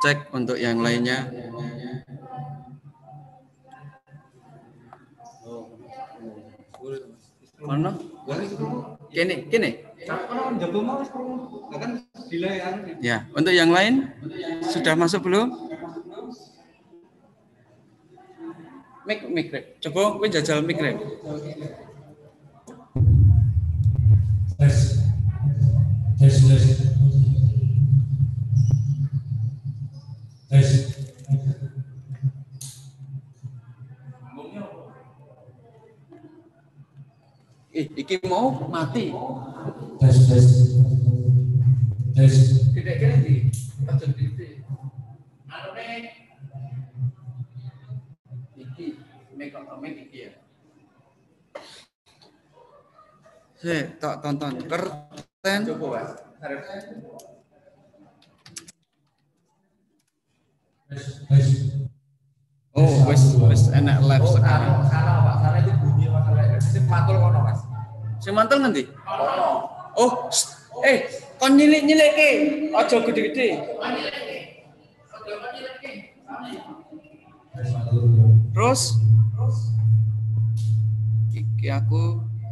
Cek untuk yang lainnya. Mana? Kene. Ya, untuk yang lain sudah masuk belum? Mic. Coba kowe jajal mic rek. Iki mau mati. Gede-gede di aja gede. Anune iki make iki ya. Tak tonton kerten. Coba, Mas. Oh, wis enak live sekarang. Salah, Pak. Salah itu bunyi masalah. Sing mantul kono, Mas. Sing mantul ngendi? Kono. Oh, kon nyilik-nyilikke. Aja gede-gede. Terus iki aku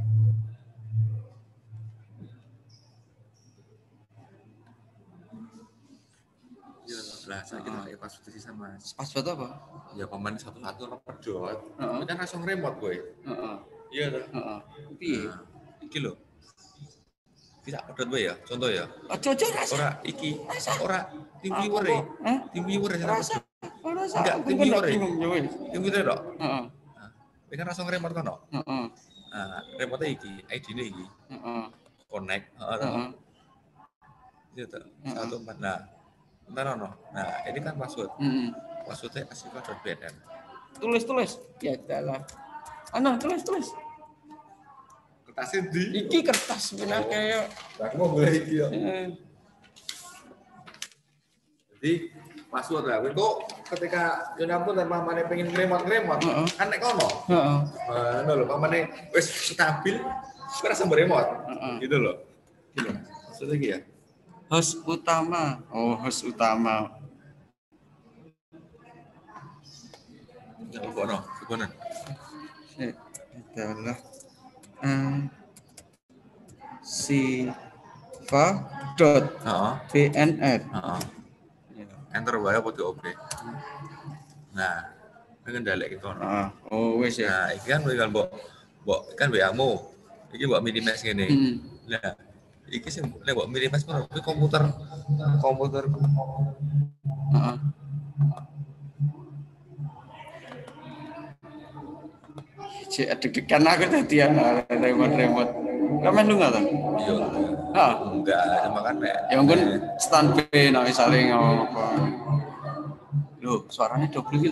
lah saya kira pakai password sih sama. Password apa? Ya pemain satu-satu pedot. Tapi kan langsung remote gue. Iya tuh. Piye? Iki lho. Bisa pedot gue ya, contoh ya. Ojo rasa. Ora iki. Ora tim viewer e. Tim viewer rasa. Enggak tim viewer e. Tim viewer dok. Heeh. Ini kan langsung remote kono. Heeh. Nah, remote iki, ID-ne iki. Connect, Gitu. 14. Nah, nah, ini kan password. Passwordnya asifa.bnn. Tulis. Ya adalah. Tulis. Kertasnya di. Iki kertas benar kayak. Aku mau boleh iki ya. Jadi password lah. Kok ketika yo ampun pamane pengen ngremot kan nek kono. Ngono lho, pamane wis stabil, ora sampe remote. Gitu loh. Gitu. Maksudnya iki ya. Host utama. Oh, host utama. Ya kono. Adalah sifa.bnr. Enter wae apa oke. Nah, ngendhalek itu. Oh wis ya. Nah, iki kan mbok kan WA-mu. Iki mbok minimize ngene. Nah, iki sing nek mbok minimize kuwi komputer. Cek deg-degan aku tadi ya remote. Kamu lu nggak tahu? Iya. Enggak, cuma kan ya mungkin standby nek misale ngopo. Loh, suaranya double gitu.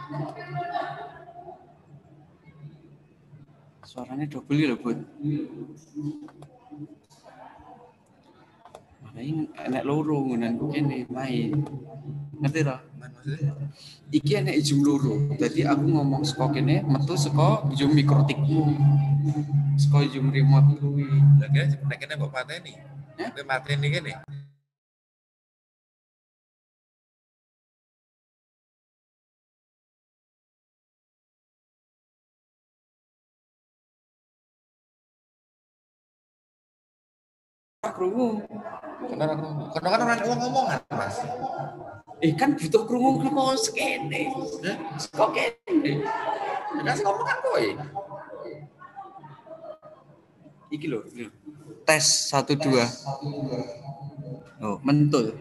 Suaranya double gitu, Bud. Makanya enak loro ngunan kene main. Ngerti ta? Iki enak zoom loro. Jadi aku ngomong saka kene metu saka zoom mikrotikmu. Saka zoom remote kuwi. Lah kene kene mbok pateni. Kowe mateni kene. Krungu. Kadang-kadang orang ngomong-ngomongan, Mas. Kan butuh krungu sekene. Kok kene. Kan ngomong kan kowe. Iki lho. Tes 1 2. Oh, mentul.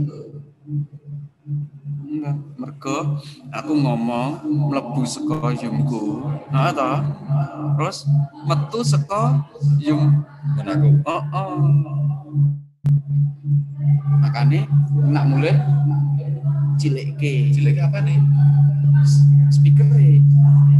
Enggak, mergo aku ngomong mlebu saka Zoom-ku. Toh. Terus metu saka Zoom aku. Makane nak mulai cilik apa nih? Speaker-e.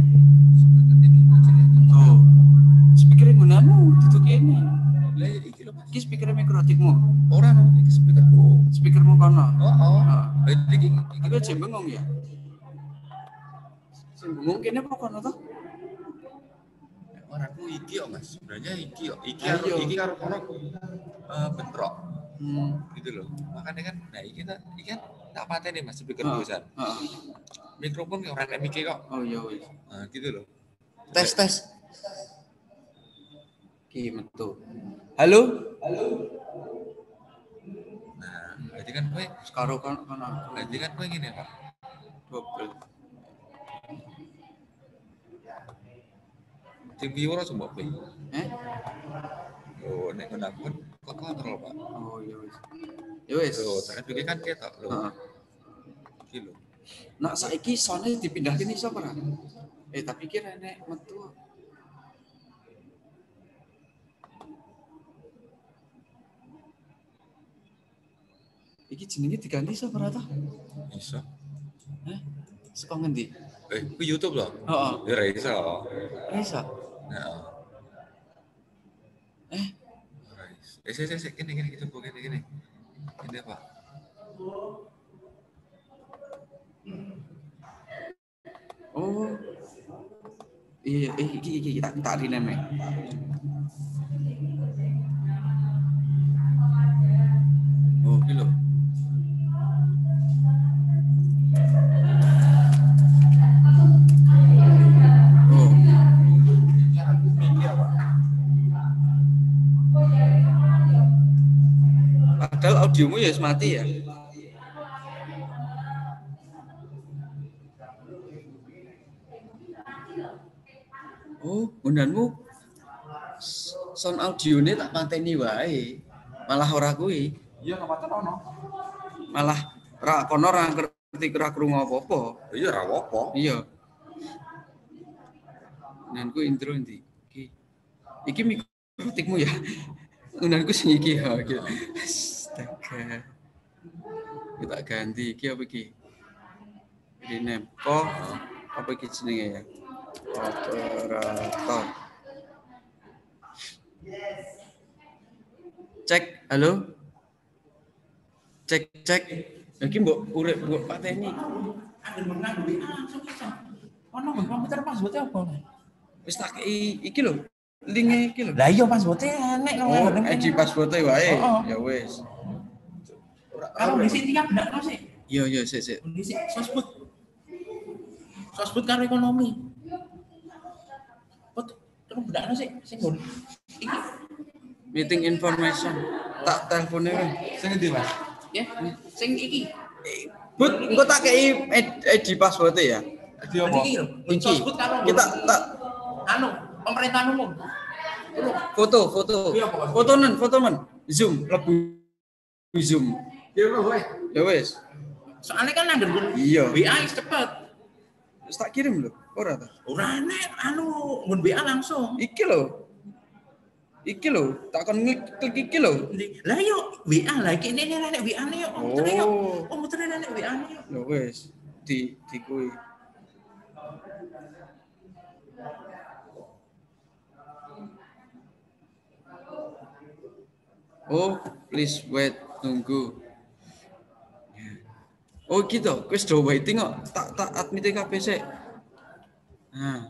Tuh. Speaker gunamu tutup kene. Lah iki lho, iki speaker mikrotikmu. Ora iki speakerku. Speakermu kono. Iki aku bengong ya. Sing bengong kene apa kono to? Orangku iki kok Mas. Sebenarnya iki kok. Iki karo kono bentrok. Gitu loh. Makanya kan nah iki kan tak pateni Mas speaker pisan. Mikrofon ki ora nek mikir kok. Oh iya wis. Nah, gitu loh. Tes. Ki metu. Halo? Nah, berarti kan kowe Sekaro kan aku. Berarti kan kowe ngene, Pak. Double. Sing viewer coba kowe. Oh, nek kon aku kok kontrol, Pak. Oh iya wis. Ya wis. Loh, tak pikir kan ketok lho. Iki lho. Nak saiki sound dipindahke iso ora? Tapi kira nek metu. Iki jenenge diganti sapa ora ta? Iso. Saka ngendi? Ku YouTube loh. Heeh. Ya ora iso. Iso. Heeh. Sik kene kita buka kene. Ini Pak. Oh. Iya, iki tak dineme. Oh, iki lho. Padahal audiomu ya mati ya. Oh, gunanmu sound audione tak mateni wae. Malah ora kuwi. Iya, nggak paten ono. Malah ra kono ra ngerti ora krungu apa-apa. Iya, ora apa-apa. Iya. Gunanku intro ndi? Iki mikrotikmu ya. Gunanku sing iki ya. Astaga. Kita ganti iki apa iki? Rename. Kok apa iki jenenge ya? Operator. Cek, halo. Cek. Iki mbok urip mbok pateni. Anggen WA langsung bisa. Ono nggon komputer password apa? Wis tak iki lho. Link iki lho. Lah iya password enek nang nggon ID password wae. Ya wis. Kalau di sini kan ndak sih. Iya, sik. Di sini sosbud karo ekonomi. Terus ndak sih sing nggon iki Meeting information. Tak telepone wae. Sing endi, Mas? ya. Sing iki. But engko tak kei ID password ya. Di apa? Iki. Sosbud karo Kita tak pemerintahan umum. foto. Foto men. Zoom, lebu Zoom. Ya wis. Soalnya kan anggen Iya. WA cepet. Wis tak kirim lho. Ora ta? Ora nek nggon WA langsung. Iki lho, tak kon klik iki lho. Lah yo WA lah iki nek WA-ne yo. Muter nek WA-ne yo. Ya wis. Di kuwi. Oh, please wait, tunggu. Oh gitu, wis do waiting kok. Tak admit kabeh sik. Nah.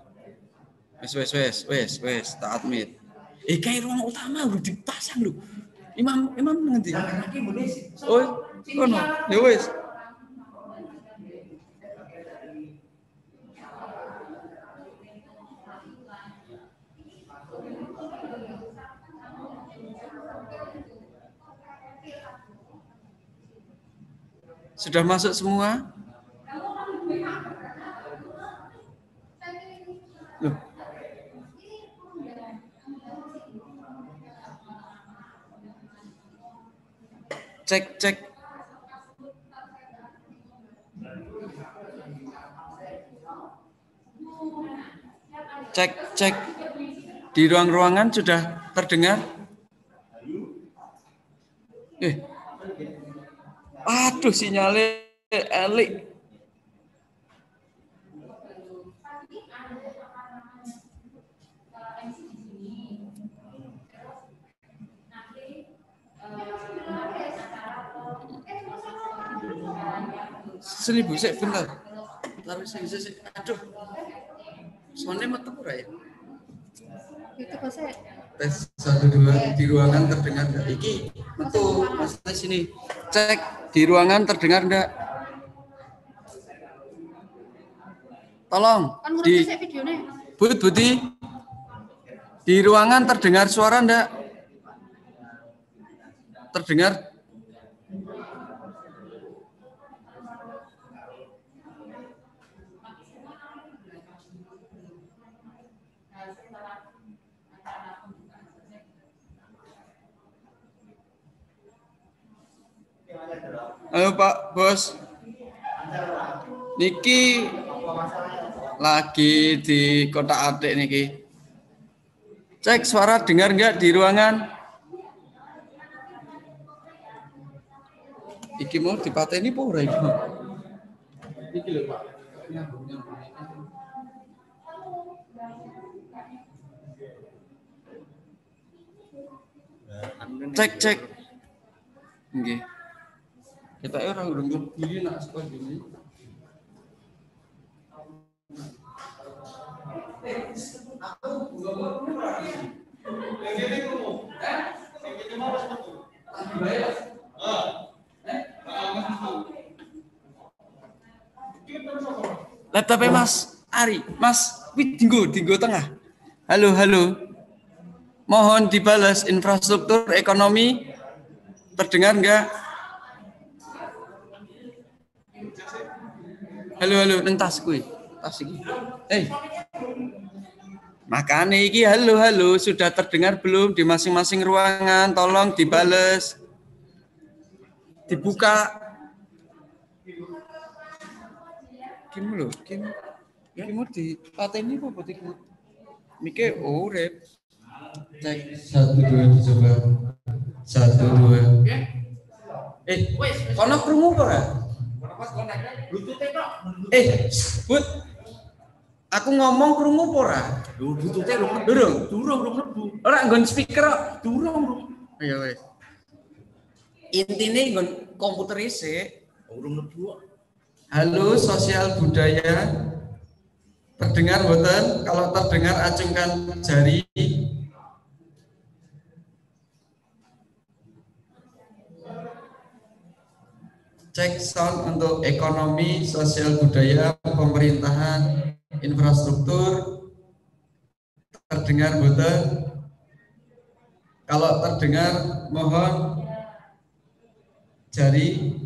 Wes, tak admit. Kayak ruang utama udah dipasang lho. Imam nanti. Oh, kono. Ya wes. Sudah masuk semua? Loh. Cek. Cek. Di ruangan sudah terdengar? Aduh, sinyalnya elik. Seribu sik bentar. Sik. Aduh. Soalnya metu ora ya? Itu kok saya. Tes 1 2 di ruangan terdengar enggak? Iki metu Mas sini. Cek di ruangan terdengar enggak? Tolong. Kan ngurus saya videonya. Buti. Di ruangan terdengar suara enggak? Terdengar? Halo Pak Bos. Niki lagi di kotak atik niki. Cek suara dengar enggak di ruangan? Iki mau dipateni apa ora iki? Iki lho Pak. Cek. Nggih. Kita orang urung lebih nak sekolah gini. Laptopnya Mas Ari, Mas, wih dinggo tengah. Halo. Mohon dibalas infrastruktur ekonomi. Terdengar enggak? Halo, nang tas kuwi. Tas iki. Makane iki halo, sudah terdengar belum di masing-masing ruangan? Tolong dibales. Dibuka. Kimu dipateni apa iki? Mike urip. Cek 1 2 dicoba. 1 2. Kono krungu ora? Bud. Aku ngomong krungu apa ora? Durung mlebu. Ora nggon speaker kok. Durung. Ayo wis. Intine nggon komputer isik. Durung mlebu. Halo sosial budaya. Terdengar mboten? Kalau terdengar acungkan jari. Cek sound untuk ekonomi, sosial budaya, pemerintahan, infrastruktur. Terdengar mboten? Kalau terdengar mohon jari.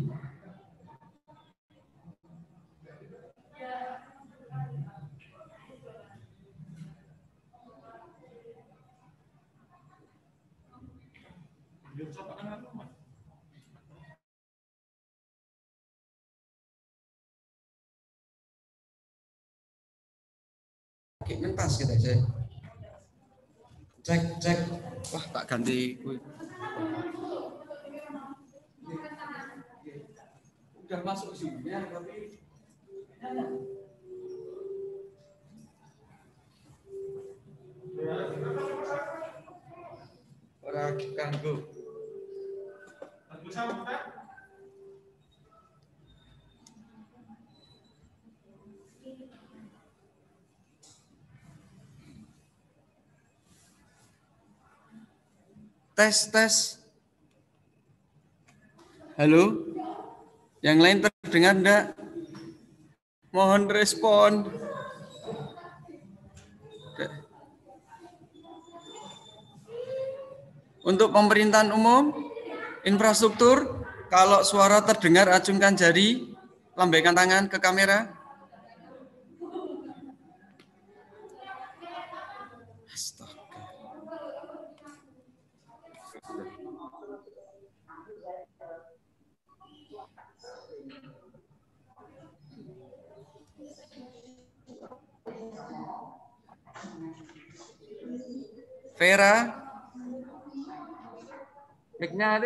Oke, mentas kita cek. Wah, tak ganti. Udah masuk sini ya, tapi ora ganggu. Tes. Halo? Yang lain terdengar enggak? Mohon respon. Untuk pemerintahan umum, infrastruktur, kalau suara terdengar acungkan jari, lambaikan tangan ke kamera. Vera, mic-nya ada.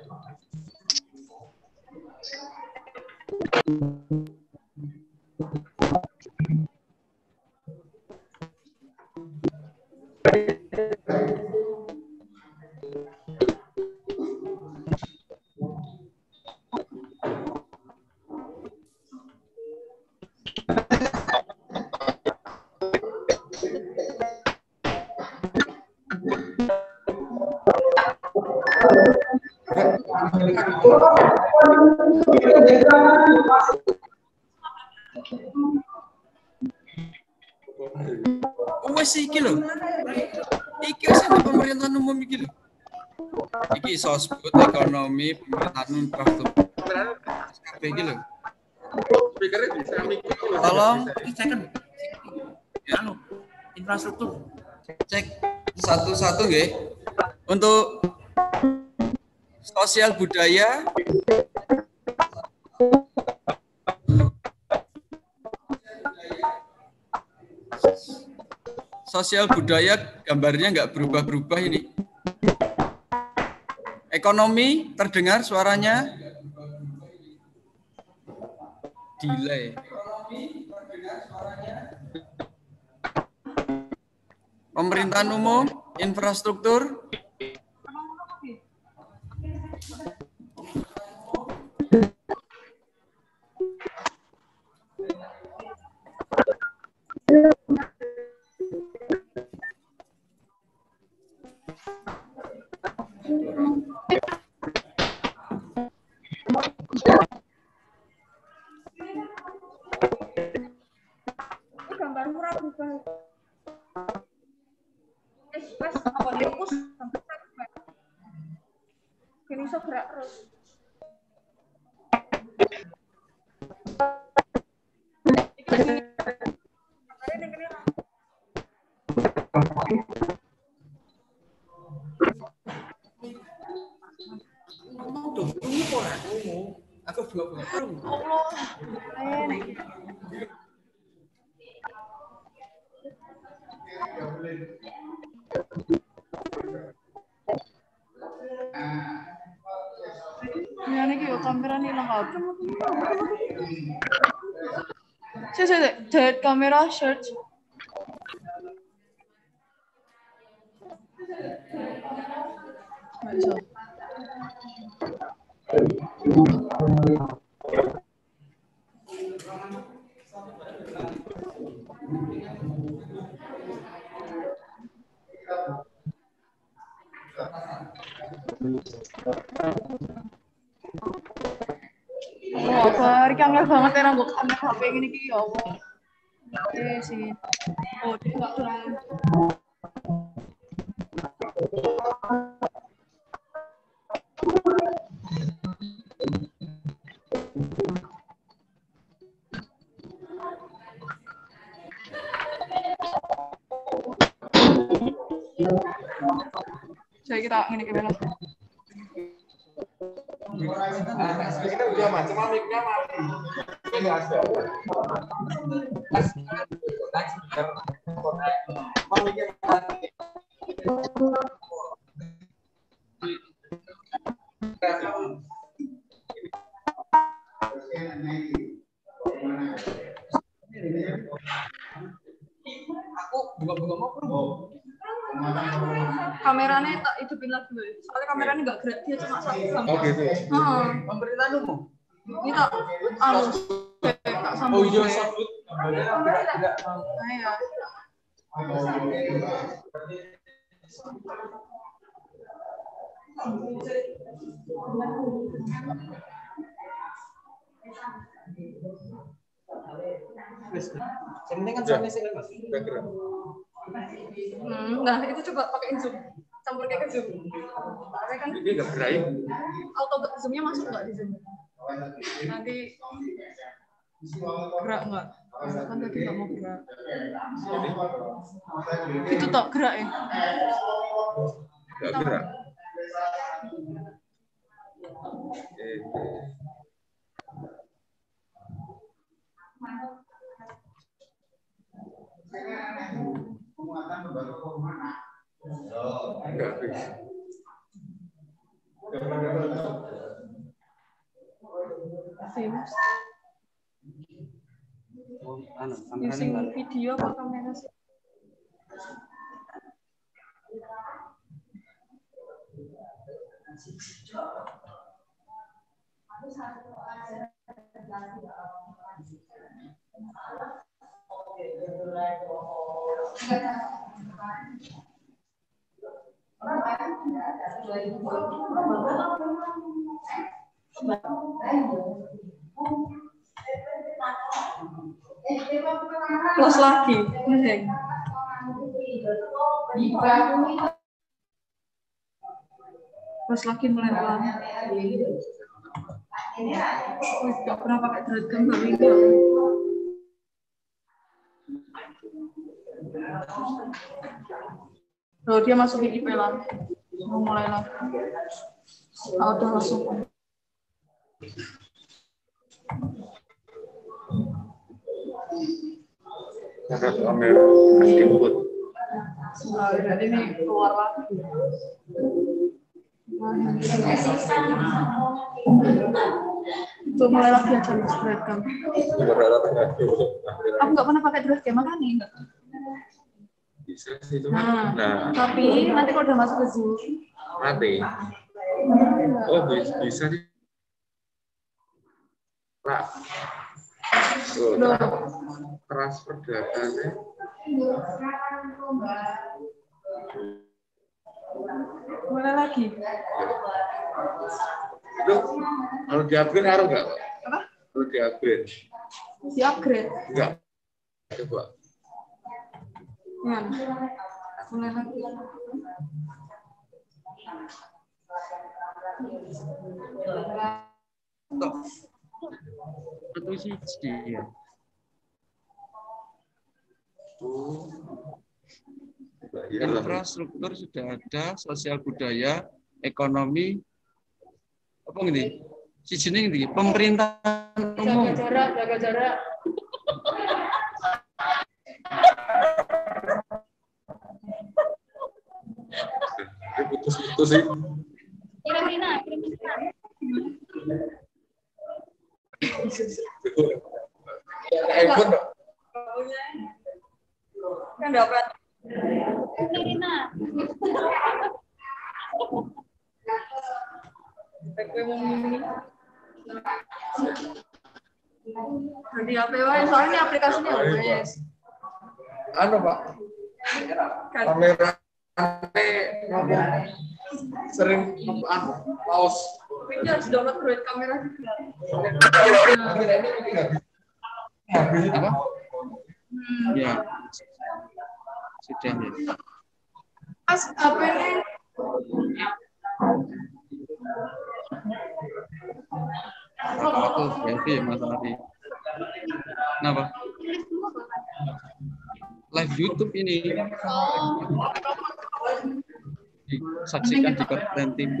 Coba. Wes iki lho. Iki wis ana pemerintahan umum iki lho. Iki sosbud ekonomi pemerintahan infrastruktur. Kabeh iki lho. Speakernya bisa mikir. Tolong Second. Anu, infrastruktur. cek satu-satu nggih. Untuk sosial budaya gambarnya nggak berubah-berubah ini. Ekonomi terdengar suaranya delay. Pemerintahan umum, infrastruktur, gambarmu ragu banget. Wes apa dihapus sampai kini iso gerak terus. aku belum. Ya nih kyo kamera nih lengkap. Dead kamera search. Bisa. Wah, bari kangen banget ya nanggung kamera HP ini ki ya Allah. Sih. Oh, dia enggak kurang. Saya kita ini gimana? Kita udah macam mic-nya mati. Ini ada. Aku bunga-bunga mau. Kameranya tak hidupin lagi dulu. Soalnya kameranya nggak gerak, dia cuma satu gambar. Oh gitu. Pemerintahan umum. Ini tak tak sambung. Oh iya sabut. Nah, ya. Yang penting kan suami sih Mas. Nah itu coba pakai zoom, campur kayak zoom. Tapi kan Ini nggak gerak. auto zoomnya masuk nggak di zoom? Nanti gerak nggak? Kan tadi nggak mau gerak. Itu toh gerak ya? Nggak gerak. Enggak habis. Sims. Using video apa kamera sih? Close lagi. Terus lagi mulai pelan. Gak pernah pakai dreadcam tapi loh, dia masuk di IP lagi. Mau mulai lagi. Udah langsung. Ada kamera input. Jadi ini keluar lagi. Tuh mulai lagi aja dreadcam. Aku nggak pernah pakai dreadcam, makanya enggak. Bisa sih itu. Nah, tapi nanti kalau udah masuk ke Zoom mati. Oh, bisa sih. Pak. Transfer datanya. mulai lagi. Itu kalau di-upgrade ngaruh nggak? Apa? Kalau di-upgrade. Di-upgrade? Enggak. Coba. Ya. Mulai lagi. Satu sisi ya. Infrastruktur sudah ada, sosial budaya, ekonomi, apa ini? Sisi ini pemerintahan umum. Jaga jarak. Putus-putus sih. Kirim. iPhone dong. Kan dapat. Jadi apa ya? Soalnya aplikasinya wes. Anu Pak. Kamera sering paus. Tapi harus download Android kamera juga. Apa? Ya. Sudah ya. Mas, apa ini? Aku berarti ya Mas Ari. Kenapa? Live YouTube ini. Saksikan di Keren TV.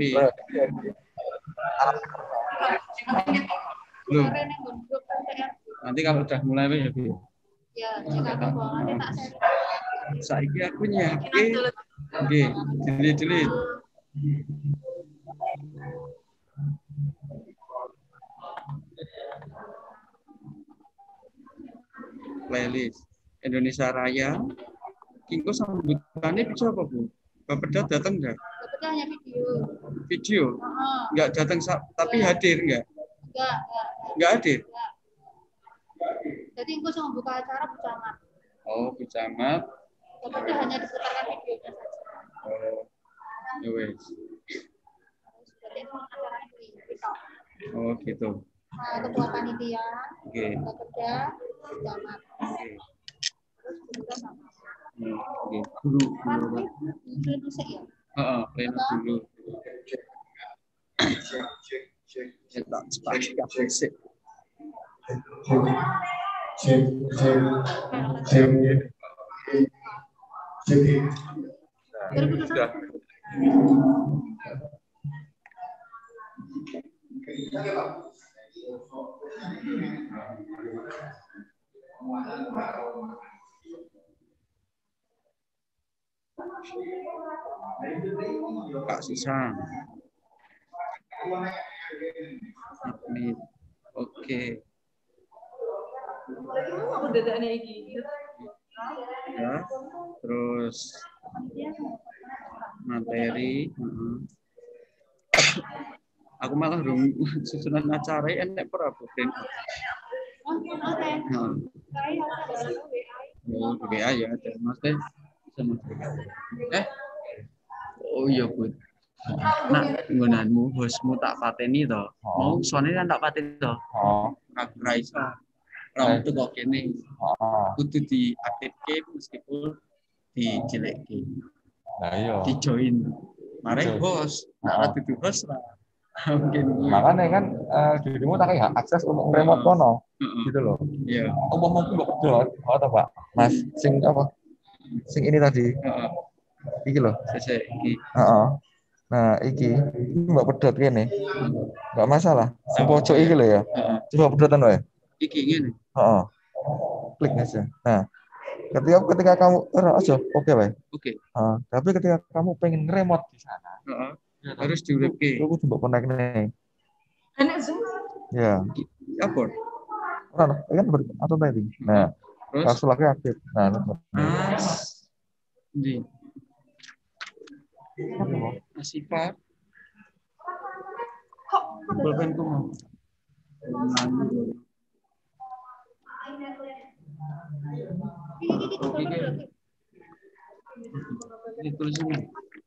Loh. Nanti kalau udah mulai ya, Bu. Ya, jika aku nanti tak share. Saiki aku nyiapke. Nggih, delete. Playlist Indonesia Raya. Kingko sambutannya bisa apa, Bu? Bapeda datang enggak? Bapeda hanya video. Video? Enggak datang tapi hadir enggak? Enggak hadir. Jadi engkau sama buka acara bersama. Oh, bersama. Bapeda hanya diputarkan videonya saja. Oh, ya wes. Oh, gitu. Nah, ketua panitia. Oke. Bapeda bersama. Oke. Terus juga sama. Oke. Dulu. Pleno sih ya. Pleno dulu. Kita sepakat sih. Pak Susang. Oke. Ya, terus materi. Aku malah dong susunan acara enek ora brand. Oh, WA ya ada. Maksudnya sama. Oh iya, Bu. Nak nggonanmu bosmu tak pateni to. Mau sone kan tak pateni to. Ra iso. Ra metu kok kene. Kudu diaktifke meskipun dijelekke. Nah iya. Di join. Mare bos. Nah, dudu bos ra. Mungkin. Makanya kan dirimu tak kayak akses untuk remote kono. Gitu loh. Iya. Omong-omong mbok pedot, apa Pak? Mas sing apa? Sing ini tadi. Iki loh. Sese iki. Nah, iki mbak pedot kene. Enggak masalah. Sing pojok iki lho ya. Coba pedotan wae. Iki ngene. Klik aja. Nah, ketika kamu aja oke wae. Oke. Tapi ketika kamu pengen nge-remote di sana, harus diuripke. Lu kudu mbok connect nih. Enak Zoom. Ya. Apa? Ora, kan atau tadi. Nah, terus lagi aktif. Nah, di Asifa. Kok pulpenku mau. Ini tulisannya.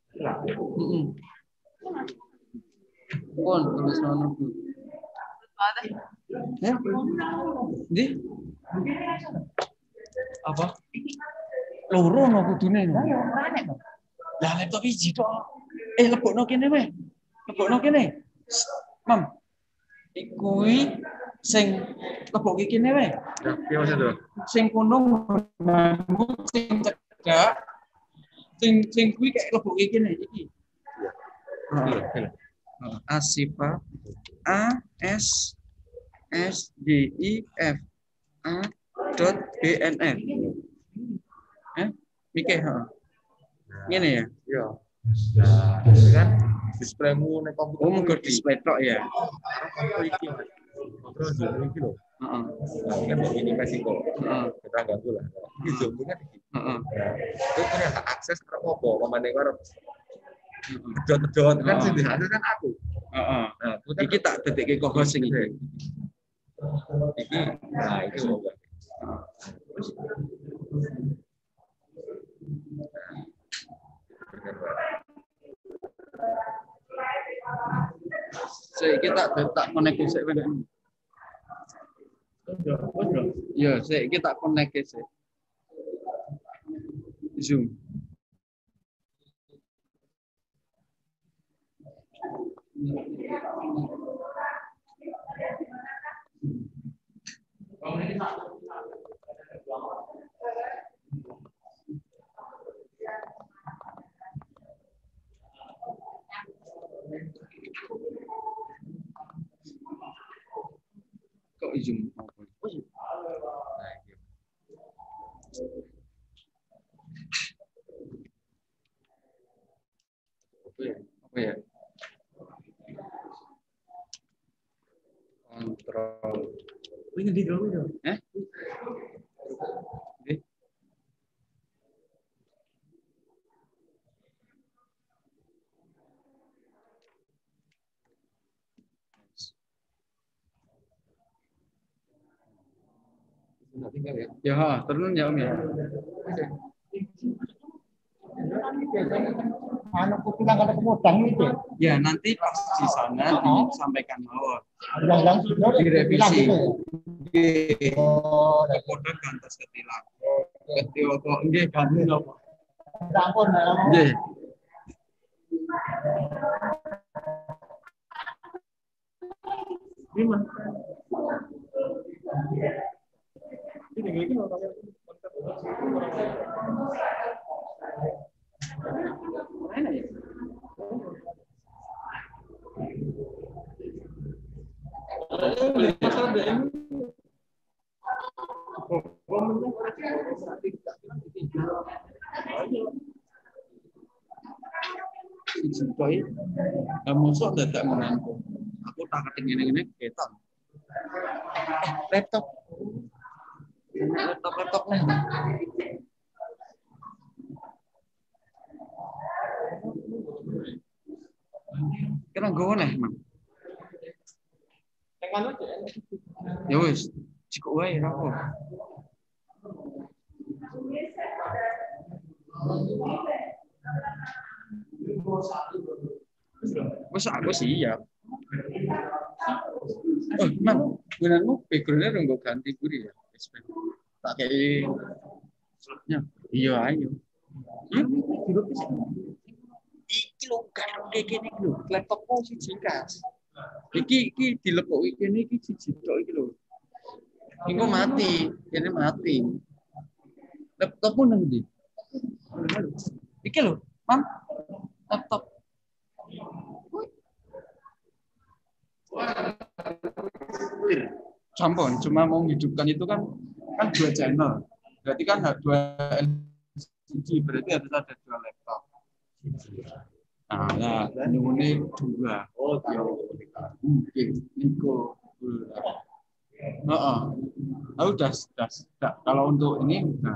Pon tulis nono. ada? Ya? Di? Apa? Loro no kudune. Lah laptop iki tok. Lebokno kene weh. Lebokno kene. Mam. Kuwi sing lebokke kene weh. Ya, piye Mas Hendro? Sing kono nganggo sing cedhak. Sing kuwi kayak lebokke kene iki. Iya. Asifa ASDIF A.BNF. Mikir, ngene ya? Iya. Nah, ini kan displaymu nek komputer. Oh, mengko display tok ya. Apa iki, Mas? Terus Zoom iki lho. Nah, ini kan begini masih kok. Kita ganggu lah. Ini Zoom kan iki. Itu punya hak akses karo apa? Pamane karo pedot-pedot kan sing dihasil kan aku. Nah, iki tak detekke kok sing iki. Iki, nah iki lho. Tak connect sik ben. Ya, sik kita connect sik. Zoom. Kok Zoom apa? Apa ya? Kontrol. Ini di dulu itu. Tinggal ya. Ya, turun ya Om ya. Anu pulang kata kemudang itu. Ya, nanti pas di sana disampaikan bahwa Yang direvisi. Oh, Kode gantos ketilang. Ketiwa kok nggih ganti napa? ampun. Nggih. Gimana? Musuh dadak menantu. Aku tak keting ngene-ngene keton. Laptop. Laptop nih. Kira gue nih, Mang. Ya wis, cukup wae ra apa. Wes aku siap. Oh, Mam, gunanmu background-nya ronggo ganti buri ya. Tak kayak slotnya. Iya, ayo. Yuk, duduk di sini. Iki lho kan kayak gini lho, laptopmu siji kas. Iki dilepoki kene iki siji tok iki lho. Iku mati, kene mati. Laptopmu nang ndi? Iki lho, Mam. Laptop. Sampun, cuma mau menghidupkan itu kan 2 channel. Berarti kan dua LCD, berarti harus ada 2 laptop. Nah, ya, ini 2. Oh, dia Mungkin Niko. Udah. Kalau untuk ini udah.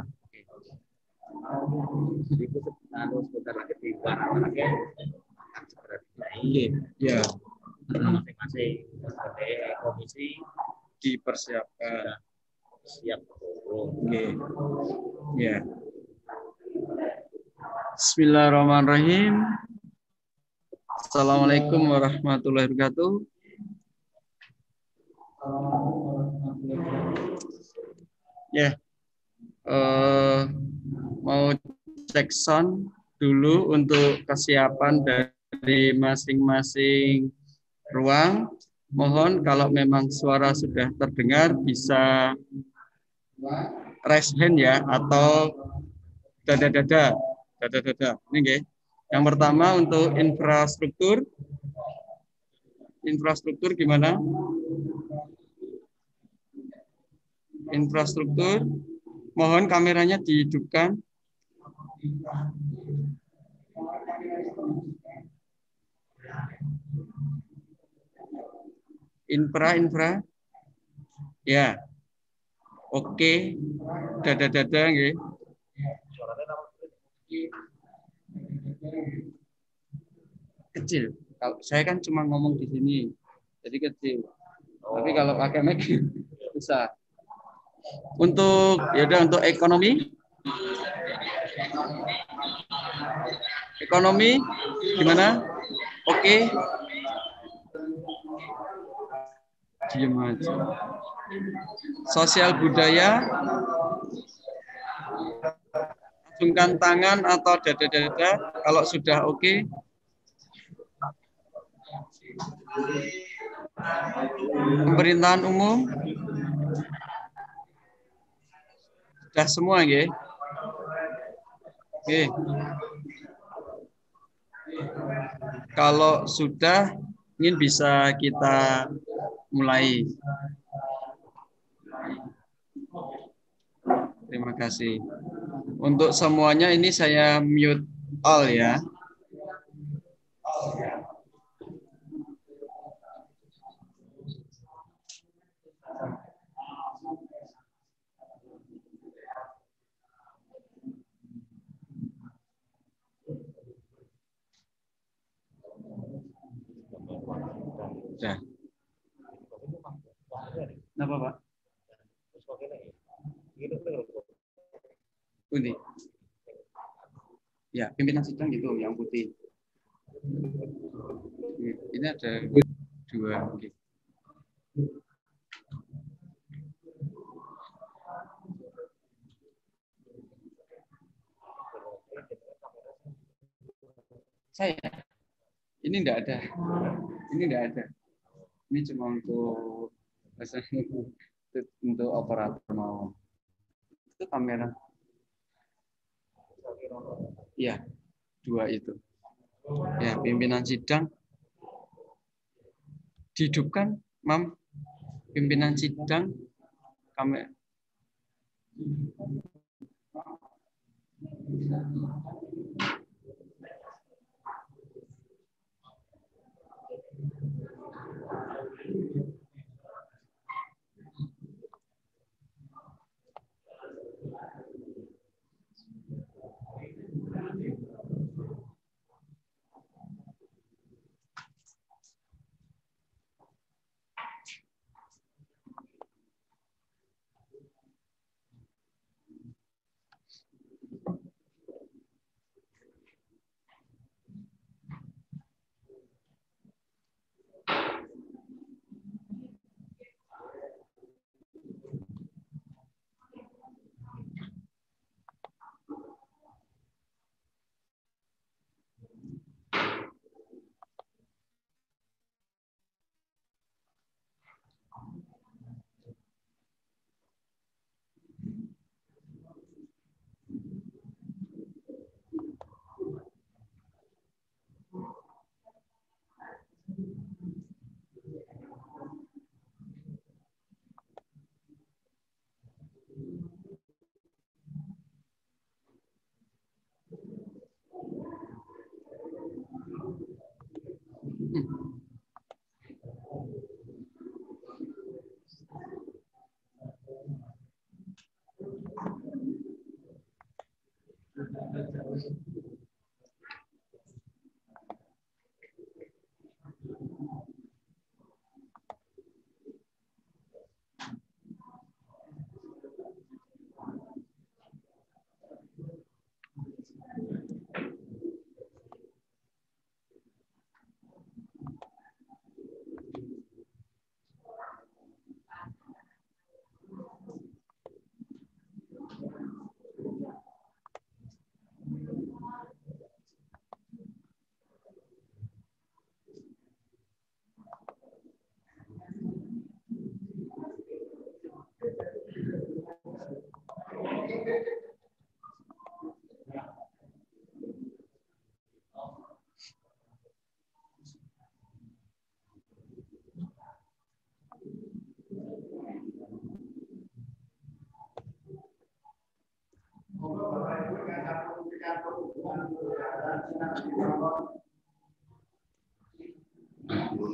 jadi itu sebentar lagi di lagi akan segera dimulai. Iya. Masing-masing sebagai komisi Dipersiapkan. siap turun. Oke. Ya. Bismillahirrahmanirrahim. Assalamualaikum warahmatullahi wabarakatuh. Ya. Mau cek sound dulu untuk kesiapan dari masing-masing ruang. Mohon kalau memang suara sudah terdengar bisa raise hand ya atau dada. Ini nggih. Yang pertama untuk infrastruktur. Infrastruktur gimana? Infrastruktur. Mohon kameranya dihidupkan. Infra. Ya. Oke. Dada nggih. Kecil. Kalau saya kan cuma ngomong di sini. Jadi kecil. Tapi kalau pakai mic bisa. Untuk ekonomi. Ekonomi gimana? Oke. Diam aja. Sosial budaya. Acungkan tangan atau dada kalau sudah oke. Pemerintahan umum. Sudah semua nggih. Oke. Kalau sudah, ingin bisa kita mulai. Terima kasih. Untuk semuanya ini saya mute all ya. Sudah. Kenapa, Pak? Putih. Ya, pimpinan sidang gitu, yang putih. Ini ada 2. Oke. Saya. Ini enggak ada. Ini cuma untuk operator mau. Itu kamera. Ya, 2 itu. Ya, pimpinan sidang dihidupkan, Mam. Pimpinan sidang kamera.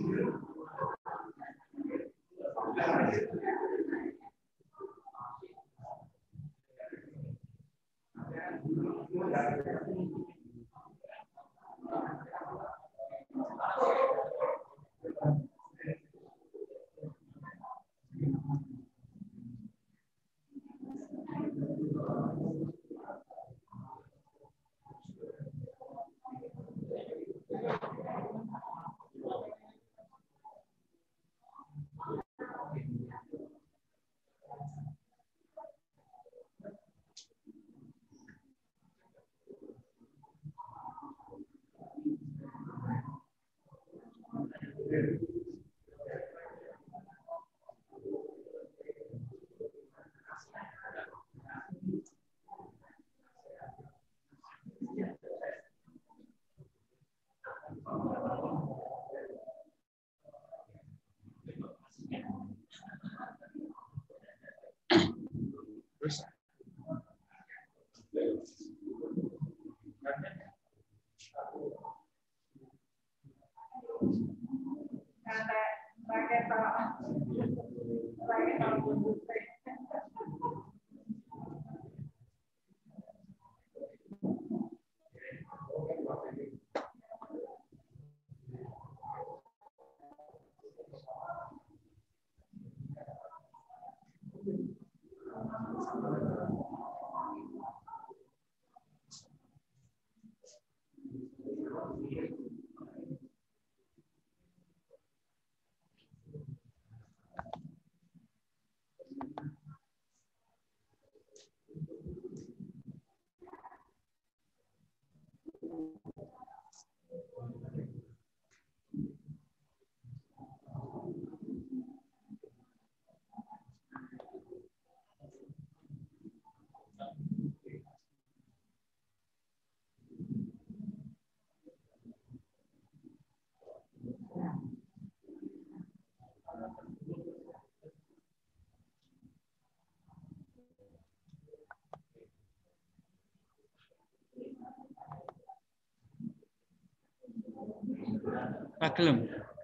Gelem.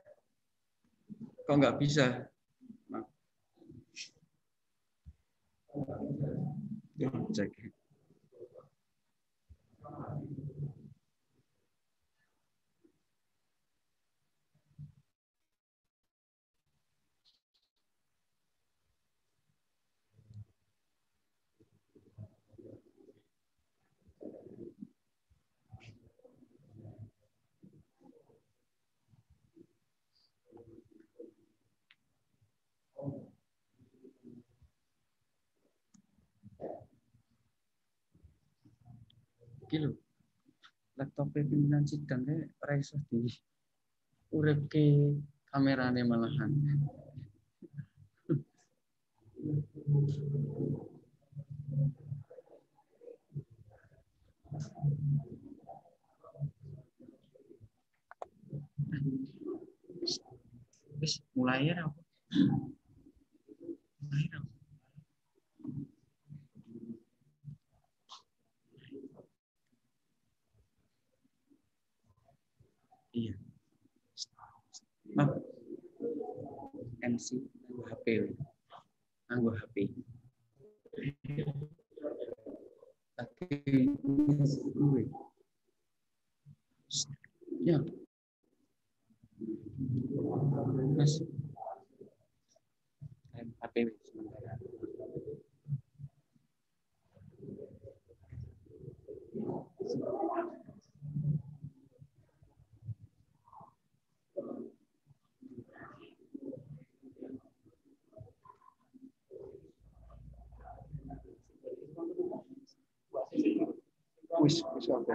Kok nggak bisa? Cek. Iki lho. Laptop pimpinan sidang ora iso di uripke kamerane malahan. Wis mulai ya apa? Mulai ya. Iya. MC nganggo HP. Tapi ya. Mas. HP sementara. Wis oke.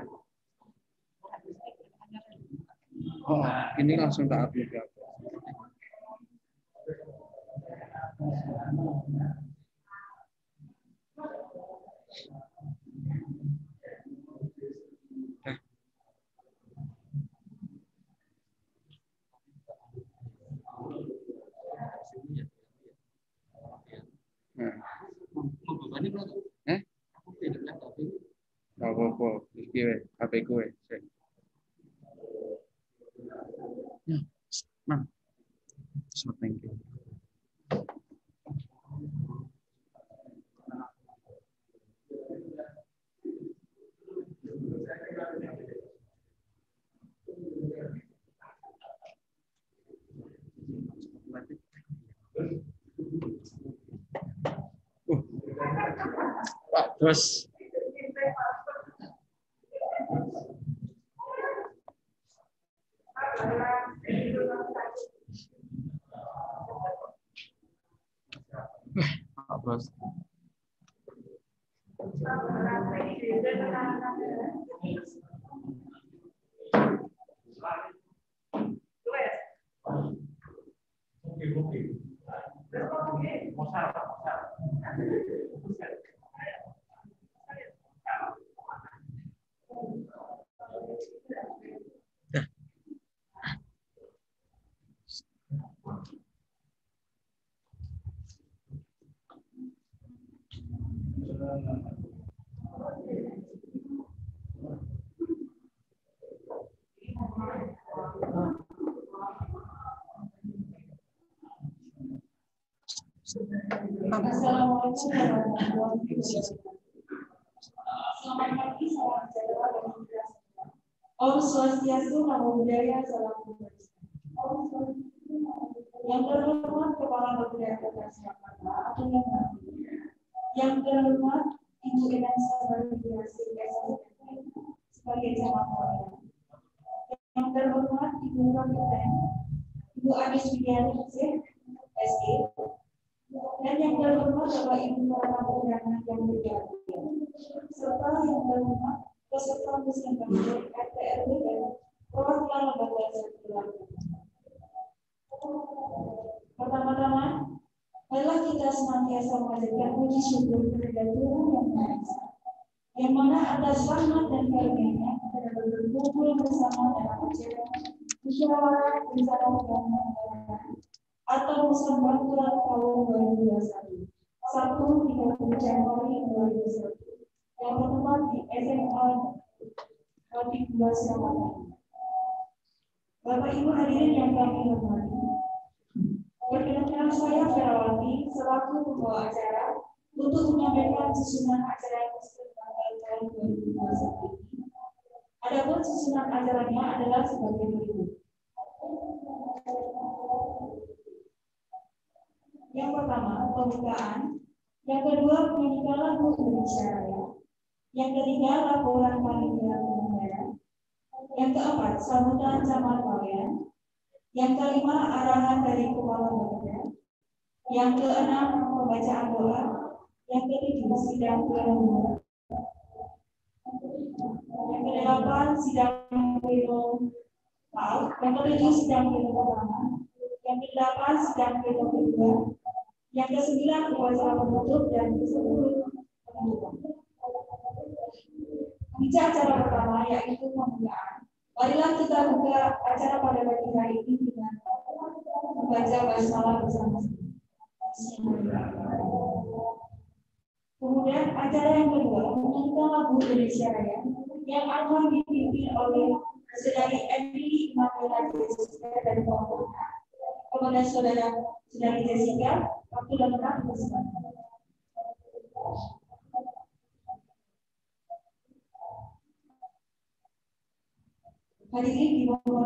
Oh, ini langsung tak upload ya. Apa-apa, iki HP ku. Nah, so thank you. Pak, terus Pak Bos. Assalamualaikum warahmatullahi wabarakatuh. Selamat pagi, salam sejahtera bagi kita semua. Om Swastiastu, Namo Buddhaya, salam kebajikan. Yang terhormat Kepala Budaya Kota Surakarta atau yang terhormat Ibu Endang Sabariasi sebagai camat Polri. Yang terhormat Ibu Kapiten Ibu Anis Widiani SE. Dan yang terhormat Bapak Ibu para undangan yang berbahagia, serta yang terhormat peserta muslim banjir RT RW dan perwakilan lembaga sekuler. Pertama-tama, marilah kita senantiasa mengajarkan puji syukur kepada Tuhan yang Maha Esa, yang mana atas rahmat dan karunia-Nya kita dapat berkumpul bersama dalam acara musyawarah bersama pembangunan atau musyawarah tahun 2021, Sabtu 30 Januari 2021, yang bertempat di SMA Rafiq 2 Surabaya. Bapak Ibu hadirin yang kami hormati, perkenalkan saya Ferawati selaku pembawa acara untuk menyampaikan susunan acara muslim tanggal tahun 2021 ini. Adapun susunan acaranya adalah sebagai berikut. Yang pertama, pembukaan. Yang kedua, penyanyikan lagu Indonesia Raya. Yang ketiga, laporan panitia penyelenggara. Yang keempat, sambutan camat kalian. Yang kelima, arahan dari kepala badan. Yang keenam, pembacaan doa. Yang ketujuh, sidang pleno. Yang kedelapan, sidang pleno. Yang ketujuh, sidang pleno pertama. Yang kedelapan, sidang pleno kedua. Yang ke-9 upacara penutup dan ke-10 penutupan. Bicara acara pertama yaitu pembukaan. Marilah kita buka acara pada pagi hari ini dengan membaca basmalah bersama-sama. Kemudian acara yang kedua menyanyikan lagu Indonesia Raya yang akan dipimpin oleh Saudari Emily Immanuela Jessica dari kelompok A. Kepada Saudari Jessica, waktu lengkap bersama. Hadirin di bawah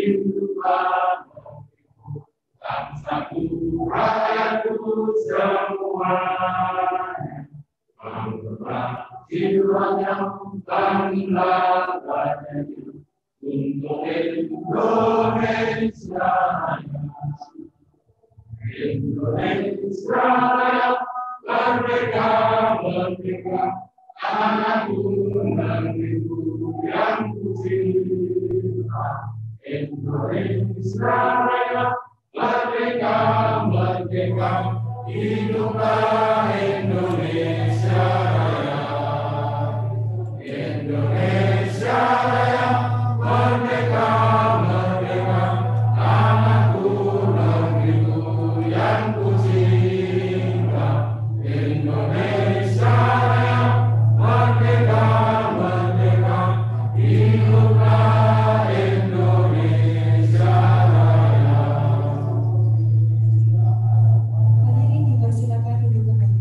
bangsaku, rakyatku semuanya, menggerak jiwa yang bangga padanya, untuk Indonesia Raya. Indonesia Raya, merdeka, merdeka, anakku negeriku yang kucinta. Indonesia Raya, merdeka, merdeka, hiduplah Indonesia Raya. Indonesia Raya, merdeka, merdeka, anakku negeriku yang kucinta. Indonesia Raya, merdeka, merdeka, hiduplah Indonesia Raya. Hadirin dipersilakan duduk kembali.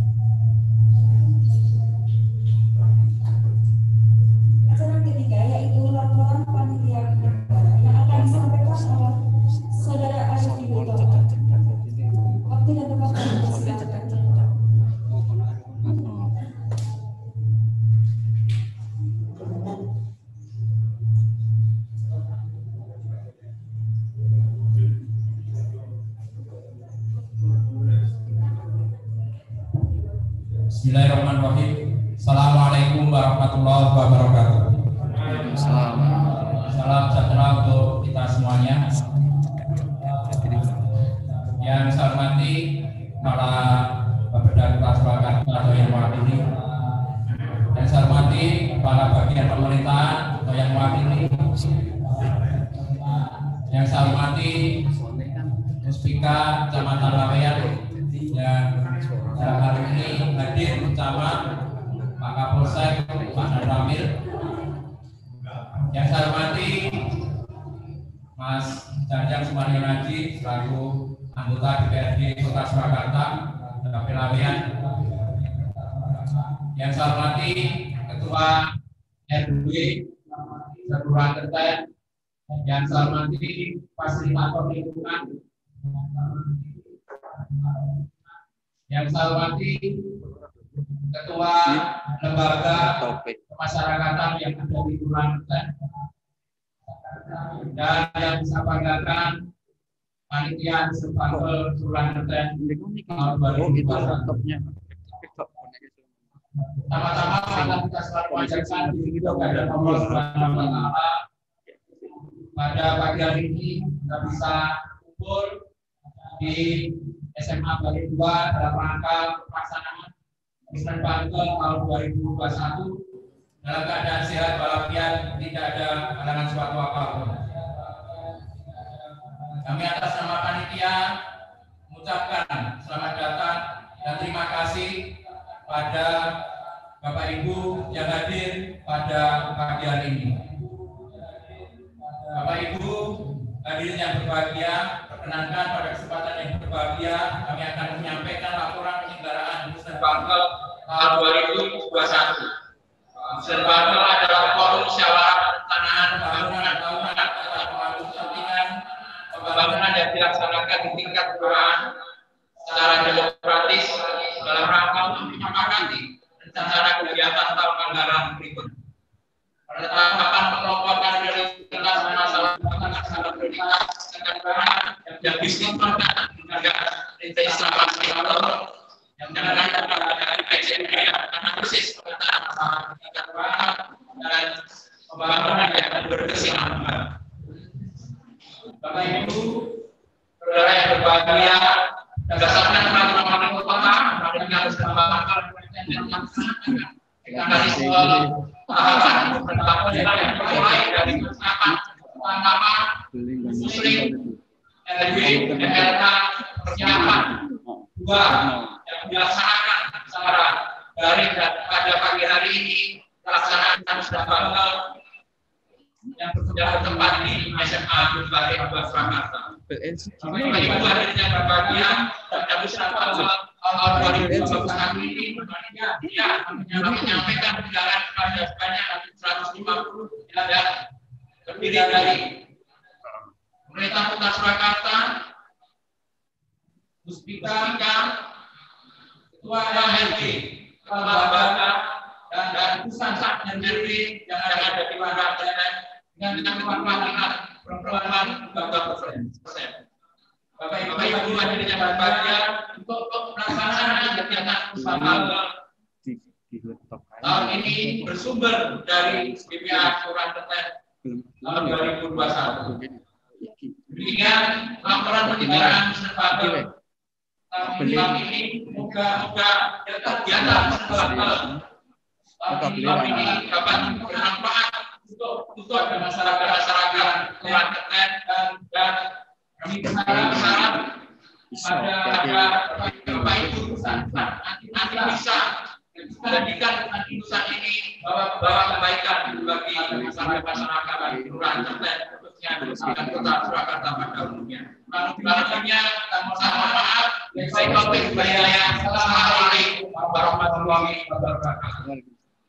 Acara ketiga yaitu laporan panitia penyelenggara yang akan disampaikan oleh Saudara Arif Wibowo. Waktu dan tempat dipersilakan. Bismillahirrahmanirrahim. Assalamualaikum warahmatullahi wabarakatuh. Salam. Salam sejahtera untuk kita semuanya. Yang saya hormati para Bapeda Kepala Surakarta atau yang mewakili. Yang saya hormati para bagian pemerintahan atau yang mewakili. Yang saya hormati Muspika Kecamatan Laweyan yang dalam hari ini hadir bersama Pak Kapolsek Pak Ramil. Yang saya hormati Mas Jajang Sumaryo Naji selaku anggota DPRD Kota Surakarta DKP Laweyan. Yang saya hormati Ketua RW Kelurahan Kerten. Yang saya hormati Fasilitator Lingkungan. Yang saya hormati Ketua Lembaga Pemasyarakatan yang ada di Kelurahan Kerten. Dan yang saya banggakan panitia survival Kelurahan Kerten tahun 2021. Sama-sama kita selalu mengajarkan diri kita kepada Allah Subhanahu wa Ta'ala. Pada pagi hari ini kita bisa kumpul di SMA Bali 2 dalam rangka pelaksanaan Musren Bangkel tahun 2021 dalam keadaan sehat walafiat, tidak ada halangan suatu apapun. Kami atas nama panitia mengucapkan selamat datang dan terima kasih pada Bapak Ibu yang hadir pada pagi hari ini. Bapak Ibu hadirin yang berbahagia, perkenankan pada kesempatan yang berbahagia kami akan menyampaikan laporan penyelenggaraan Musren Bangkel tahun 2021. Musren Bangkel adalah forum musyawarah perencanaan pembangunan tahunan atau pemangku kepentingan pembangunan yang dilaksanakan di tingkat kelurahan secara demokratis dalam rangka untuk menyepakati rencana kegiatan tahun anggaran berikut. Penetapan pengelompokan prioritas masalah sangat prioritas yang bisnis menjaga investasi yang menjaga dari PCB analisis pemetaan masalah tingkat kelurahan dan pembangunan yang berkesinambungan. Bapak Ibu, saudara yang berbahagia, berdasarkan peraturan kota, kami harus melakukan mekanisme tahapan yang mulai dari persiapan pertama, susuling, LW, MLK, persiapan, dua yang dilaksanakan secara daring dan pada pagi hari ini pelaksanaan Musren Bangkel yang bertempat di SMA Bali 2 Surakarta. Bapak Ibu hadirin yang berbahagia, pada Musren Bangkel tahun 2021 ini menyampaikan undangan kepada sebanyak 150 dan terdiri dari Pemerintah Kota Surakarta, Puspika, Ketua RT, Lembaga dan pusat NRW yang ada di Kabupaten dengan kepatuhan perempuan 30%. Bapak Ibu hadirin yang berbahagia, untuk pelaksanaan kegiatan usaha tahun ini bersumber dari BPA Kelurahan Teten tahun 2021. Demikian laporan penyelenggaraan Musnefagel tahun ini. Moga-moga kegiatan tahun ini dapat bermanfaat untuk masyarakat Kelurahan Teten dan kami berharap pada Bapak Ibu nanti bisa menjadikan usaha ini bawa kebaikan bagi masyarakat di Kelurahan Teten, khususnya di Kota Surakarta pada umumnya. Selanjutnya, mohon maaf, saya topik bayar. Assalamualaikum warahmatullahi wabarakatuh.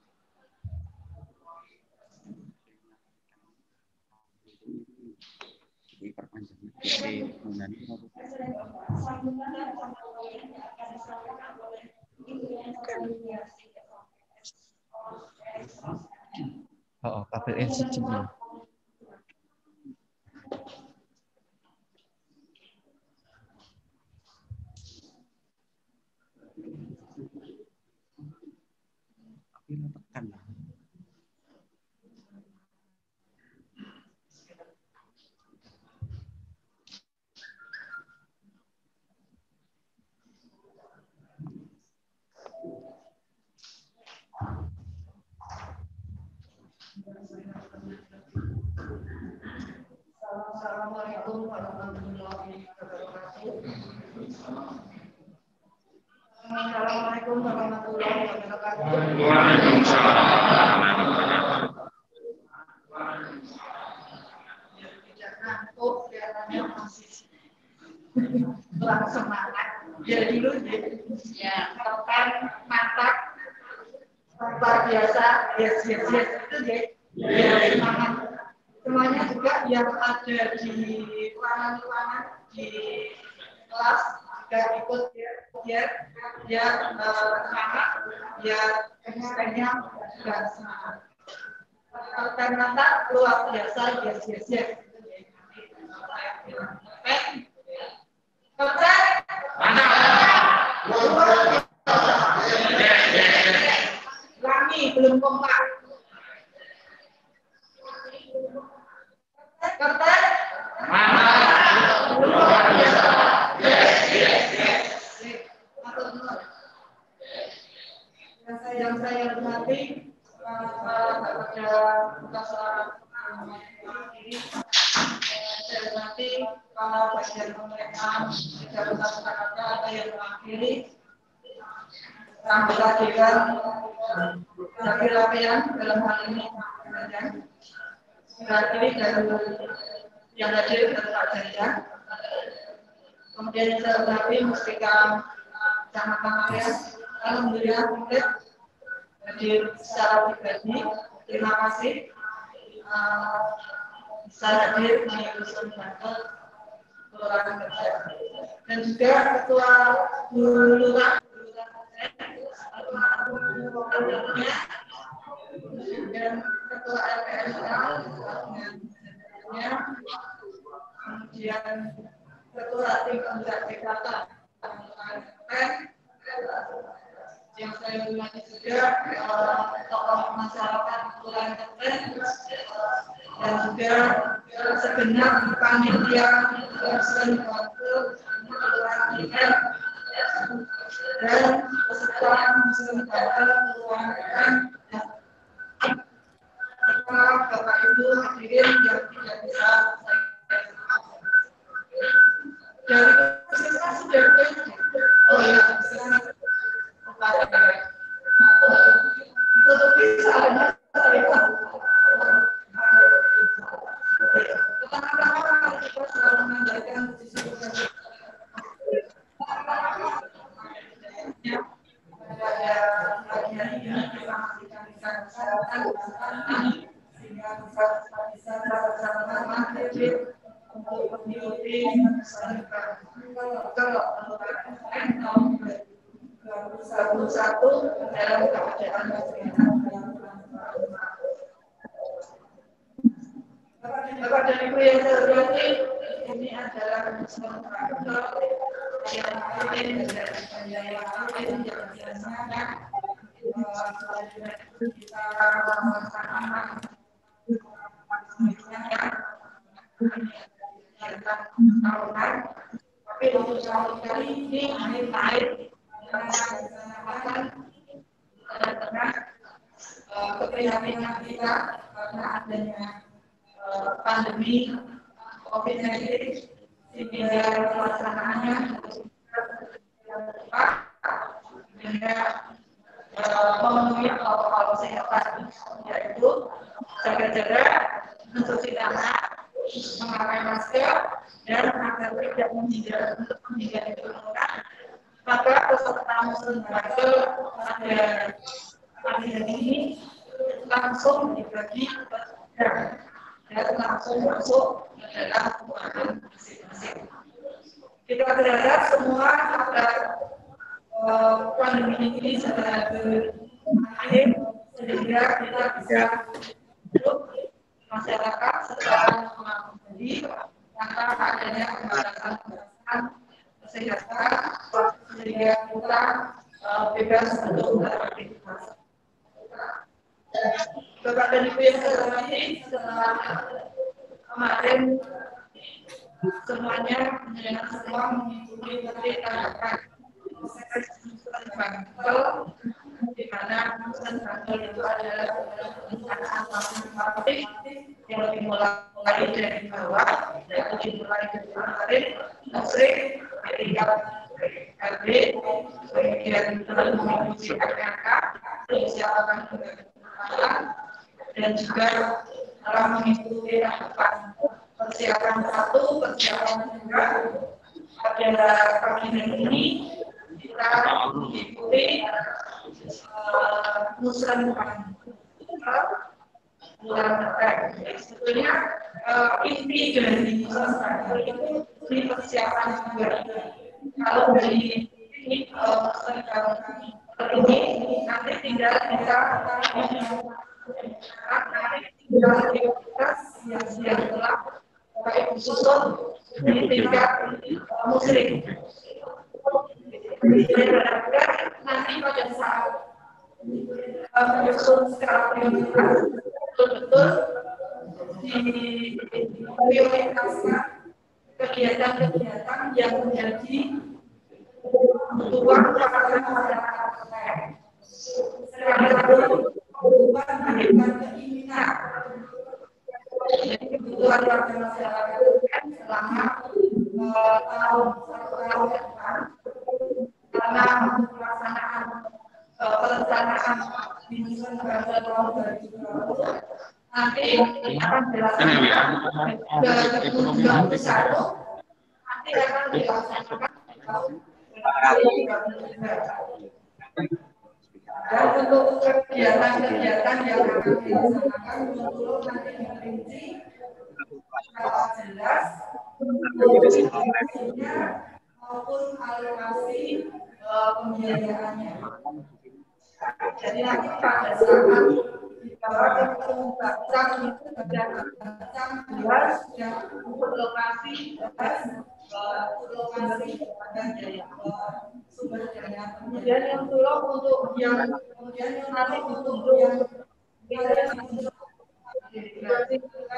Oh, kabel LCD. Tekan. Assalamualaikum warahmatullahi wabarakatuh. Assalamualaikum warahmatullahi wabarakatuh. Tidak ngantuk, kelihatannya masih kurang semangat. Ya dulu ya, tekan, mantap, luar biasa, yes itu ya semangat. Semuanya juga yang ada di ruangan-ruangan di kelas juga ikut ya semangat, ya kemudiannya juga semangat. Ternyata luar biasa, yes. Kami belum kompak. Kertas? Luar biasa. Yes. Yang saya hormati kepada ini, saya hormati para bagian pemerintahan di Kota Surakarta ada yang mengakhiri anggota dewan rapi-rapian dalam hal ini terakhir dari yang hadir dan Pak Jaya. Kemudian saya hormati Muspika Kecamatan Maria, alhamdulillah komplit hadir secara pribadi. Terima kasih bisa hadir di Dusun Bantul Kelurahan Teten dan juga Ketua Lurah dan Ketua LPSL kemudian Ketua Tim Penggerak Jakarta yang saya hormati juga tokoh masyarakat Kelurahan Teten dan juga segenap panitia Dusun Bantul Kelurahan Teten dan peserta Dusun Bantul Kelurahan Teten. Bapak Ibu hadirin yang tidak bisa dari puskesmas sudah oh ya tutupi salahnya pertama-tama kita selalu mengandalkan dalam keadaan Bapak dan Ibu yang saya hormati, ini adalah yang biasanya kita tahunan, tapi untuk tahun kali ini akhir-akhir tengah keprihatinan kita karena adanya pandemi COVID-19 sehingga pelaksanaannya dengan memenuhi protokol kesehatan, yaitu jaga jarak, mencuci tangan, memakai masker, dan agar tidak menghindari kerumunan. Maka peserta muslim pada hari ini langsung dibagi dan langsung masuk ke dalam ruangan masing-masing. Kita berharap semua agar pandemi ini segera berakhir sehingga kita bisa hidup masyarakat secara kembali tanpa adanya pembatasan kesehatan sehingga kita bebas untuk beraktivitas. Bapak dan Ibu yang saya hormati, setelah kemarin semuanya mendengar semua mengikuti tahapan proses Muslim Bangkel, di mana Muslim Bangkel itu adalah perencanaan partai yang dimulai dari bawah, yaitu dimulai dari kemarin Muslim, ketika RB, kemudian telah mengikuti RK, persiapan dan juga telah mengikuti tahapan persiapan 1, persiapan 2 pada kabinet ini. Kita mengikuti Muslim bulan November. Sebetulnya inti dari Muslim itu di persiapan juga. Kalau dari ini ini nanti tinggal kita aktivitas yang telah baik disusun di tingkat muslim. Nanti pada saat menyusun secara prioritas betul-betul diprioritaskan kegiatan-kegiatan yang menjadi kebutuhan masyarakat. Kebutuhan meningkatkan keinginan. Jadi kebutuhan warga masyarakat selama tahun ke depan karena pelaksanaan perencanaan di Muslim pada tahun 2020 nanti akan dilaksanakan ke 2021 nanti akan dilaksanakan tahun 2022. Dan untuk kegiatan-kegiatan yang akan dilaksanakan untuk nanti diperinci secara jelas maupun alokasi pembiayaannya. Jadi nanti pada saat dibawa ke pembahasan itu dan lokasi sumber daya. Kemudian yang tolong untuk yang kemudian yang nanti untuk yang delegasi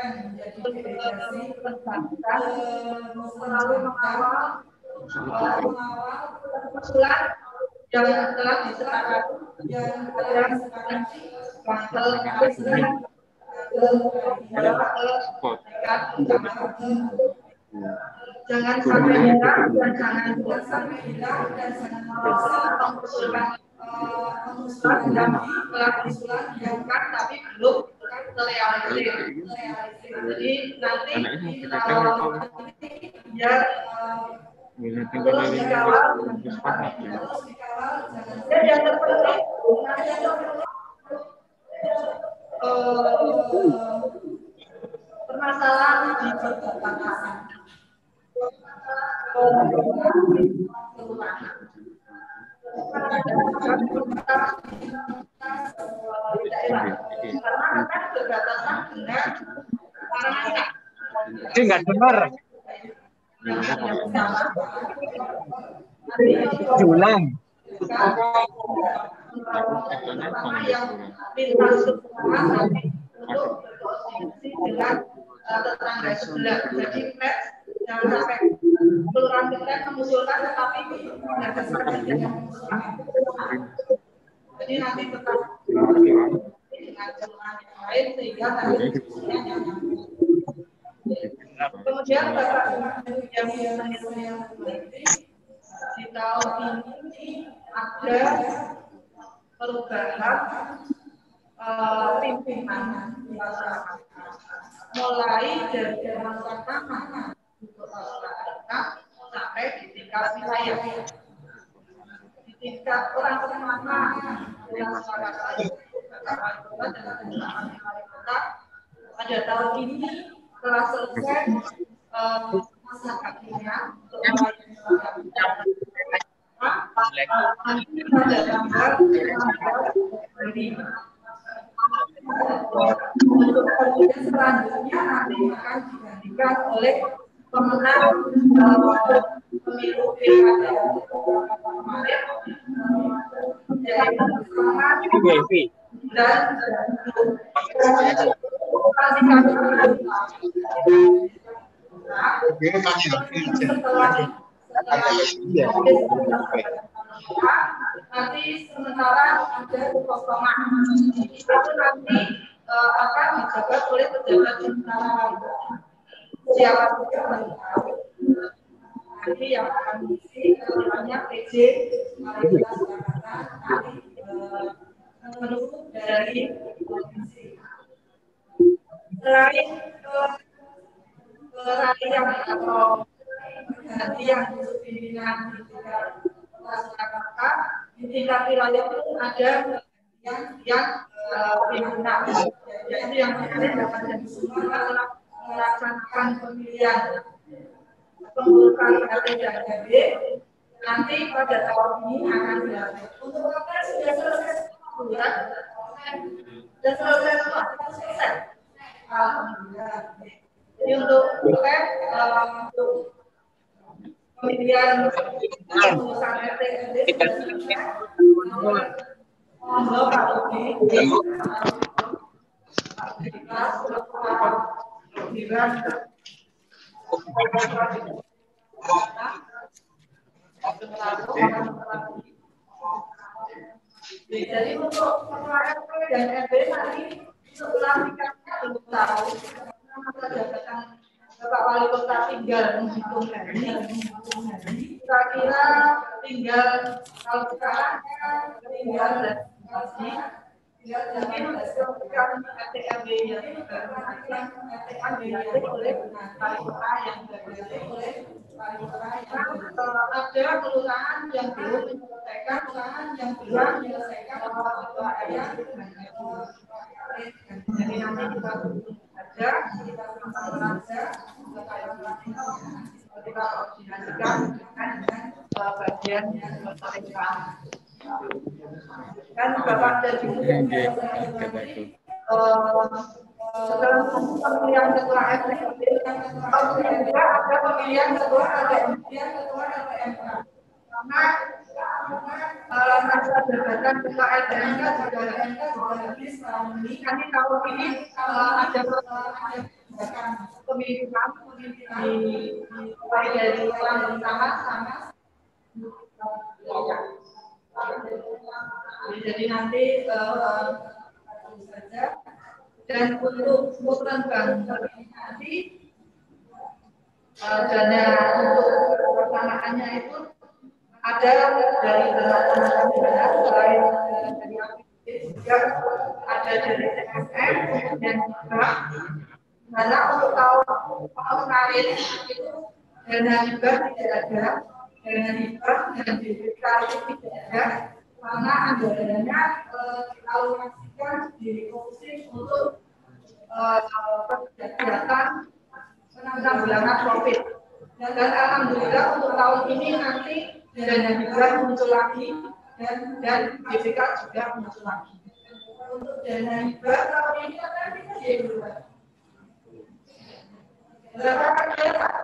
selalu mengawal usulan yang telah disepakati Bangsel jangan sampai hilang dan jangan mengusulkan usulan dilakukan tapi belum terrealisir. Jadi nanti ya terus dikawal dan yang terpenting permasalahan di perbatasan. Nggak dengar. Julang. Dengan tetangga sebelah. Jadi jangan sampai kelurahan kita mengusulkan tetapi tidak jadi nanti tetap dengan kelurahan yang lain sehingga nanti diskusinya nyambung. Kemudian Bapak yang di tahun ini ada perubahan pimpinan masyarakat mulai dari pertama untuk masyarakat sampai di tingkat wilayah. Di tingkat orang pertama masyarakat dan kota pada tahun ini telah selesai masa kakinya untuk pada tanggal 16 Juli. Untuk kemudian selanjutnya nanti akan digantikan oleh pemenang pemilu pilkada kemarin, yaitu nanti sementara ada kekosongan itu nanti akan dijabat oleh pejabat sementara siapa saja nanti yang akan diisi namanya PJ Mayoritas Jakarta menurut dari provinsi. Selain peralihan atau pergantian pimpinan di tingkat Jakarta, di tingkat wilayah itu ada yang pimpinan, yaitu yang kemarin dapat jadi semua melaksanakan pemilihan pengurusan RT dan RW. Nanti pada tahun ini akan dilakukan. Untuk apa sudah selesai semua, sudah selesai semua, selesai. Alhamdulillah. Jadi untuk pemilihan pengurusan RT RW sudah selesai. Monggo Pak Ugi. Jadi untuk RT dan RW tadi untuk pelantikannya belum tahu karena jabatan Bapak Wali Kota tinggal menghitung hari. Kira-kira tinggal kalau sekarang tinggal mungkin RT/RW-nya oleh wali kota yang oleh ada kelurahan yang belum menyelesaikan, jadi nanti kita aja kita koordinasikan dengan bagian yang berkaitan. Kan Bapak dari setelah pemilihan ketua RT, ada pemilihan ketua RTMK. Karena masa jabatan ketua RTMK sudah habis tahun ini. Kami tahun ini ada pemilihan mulai dari orang pertama sama. Jadi nanti saja. Dan untuk putaran nanti dana untuk pelaksanaannya itu ada dari tenaga selain dari APBD juga ada dari CSR dan juga dana untuk tahun kemarin itu dana hibah tidak ada, dana hibah dan DBK tidak ada karena anggarannya dialokasikan direfocusing untuk kegiatan penanggulangan COVID. Dan alhamdulillah untuk tahun ini nanti dana hibah muncul lagi dan BPK juga muncul lagi. Untuk dana hibah tahun ini akan kita dibuat. Berapa kali Pak?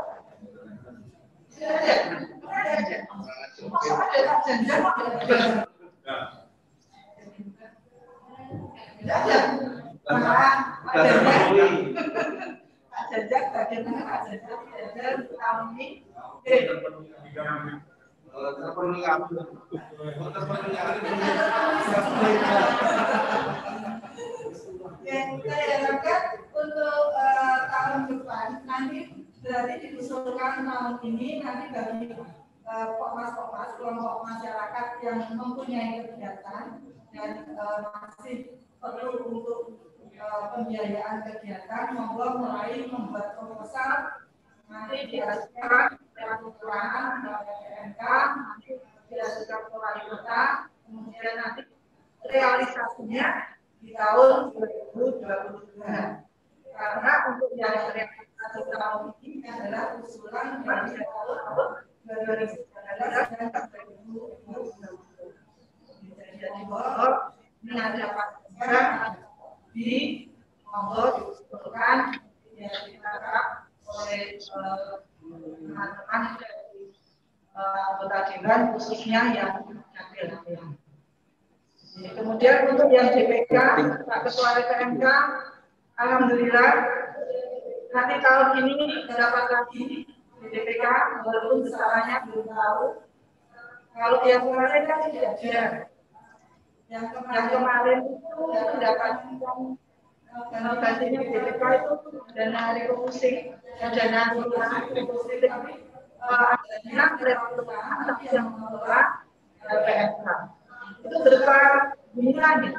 Saya harapkan untuk tahun depan nanti berarti diusulkan tahun ini nanti bagi pokmas-pokmas kelompok masyarakat yang mempunyai kegiatan dan masih perlu untuk pembiayaan kegiatan, monggo mulai membuat proposal nanti diajukan lewat kelurahan atau PMK, nanti diajukan ke wali kota, kemudian nanti realisasinya di tahun 2022. Karena untuk yang realisasi tahun ini adalah usulan dari tahun 2019 dan 2020. Jadi bahwa ini ada apa di monggo diusulkan ya diharap oleh teman-teman dari anggota dewan khususnya yang wakil. Kemudian untuk yang DPK, Pak Ketua PMK, alhamdulillah nanti tahun ini dapat lagi di DPK walaupun besarannya belum tahu. Kalau yang kemarin kan tidak ada. Yang kemarin itu mendapatkan gantinya di DPK itu dana refocusing dan dana refocusing tapi adanya kelewatan tapi yang mengelola PMK itu berupa bimbingan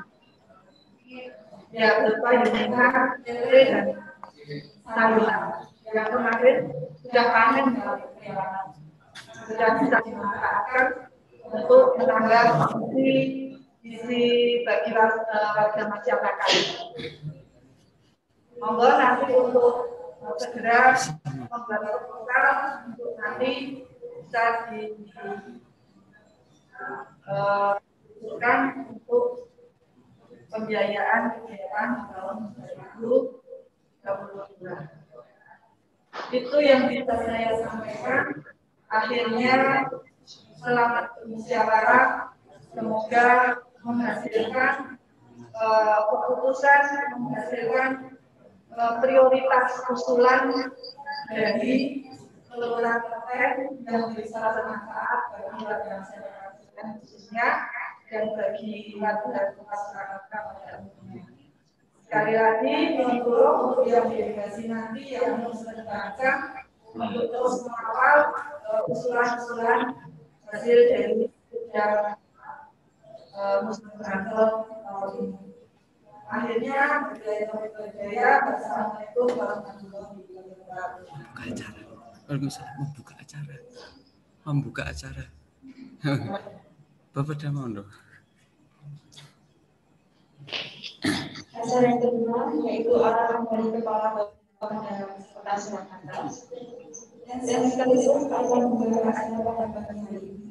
ya berupa bimbingan dan saluran yang kemarin sudah panen sudah bisa dimanfaatkan untuk menambah isi bagi warga masyarakat. Monggo nanti untuk segera membuat proposal untuk nanti bisa diusulkan untuk pembiayaan kegiatan tahun 2022. Itu yang bisa saya sampaikan. Akhirnya selamat musyawarah, semoga menghasilkan keputusan, menghasilkan prioritas usulan dari kelurahan terkait yang bisa bermanfaat bagi warga masyarakat khususnya dan bagi warga masyarakat pada umumnya. Sekali lagi, untuk yang delegasi nanti yang harus dibaca untuk terus mengawal usulan-usulan hasil dari yang Muslim Council tahun ini. Akhirnya, berjaya bersama-sama warahmatullahi wabarakatuh. Buka acara. Kalau misalnya membuka acara, membuka acara. Bapak Damono. Acara yang kedua yaitu arahan dari Kepala Bapak Kota Surakarta dan sekaligus akan membahas acara pada pagi hari ini.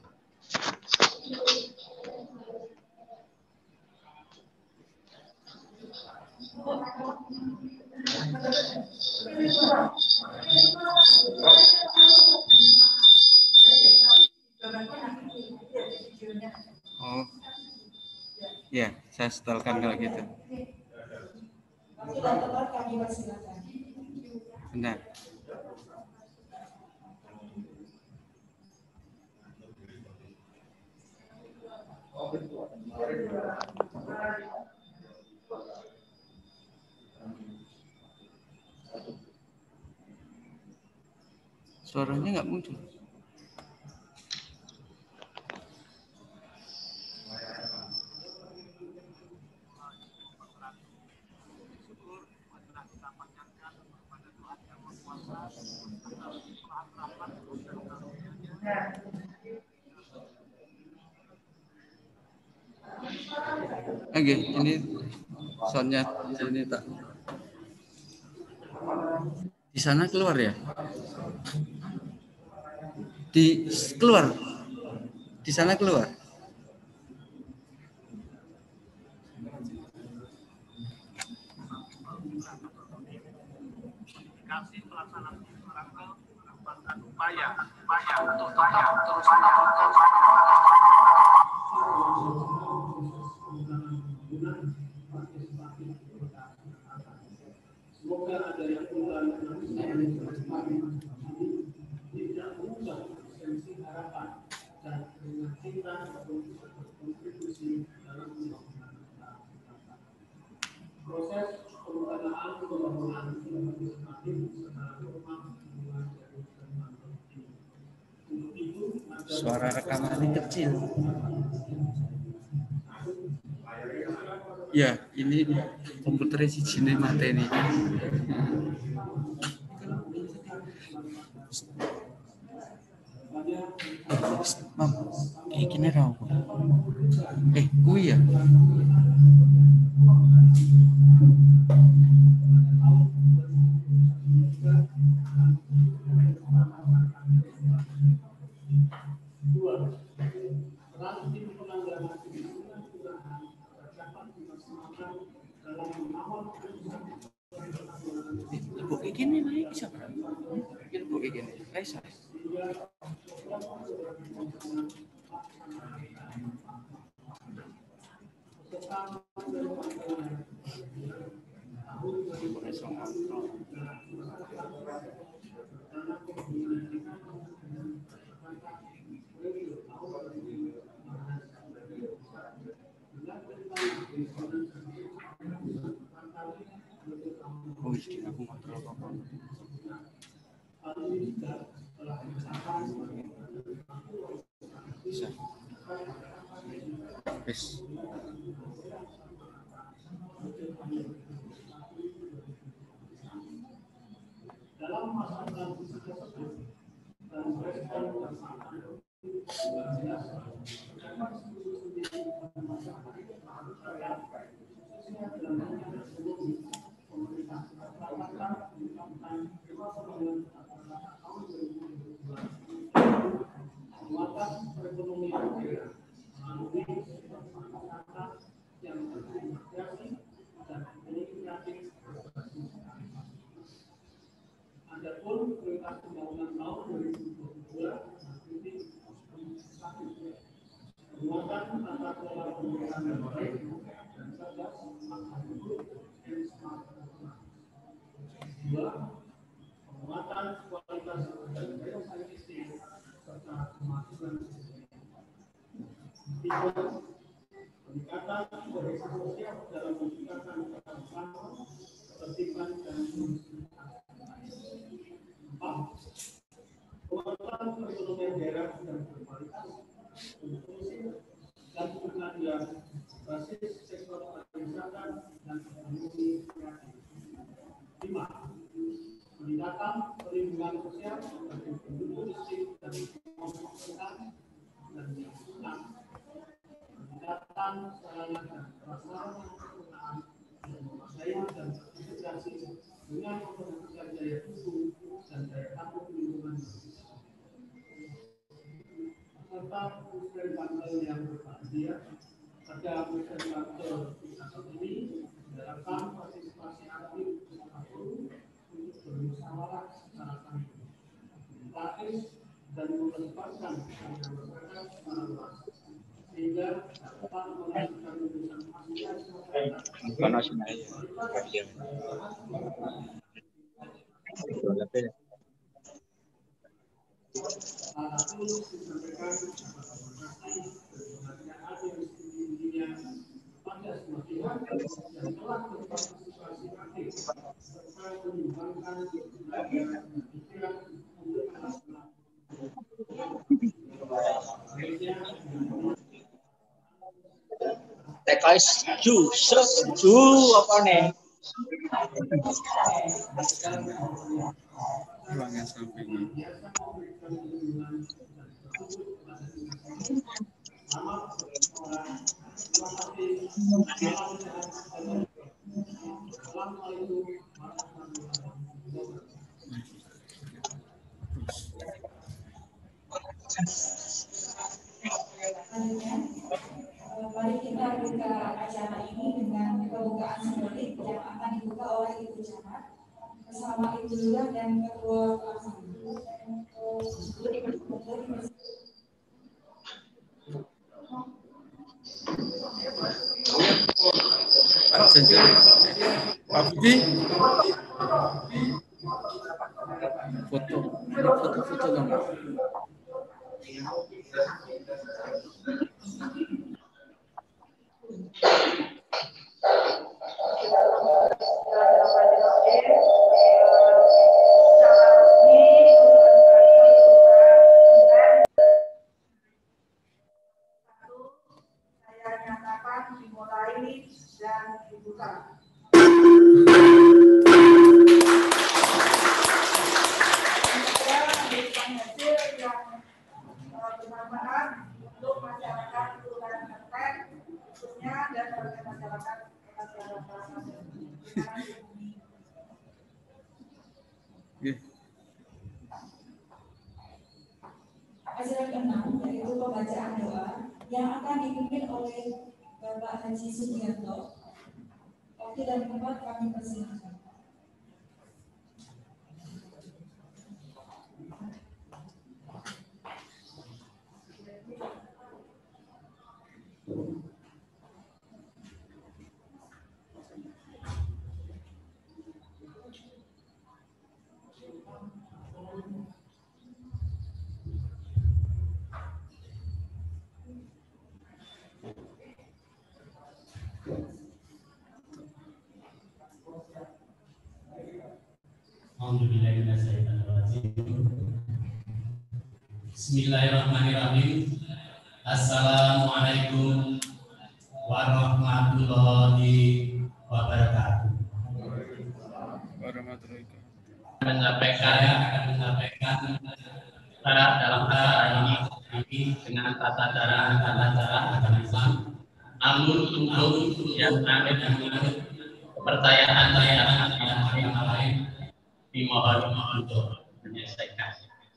Oh, ya, saya setelkan kalau gitu. Benar. Suaranya nggak muncul. Oke, ini soundnya ini tak di sana keluar ya. Di keluar. Di sana keluar. Pelaksanaan rangka menempatkan upaya untuk tetap terus melakukan semoga adanya perubahan tidak mengubah esensi harapan dan dengan kita berkontribusi dalam proses perencanaan pembangunan legislatif secara normal. Suara rekamannya kecil. Ya, ini komputernya si Cine mati nih. Mam, kayak gini raw. Kui ya. Ibu kayak gini naik bisa berapa? Ibu kayak gini, bisa. Oh, ini aku kontrol apa? Bisa. Yes. Dalam masa transisi tersebut dan respon Adapun prioritas pembangunan tahun 2022 penguatan tata kelola pemerintahan yang baik dan cerdas dan smart. Dua, penguatan kualitas dan biosciences serta kemajuan sistem. Tiga, peningkatan kohesi sosial dalam meningkatkan kebersamaan, ketertiban dan penguatan perekonomian daerah dan berkualitas, inklusif dan pengadilan basis sektor pariwisata dan ekonomi kreatif. 5. Peningkatan perlindungan sosial bagi penduduk miskin dan kelompok rentan dan miskin. Peningkatan sarana dan prasarana penggunaan pemberdayaan dan integrasi dengan memperhatikan daya dukung dan daya tampung lingkungan serta pusat bantal yang berbahagia. Pada pusat bantal saat ini diharapkan partisipasi aktif untuk bermusyawarah secara santun, praktis dan melibatkan masyarakat secara luas sehingga dapat menghasilkan putusan aspirasi TKS setuju apa nih? Ruangan samping. bersama Ibu Lurah dan Ketua Pelaksana. Pak Jaja, Pak Budi, foto dong. Saya nyatakan dimulai dan dibuka. Hasil yang bermanfaat untuk masyarakat Kelurahan Kerten, khususnya dan bagi masyarakat. Acara ke-6 yaitu pembacaan doa yang akan dipimpin oleh Bapak Haji Sugiarto. Waktu dan tempat kami persilakan. Bismillahirrahmanirrahim. Assalamualaikum warahmatullahi wabarakatuh. Saya akan menyampaikan dalam acara ini dengan tata cara agama Islam. Namun untuk yang ada dengan kepercayaan yang lain dimohon untuk menyelesaikan.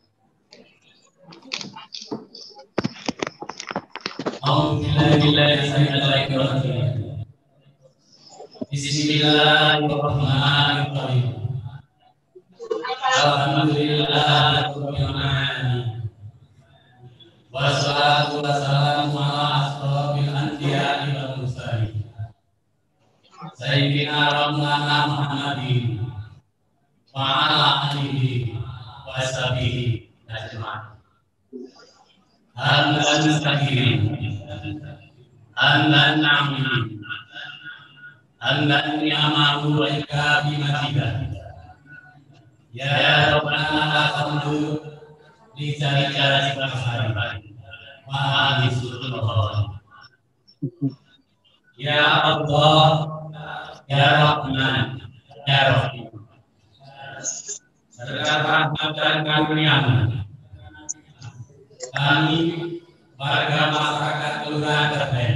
Bismillahirrahmanirrahim. Alhamdulillahirabbil alamin. Wassalatu wassalamu ala asrofil anbiya'i wal mursalin. Sayyidina wa maulana Muhammadin wa ala alihi wa sahbihi ajma'in. Hamdan katsiran, hamdan na'min, hamdan ni'amahu wa ikabi matidah. Ya Rabbana alhamdu li jari-jari bahari wa ahli sultan. Ya Allah, Ya Rahman, Ya Rahim. Serta rahmat dan karunia-Mu, kami warga masyarakat Kelurahan Kerten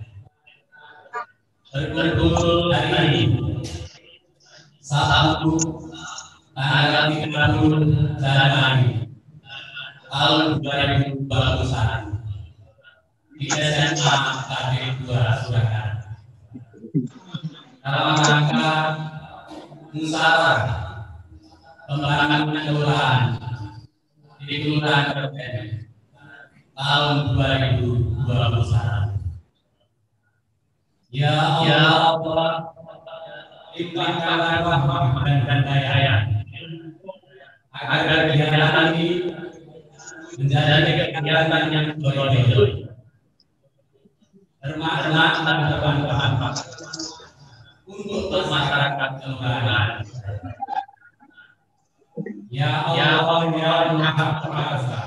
berkumpul hari ini Sabtu tanggal 30 Januari tahun 2021 di SMA KD 2 Surakarta dalam rangka musyawarah pembangunan kelurahan di Kelurahan Kerten tahun 2021. Ya Allah, limpahkan rahmat dan daya agar kegiatan ini menjadi kegiatan yang joy-joy, bermakna dan bermanfaat untuk masyarakat kelurahan. Ya Allah, Ya Maha Kuasa,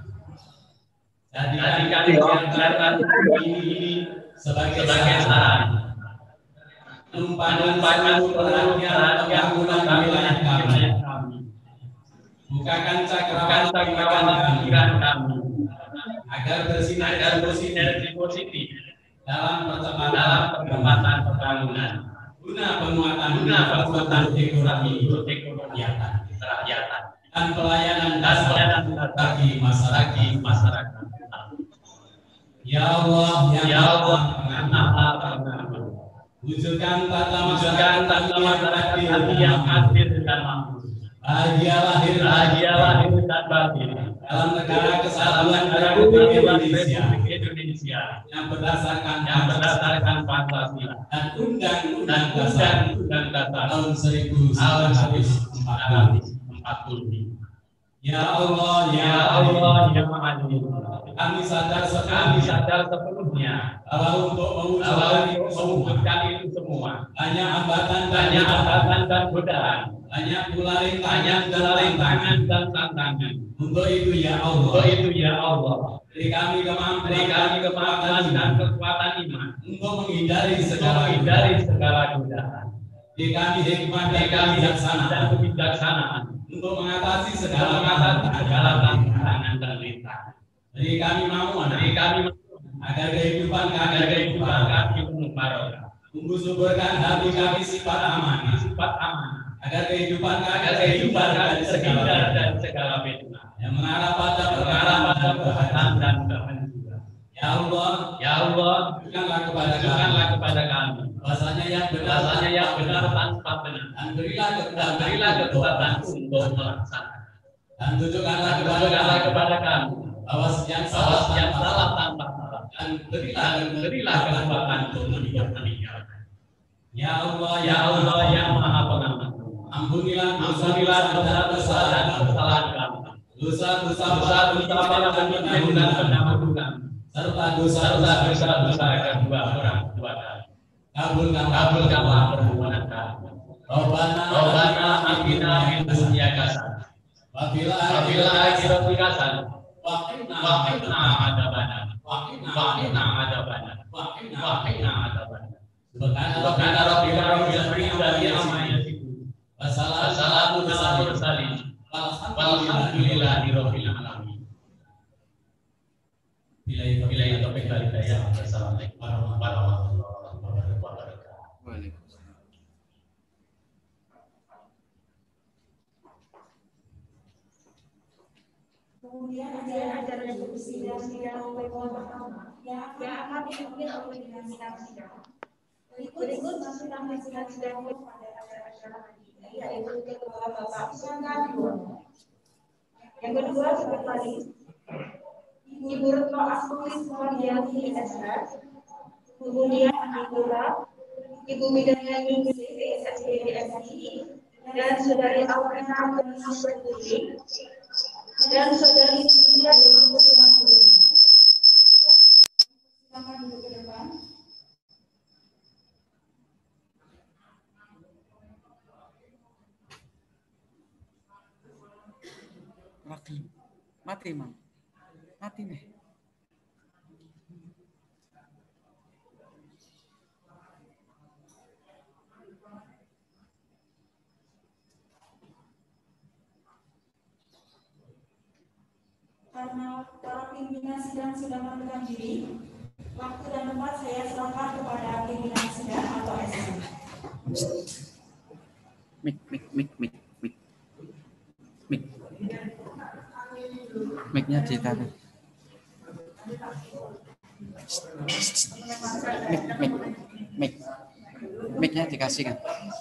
jadikan kegiatan ini sebagai saran umpan-umpan perhatian pembangunan wilayah kami. Bukakan cakrawala pikiran kami agar bersinergi positif dalam percepatan pembangunan guna penguatan ekonomi kerakyatan dan pelayanan dasar bagi masyarakat. Ya Allah, Ya Allah, Wujudkan tata masyarakat yang adil dan makmur. Bahagia lahir dan batin dalam negara kesatuan Republik Indonesia yang berdasarkan Pancasila dan Undang-Undang Dasar tahun 1945. Ya Allah, ya Maha Adil, kami sadar sepenuhnya bahwa untuk mewujudkan itu semua hanya hambatan dan godaan, hanya pula rintangan dan tantangan. Untuk itu ya Allah, beri kami kemampuan dan kekuatan iman untuk menghindari segala godaan. Beri kami hikmah dan kebijaksanaan untuk mengatasi segala tantangan dan rintangan. Beri kami mampu agar kehidupan kami penuh barokah. Tumbuh suburkan hati kami sifat amanah. Agar kehidupan kami dari segala fitnah yang mengarah pada perkara dan kehancuran. Ya Allah, tunjukkanlah kepada kami bahasanya yang benar tanpa benar, dan berilah kekuatan untuk melaksanakan. Dan tunjukkanlah kepada kami bahwa yang salah tanpa salah, dan berilah kekuatan untuk meninggalkan. Ya Allah yang Maha Pengamat, ampunilah dosa dan kesalahan kami, dosa para pemimpin dan pendahulu kami, serta dosa kedua orang tua kami. Kabulkanlah permohonan kami. Rabbana atina fid dunya hasanah wa fil akhirati hasanah wa qina adzabannar. Subhana rabbika rabbil izzati amma yasifun. Wassalamun alal mursalin. Walhamdulillahi rabbil alamin. Billahi taufiq wal hidayah. Assalamualaikum warahmatullahi wabarakatuh. Kemudian acara sidang pertama yang akan dipimpin oleh dengan sidang. Berikut sidang pada acara ini, yaitu Ketua Bapak Sangga 2. Yang kedua sekretaris Ibu Retno Astuti Sumardianti SH, kemudian Anggota Ibu Bidang PSSB DSI, dan Saudari Alvena Putri, dan Saudari Cynthia Dewi Kusumasuri. Silakan duduk ke depan. Mati, Mam. Mati nih. Karena para pimpinan sidang sudah menentukan diri, waktu dan tempat saya serahkan kepada pimpinan sidang atau SM. Mic-nya ditaruh. Mic-nya dikasih kan.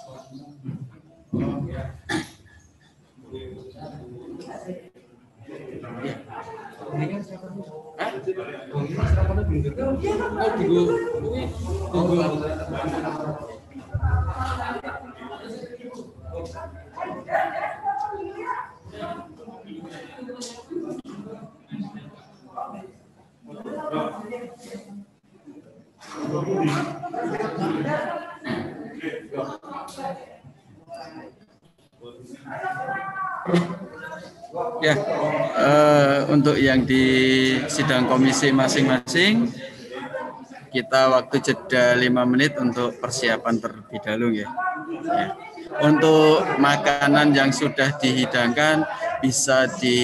Ya, untuk yang di sidang komisi masing-masing, kita waktu jeda 5 menit untuk persiapan terlebih dahulu ya. Untuk makanan yang sudah dihidangkan bisa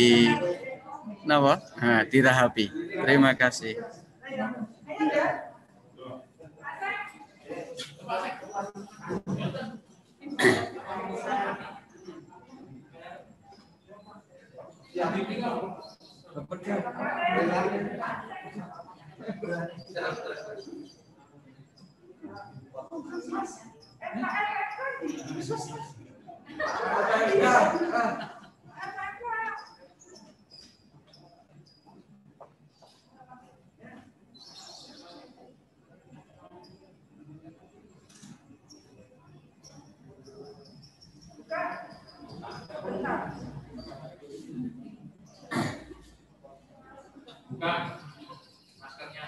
dirahapi. Terima kasih. Buka maskernya.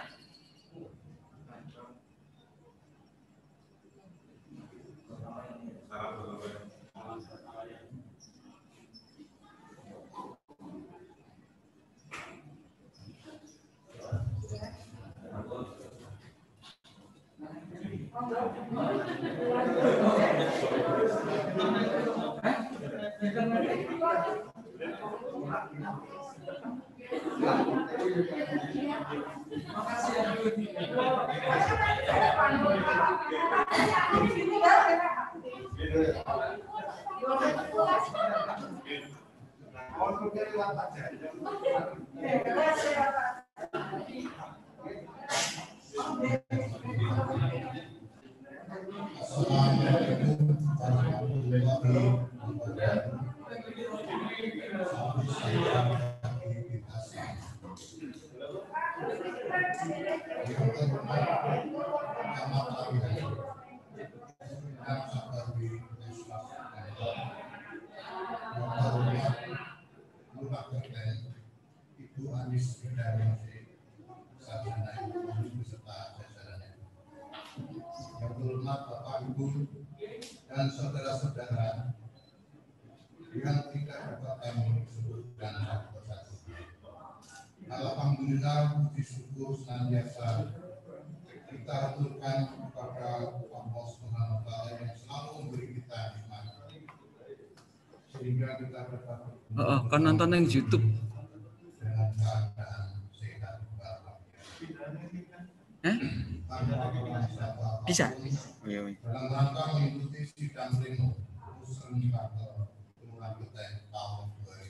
Ibu Anis Kedari Sarjana Ekonomi beserta jajarannya. Yang terhormat Bapak Ibu dan saudara-saudara yang tidak dapat kami sebutkan satu persatu. Alhamdulillah, puji syukur senantiasa kita aturkan kepada Allah Subhanahu wa Ta'ala yang selalu memberi kita nikmat sehingga kita dapat kan nonton yang YouTube. Dengan keadaan sehat Bisa. Dalam rangka mengikuti sidang pleno Muslim Kantor Kelurahan Geten tahun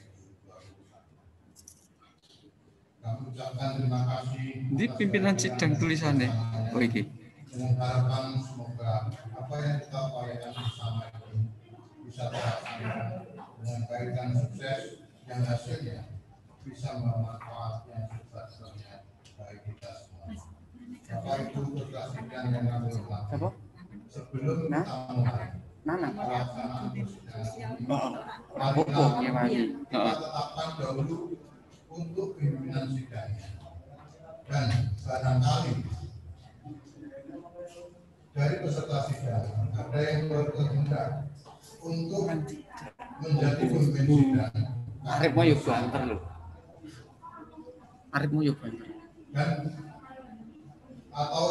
2021. Kami ucapkan terima kasih. Di pimpinan sidang tulisannya. Oh iki. Dengan harapan semoga apa yang kita upayakan bersama ini bisa terlaksana dengan baik dan sukses yang hasilnya bisa bermanfaat yang sebesar-besarnya bagi kita semua. Bapak Ibu peserta sidang yang kami hormati. Sebelum kita mulai pelaksanaan persidangan ini, mari kita tetapkan dahulu untuk pimpinan sidangnya. Dan barangkali dari peserta sidang ada yang berkehendak untuk menjadi pemimpin sidang. Arep mau yuk banter loh. Arep mau yuk banter. Dan atau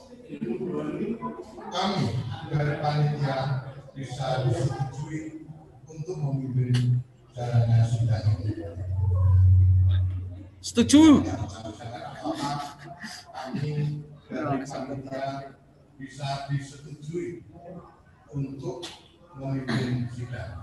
kami dari panitia bisa disetujui untuk memimpin jalannya sidang ini. Setuju. Kami dari panitia bisa disetujui untuk memimpin sidang.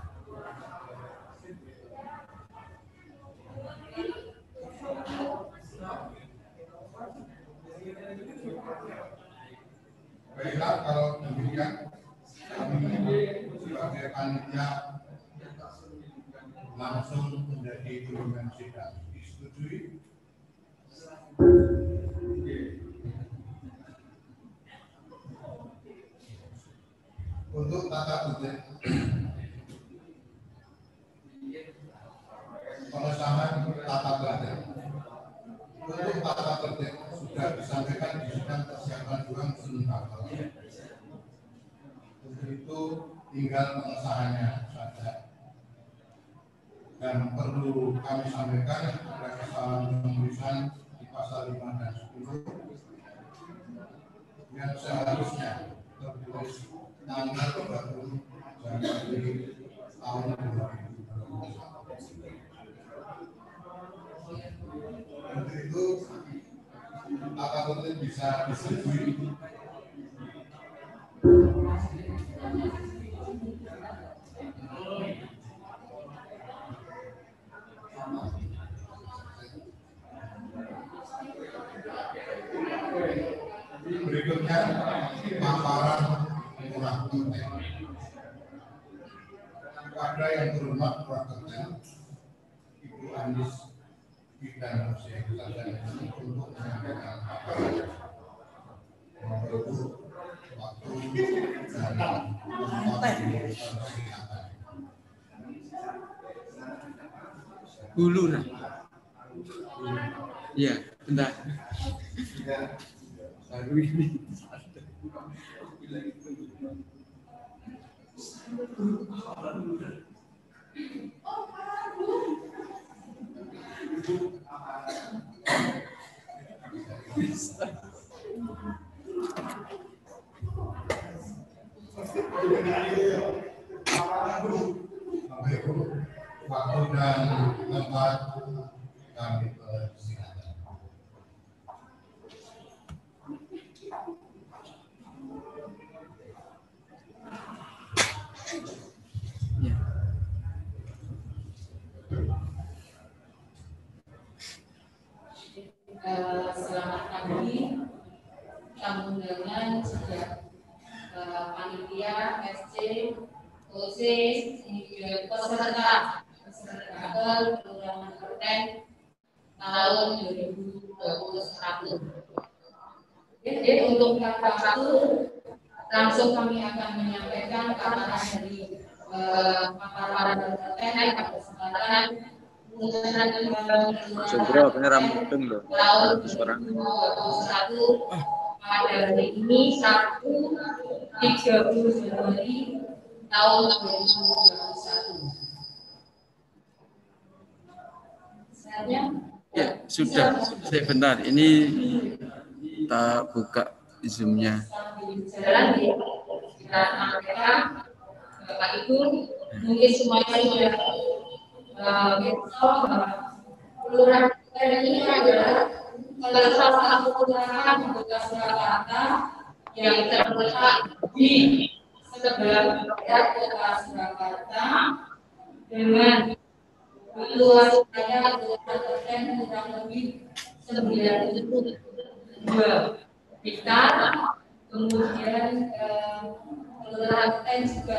Baiklah, kalau demikian kami sebagai panitia langsung menjadi pemimpin sidang. Disetujui? Untuk tata tertib pengesahan tata tertib. Untuk tata tertib sudah disampaikan di sidang persiapan ruang sementara. Untuk itu tinggal pengesahannya saja. Dan perlu kami sampaikan ada kesalahan penulisan di pasal 5 dan 10 yang seharusnya tertulis tanggal 30 Januari tahun 2021. Untuk itu tata tertib bisa disetujui. Berikutnya paparan terhormat Wakil Ibu Andis Bidang Usia Kesehatan untuk menyampaikan apa waktu dan Hulu lah. Iya, bentar. Baru ini. Waktu dan tempat kami persilakan. Selamat pagi, tamu undangan juga panitia, SC, OSIS, peserta Kelurahan Kerten tahun 2021. Jadi untuk kata waktu langsung kami akan menyampaikan paparan dari paparan Kerten pada kesempatan Sendro beneran mudeng loh. tahun 2021 pada hari ini Sabtu 30 Januari tahun 2021. Ya, sudah. Sebentar, ini kita buka Zoom-nya. Jalan kita sampaikan Bapak Ibu, mungkin semuanya sudah bahwa Kelurahan Kerten ini adalah salah satu kelurahan di Kota Surakarta yang terletak di sebelah barat Kota Surakarta dengan luas wilayah Kelurahan Kerten kurang lebih 92 hektar. Kemudian Kelurahan Kerten juga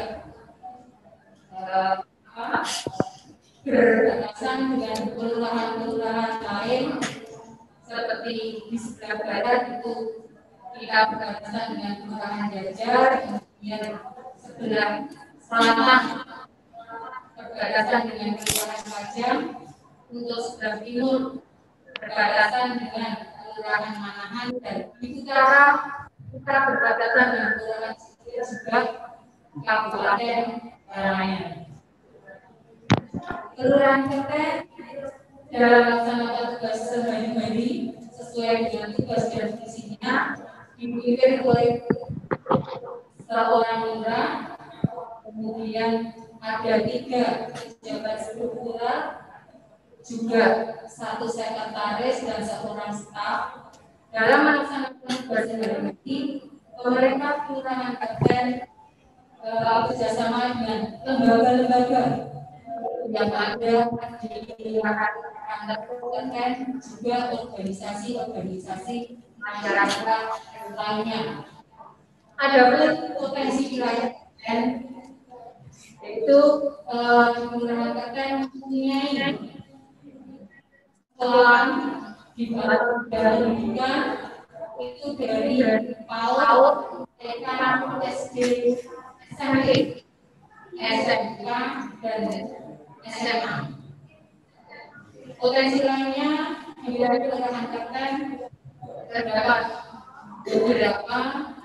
berbatasan dengan kelurahan-kelurahan lain seperti di sebelah barat itu kita berbatasan dengan Kelurahan Jajar, kemudian sebelah selatan berbatasan dengan Kelurahan Pajang, untuk sebelah timur berbatasan dengan Kelurahan Manahan, dan di utara kita berbatasan dengan Kelurahan Sikir juga Kabupaten Karanganyar. Kelurahan Kerten dalam melaksanakan tugas sehari-hari sesuai dengan tugas dan fungsinya dipimpin oleh seorang lurah, kemudian ada 3 pejabat struktural, juga 1 sekretaris dan 1 staf. Dalam melaksanakan tugas sehari-hari, pemerintah Kelurahan Kerten bekerjasama dengan lembaga-lembaga yang ada di Kelurahan Kerten, juga organisasi-organisasi masyarakat lainnya. Ada potensi wilayah Kerten, yaitu Kelurahan Kerten mempunyai sekolah di bawah pendidikan itu dari PAUD, TK, SD, SMP, SMK, dan SMA. Potensi lainnya di wilayah Kelurahan Kerten terdapat beberapa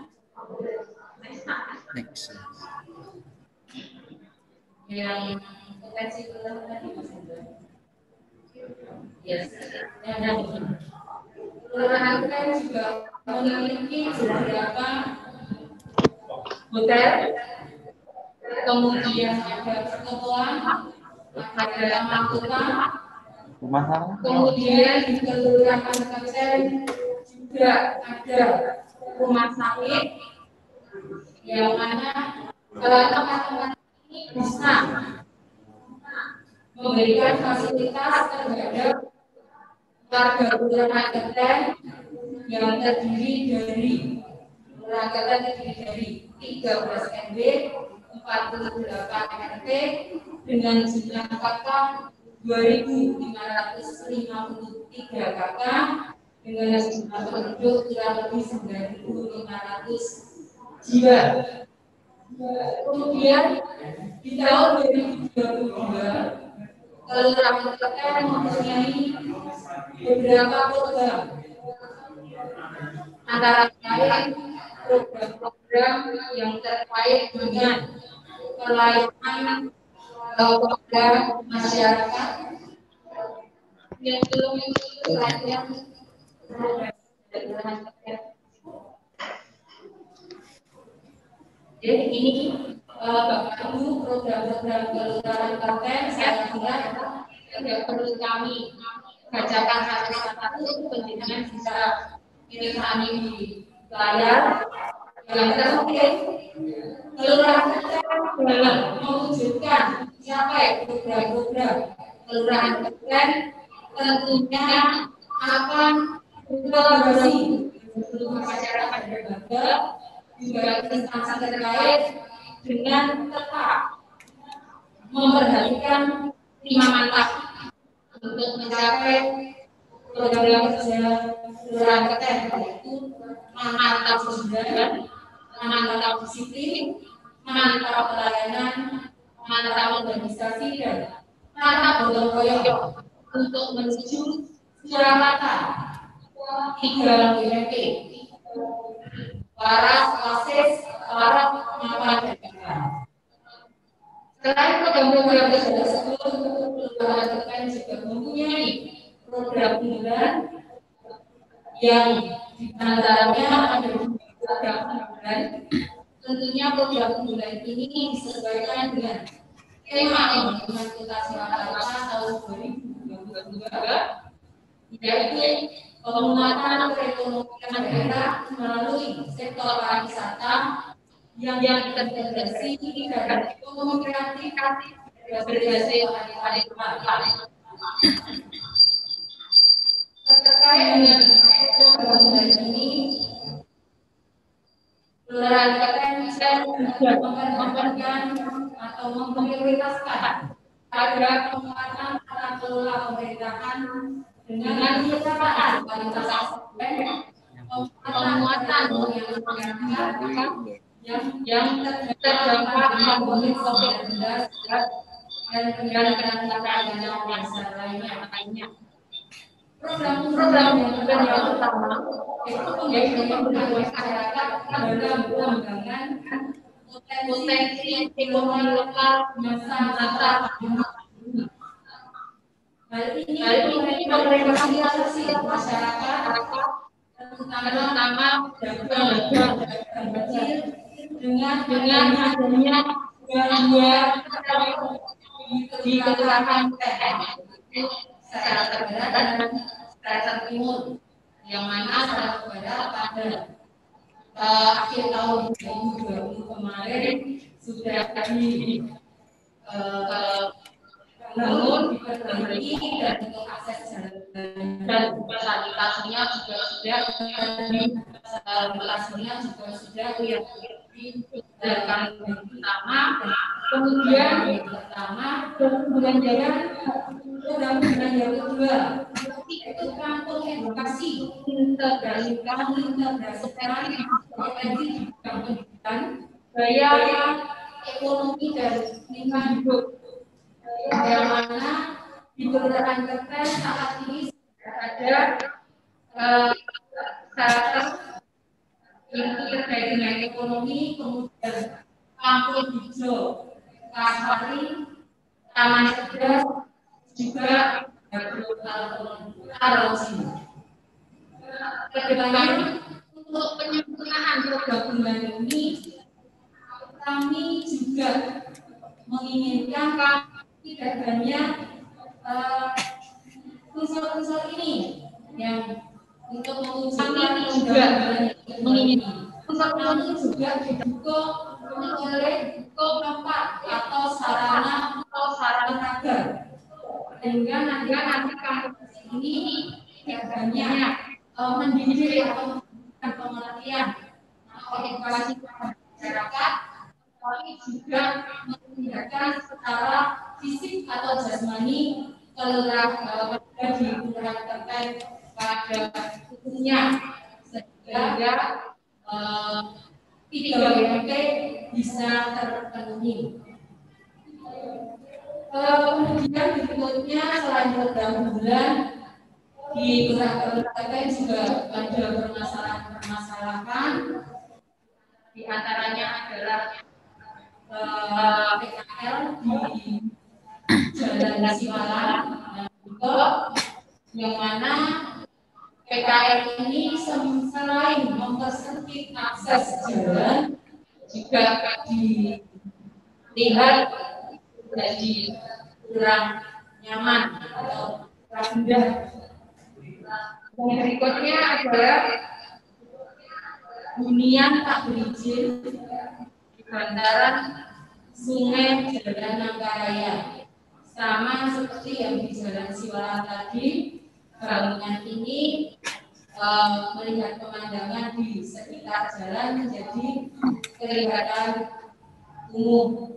yang potensi kelurahan di Kelurahan Kerten juga memiliki beberapa hotel, kemudian ada pertokoan, ada taman kota, kemudian di Kelurahan Kerten juga ada rumah sakit, yang mana tempat-tempat ini bisa memberikan fasilitas terhadap warga Kelurahan Kerten yang terdiri dari 13 RW, RT dengan jumlah kakak 2.553 kakak dengan jumlah penduduk kurang lebih 9.500 jiwa. Kemudian di tahun 2022 Kelurahan Kleten mempunyai beberapa program, antara lain program-program yang terkait dengan pelayanan kepada masyarakat yang belum program jadi ini Bapak Ibu program-program kelurahan Klaten saya kira tidak perlu kami bacakan satu-satu penjelasan bisa dipahami di layar. Yang terpenting kelurahan Klaten dalam mewujudkan mencapai program-program kelurahan Klaten tentunya akan berkolaborasi dengan seluruh masyarakat berbagai juga instansi terkait dengan tetap memperhatikan 5 mantap untuk mencapai program kerja kelurahan Klaten, yaitu mantap sosial, mantap disiplin, mantap pelayanan, mantap organisasi, dan mantap gotong royong untuk menuju Jakarta 3 WMP. Waras, wasis, warak, mapan, dan selain program-program tersebut, kelurahan Klaten juga mempunyai program unggulan yang diantaranya ada program unggulan. Tentunya program unggulan ini disesuaikan dengan tema implementasi rata-rata tahun 2022, yaitu penguatan perekonomian daerah melalui sektor pariwisata yang terintegrasi dan ekonomi kreatif berbasis pariwisata. Terkait dengan program ini, kelurahan Klaten bisa memperhatikan atau memprioritaskan pada penguatan tata kelola pemerintahan dengan peningkatan kualitas SDM, penguatan yang terdampak COVID-19 dan peningkatan dana dasar lainnya. Program yang pertama yaitu pemberdayaan masyarakat dalam pengembangan potensi ekonomi lokal masa hal ini memprioritasasi masyarakat terutama pedagang kecil dengan adanya gangguan di kelurahan Klaten secara terbarat dan secara timur, yang mana secara terbarat pada akhir tahun 2020 kemarin sudah dibangun, diperbaiki, dan untuk akses jalan dan sanitasinya juga sudah dilakukan pertama, kemudian jalan program yang kedua itu kampung edukasi integrasikan potensi pendidikan, daya ekonomi dan lingkungan hidup, yang mana di kelurahan Klaten saat ini ada salah itu terkait dengan ekonomi, kemudian kampung hijau, Kasari, Taman Cerdas, juga Arausi. Kedepannya untuk penyempurnaan program unggulan ini, kami juga menginginkan tidak hanya unsur-unsur ini yang untuk mewujudkan program menginginkan unsur juga didukung oleh tempat atau sarana olahraga, sehingga nanti kampus ini tidak hanya mendidik atau pengertian atau edukasi masyarakat, tapi tapi juga memindahkan secara fisik atau jasmani kelurahan di kelurahan terkait pada hukumnya, sehingga 3 WMP bisa terpenuhi. Kemudian berikutnya selain program bulan di kelurahan terkait juga ada permasalahan. Di antaranya adalah PKL di Jalan Siwalan, yang mana PKL ini selain mempersempit akses jalan juga dilihat jadi kurang nyaman atau kurang mudah. Yang berikutnya adalah hunian tak berizin di bantaran Sungai Jalan Nangkaraya. Sama seperti yang di Jalan Siwalan tadi, bangunan ini melihat pemandangan di sekitar jalan menjadi kelihatan umum.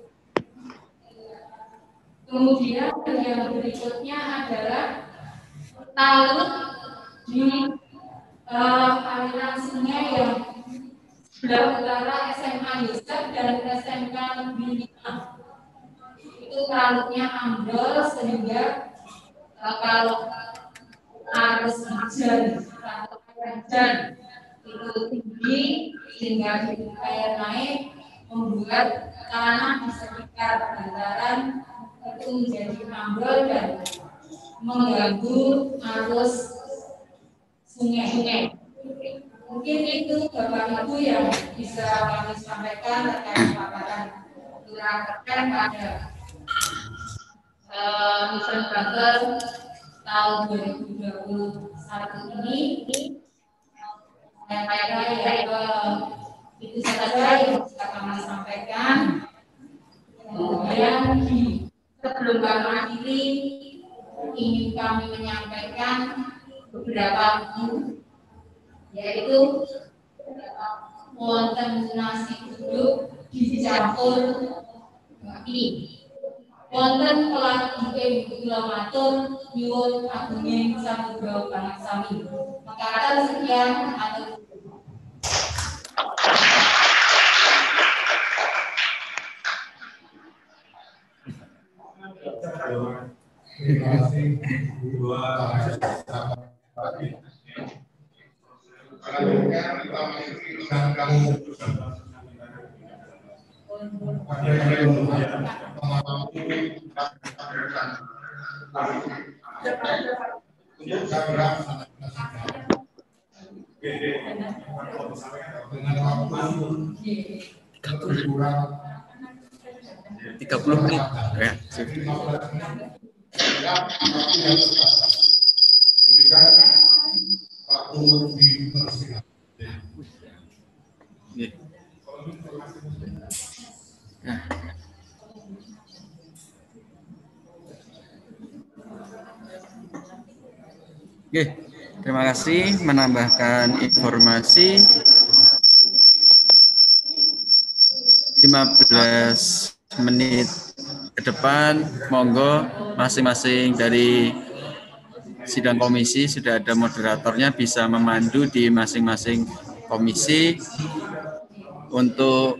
Kemudian yang berikutnya adalah talud di aliran sungai yang sebelah utara SMA Yusuf dan SMK Negeri 5. Itu taludnya ambrol sehingga kalau arus hujan atau hujan itu tinggi sehingga air naik membuat tanah di sekitar bantaran itu menjadi ambrol dan mengganggu arus sungai. Mungkin itu Bapak Ibu yang bisa kami sampaikan terkait paparan kelurahan terkait pada Mission Banten tahun 2021 ini. Saya kira itu saja yang bisa kami sampaikan. Kemudian sebelum kami akhiri, ingin kami menyampaikan beberapa buku, yaitu wonten nasi uduk dicampur mie. Wonten pelajeng kula matur nyuwun agunging samudra pangaksami. Mekaten sekian atur. Terima kasih dengan waktu 30 menit. Ya. Diberikan waktu dibersihkan. Nah. Oke, terima kasih menambahkan informasi 15 menit ke depan. Monggo masing-masing dari sidang komisi sudah ada moderatornya, bisa memandu di masing-masing komisi untuk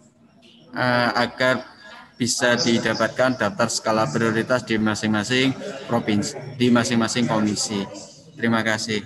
agar bisa didapatkan daftar skala prioritas di masing-masing provinsi, di masing-masing komisi. Terima kasih.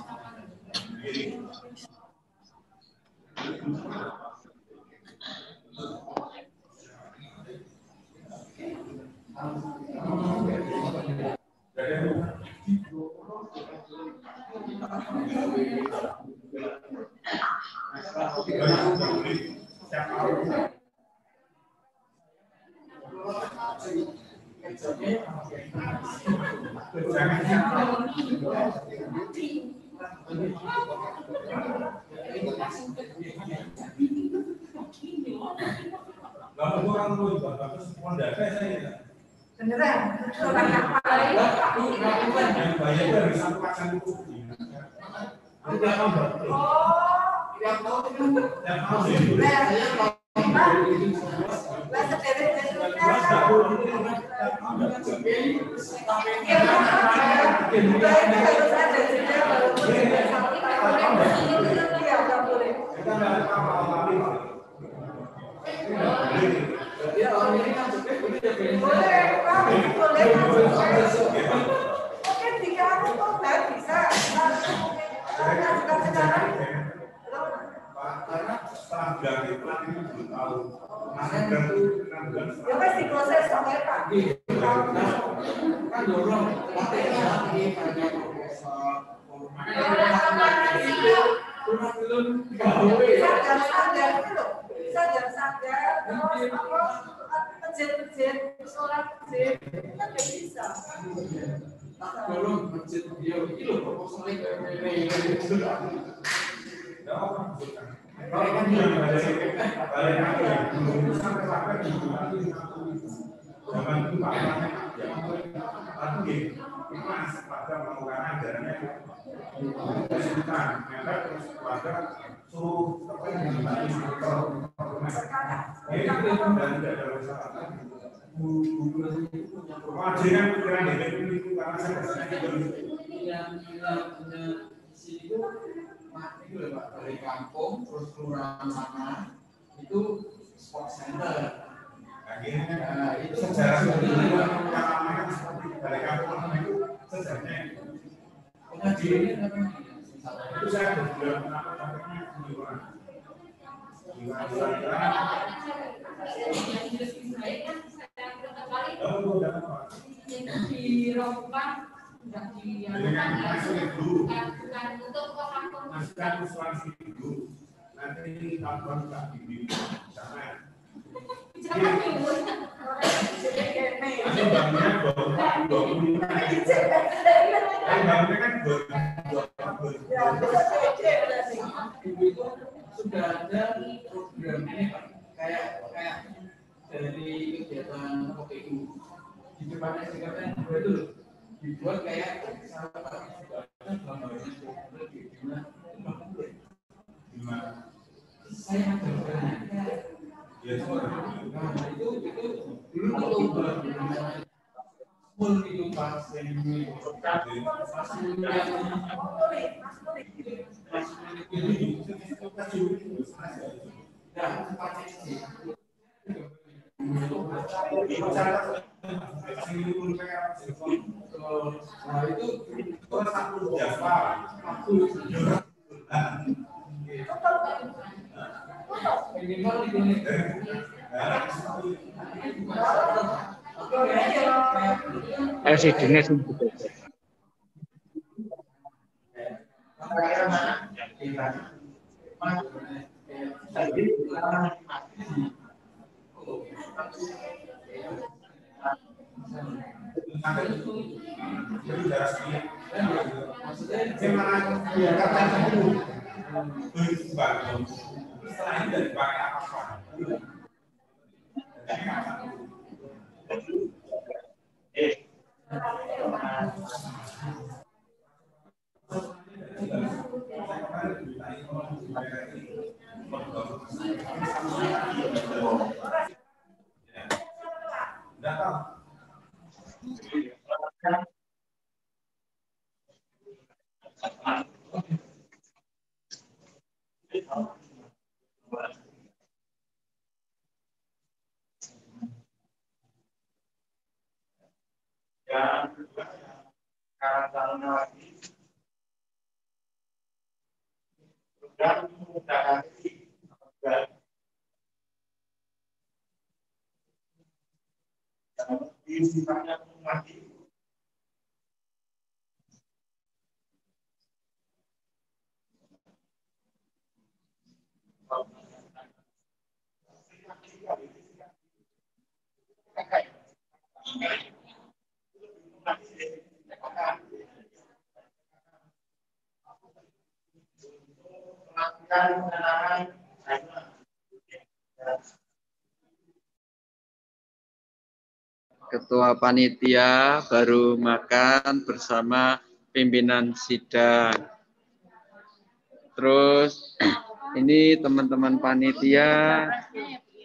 Beneran, Karena setelah dari pelan itu belum tahu. Masih ya pasti diproses sampai Pak. Kan dorong lagi pada sadar itu loh, sadar terus apa masjid sholat masjid kan nggak bisa. Dorong masjid dia itu loh proposalnya zaman itu Pak tapi mas pada melakukan ajarannya kesulitan maka terus pada suruh apa yang dan tidak ada masalah wajiran pikiran itu karena saya yang punya isi itu itu loh Pak, dari kampung terus kelurahan mana itu sport center. Nah, itu sejarah yang namanya seperti dari kampung itu sejarahnya pengajiannya apa? Itu saya berbulan masukkan usulan dulu nanti kapan tak bimbing sama bangunnya sudah ada program ini Pak, kayak dari kegiatan OPU di depan SDKN itu dibuat kayak salah satu gambarnya saya ada itu dulu waktu itu pas ini LCD-nya Ketua panitia baru makan bersama pimpinan sidang. Terus ini teman-teman panitia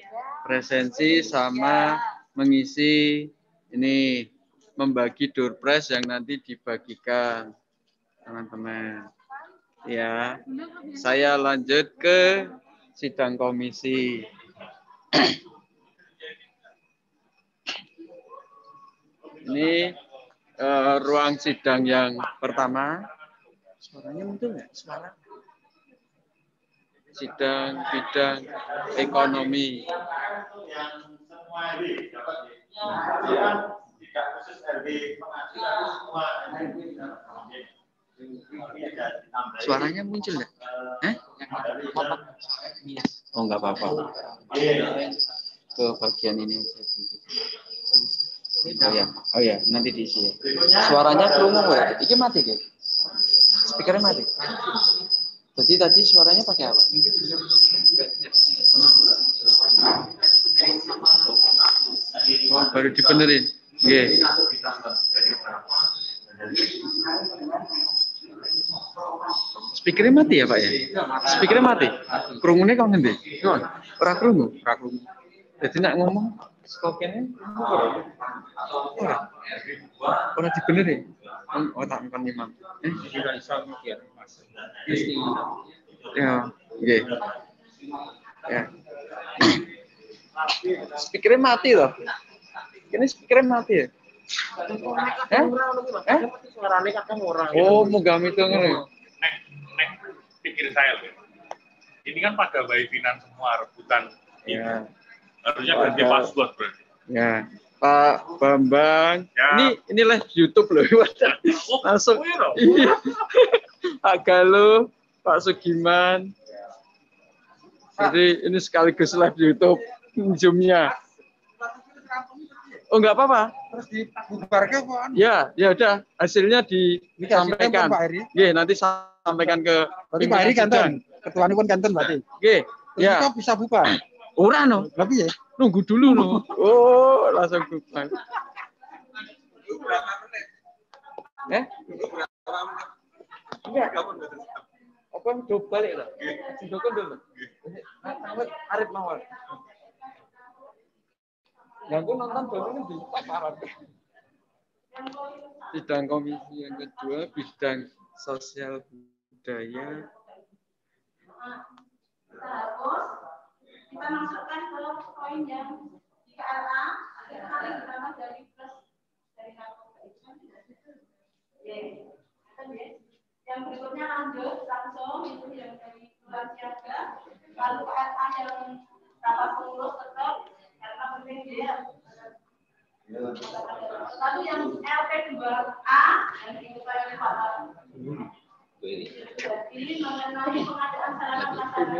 presensi sama mengisi ini, membagi door prize yang nanti dibagikan teman-teman. Ya, saya lanjut ke sidang komisi. Ini ruang sidang yang pertama. Suaranya muncul nggak? Suara? Sidang bidang ekonomi. Suaranya muncul nggak? Oh, nggak apa-apa. Ke bagian ini aja. Oh ya, nanti diisi ya. Suaranya kerungu nggak? Iki mati kan? Speakernya mati. Jadi tadi suaranya pakai apa? Oh, baru dibenerin. Oke. Speakernya mati ya Pak ya? Speakernya mati. Kerungunya kok ngendi? Ora kerungu. Jadi nak ngomong skoknya ora dibenerin. Oh tak ngkon imam. Ya, oke. Ya. Speakernya mati loh. Ini speakernya mati ya? Oh, munggah itu ngono. Nek pikir saya loh. Ini kan pada bayinan semua rebutan. Ya. Harusnya ganti password berarti. Ya. Pak Bambang, ya. Ini live YouTube loh, langsung. Iya. Pak Galuh, Pak Sugiman. Jadi ini sekaligus live YouTube, Zoom-nya. Oh nggak apa-apa. Terus dibubarkan kok? Ya, ya udah. Hasilnya disampaikan. Iya, nanti sampaikan ke. Berarti Pak Heri kanton, ketua pun kanton berarti. Oke, ya. Kita bisa bubar. Ora no. Tapi ya. Nunggu dulu no. Oh, langsung bubar. Enggak. Apa udah balik lah? Sindokon dulu. Arif mawar. Yang aku nonton dulu di pasaran. Sidang komisi yang kedua bidang sosial budaya. Kita masukkan ke poin yang jika ada yang pertama dari plus dari yang berikutnya lanjut langsung itu yang dari bulan siaga, lalu KRA yang rapat pengurus tetap karena penting dia. Lalu yang LP2A yang diikuti oleh Pak Lalu. Jadi mengenai pengadaan sarana prasarana.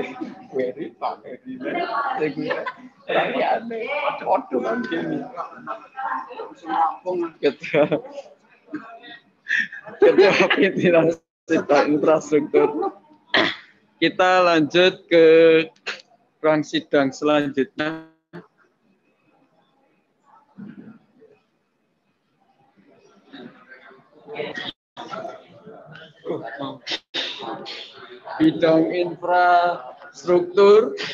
Ketua pimpinan sidang infrastruktur. Kita lanjut ke ruang sidang selanjutnya. Bidang infrastruktur.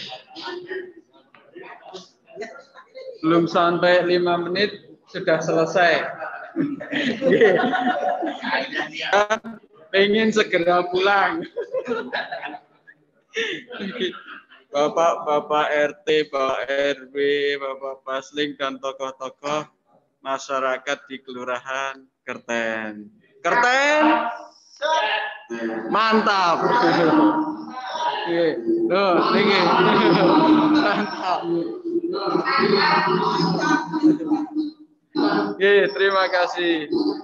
Belum sampai 5 menit sudah selesai. Pengen segera pulang. Bapak-bapak RT, Bapak RW, Bapak Pasling dan tokoh-tokoh masyarakat di Kelurahan Kerten. Kerten, mantap. Loh, ini mantap. Terima kasih.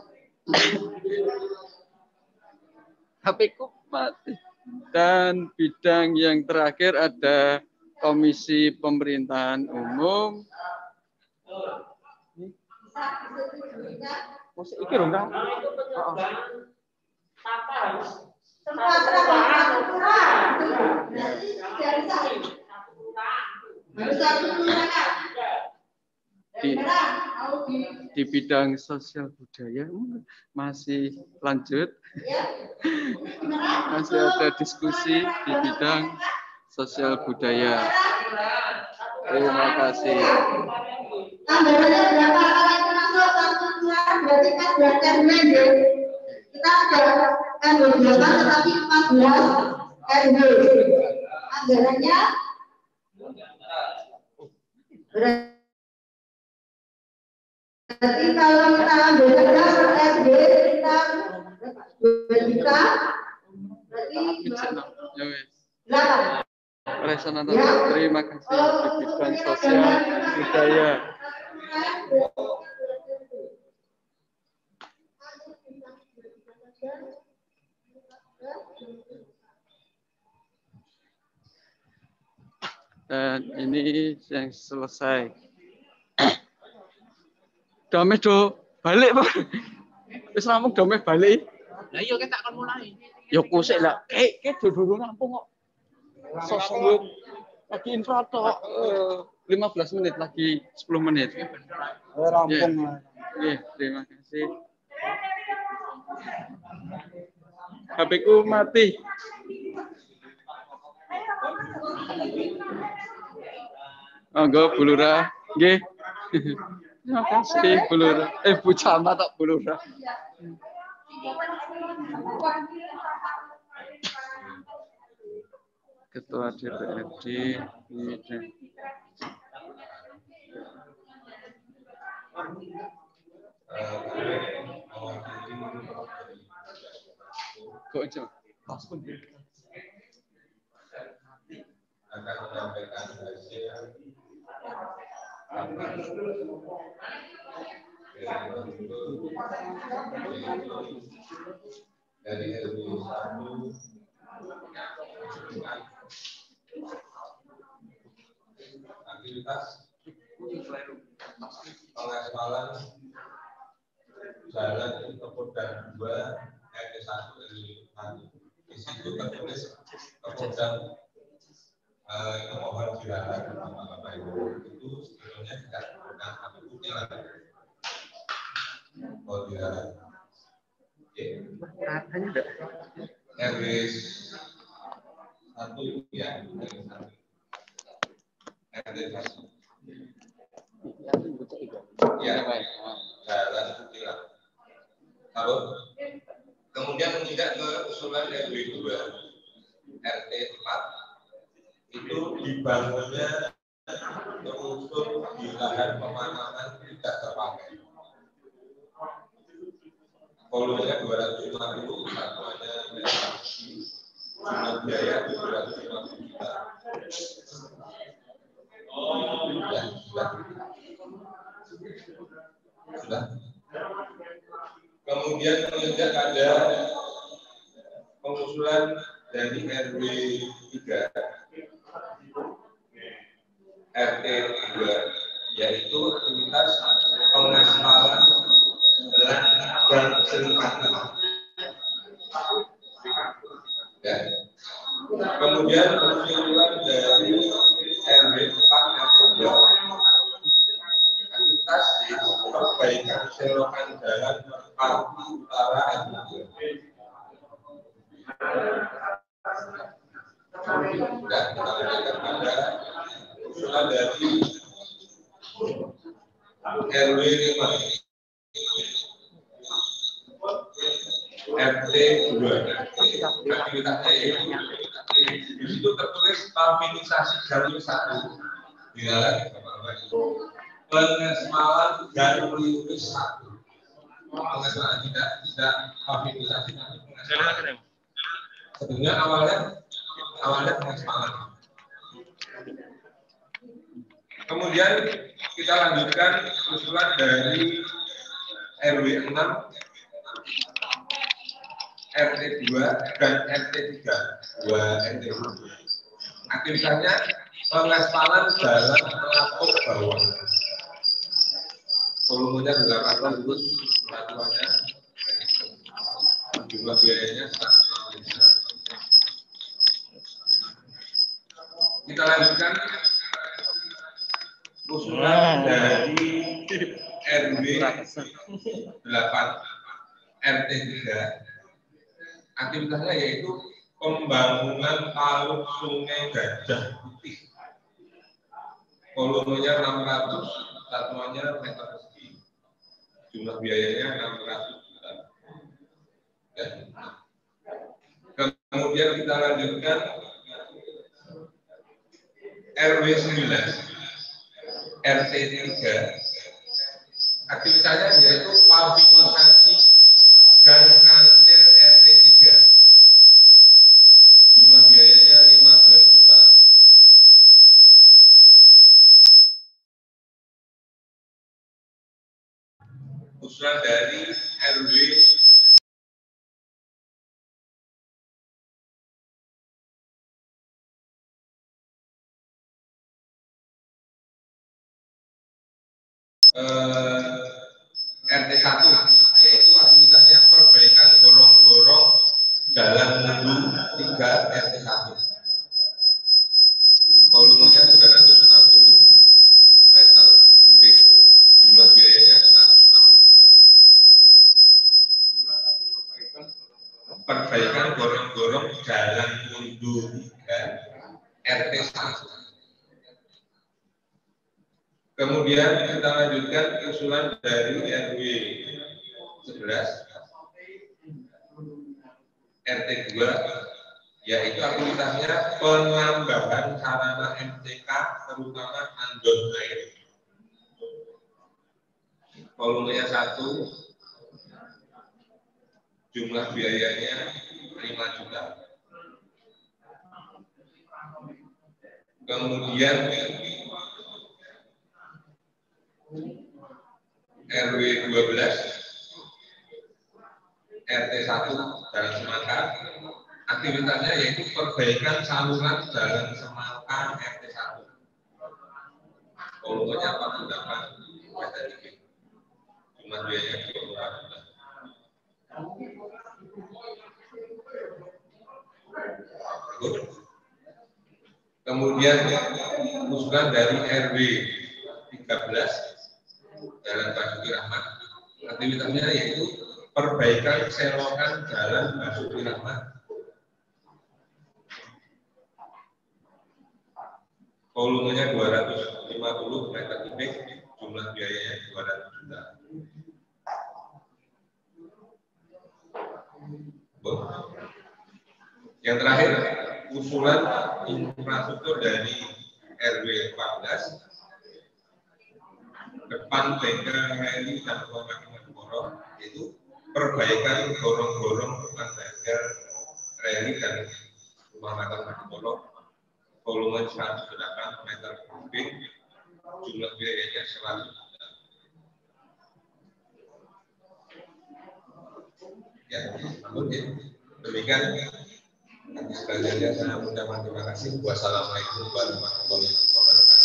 HP-ku mati. Dan bidang yang terakhir ada Komisi Pemerintahan Umum. Musik iki lho, Kang. Di bidang sosial budaya masih lanjut, masih ada diskusi di bidang sosial budaya. Terima kasih. Anggarannya berapa? Kalau itu masuk satu bulan berarti 14 RW. Kita ada RW 8 tetapi 14 RW. Anggarannya berarti kalau kita ambil per RW kita 2 juta berarti 8. Resonansi, terima kasih di bidang sosial budaya. Dan ini yang selesai. Damai do balik Pak. Wis rampung damai balik. Lah iya kita akan mulai. Ya kusik lah. Dulu rampung kok. Sosok lagi info tok 15 menit lagi 10 menit. Rampung. Terima kasih. HP-ku mati. Monggo Bu Lurah. Nggih. Terima kasih Bu Lurah. Bu Camat tak Bu Lurah. Ketua DPRD ini kok aja langsung akan menyampaikan hasil dari RW 1 aktivitas pengaspalan jalan Kepodang 2 RT 1 RW 1. Di situ tertulis Kepodang itu mohon dilarang Bapak Ibu. Itu sebetulnya tidak pernah kami punya lagi. Mohon dilarang. RW 1 ya, RT 1. Ya, jalan Kutilang. Lalu kemudian menginjak ke usulan RW 2 RT 4 itu dibangunnya terusun di lahan pemakaman tidak terpakai. Volumenya 250, satuannya biaya 250 juta. Ya, sudah. Kemudian menginjak ada pengusulan dari RW 3 RT 2 yaitu aktivitas pengaspalan dan selipatan. Ya. Kemudian pengusulan dari RW 4 RT 2 aktivitas yaitu perbaikan selokan jalan Merpati Utara RW 2. Dan kita lanjutkan pada usulan dari RW 5 RT 2. Aktivitasnya yaitu di situ tertulis pavilinisasi jalur 1 di dalam pengesmalan dan pelindungan 1. Pengesmalan tidak pavilinisasi tapi pengesmalan. Sebenarnya awalnya pengesmalan. Kemudian kita lanjutkan usulan dari RW 6 RT 2 dan RT 3 2 RT 2. Aktivitasnya pengaspalan jalan Pelapuk bawah. Volumenya 800, satuannya jumlah biayanya 160 juta. Kita lanjutkan usulan dari RW 8 RT 3. Aktivitasnya yaitu pembangunan Palu Sungai Gajah Putih. volumenya 600, satuannya meter persegi. Jumlah biayanya 600 juta. Ya. Kemudian kita lanjutkan RW 9, RT 3. Aktivitasnya yaitu pavingalisasi dan kantin RT 3. Jumlah biayanya 15 juta. Usulan dari RW RT 1, yaitu aktivitasnya perbaikan gorong-gorong jalan Mundu 3 RT 1. Volumenya 960 meter kubik. Jumlah biayanya 160 juta. Perbaikan gorong-gorong jalan Mundu 3 RT 1. Kemudian kita lanjutkan usulan dari RW 11 RT 2, yaitu aktivitasnya penambahan sarana MTK terutama andon air. Volumenya 1, jumlah biayanya 5 juta. Kemudian RW 12 RT 1 Jalan Semangka, aktivitasnya yaitu perbaikan saluran Jalan Semangka RT 1. Volumenya 48 meter kubik. Jumlah biayanya 24 juta. Kemudian usulan dari RW 13 Jalan Basuki Rahmat, aktivitasnya yaitu perbaikan selokan Jalan Basuki Rahmat. Volumenya 250 meter kubik, jumlah biayanya 200 juta. Yang terakhir, usulan infrastruktur dari RW 14 depan bengkel reli dan pemakaman gorong, yaitu perbaikan gorong-gorong depan bengkel reli dan rumah makan gorong, volume 108 meter kubik, jumlah biayanya 100 juta. Ya, namun demikian. Sekalian saya mengucapkan terima kasih. Wassalamualaikum warahmatullahi wabarakatuh.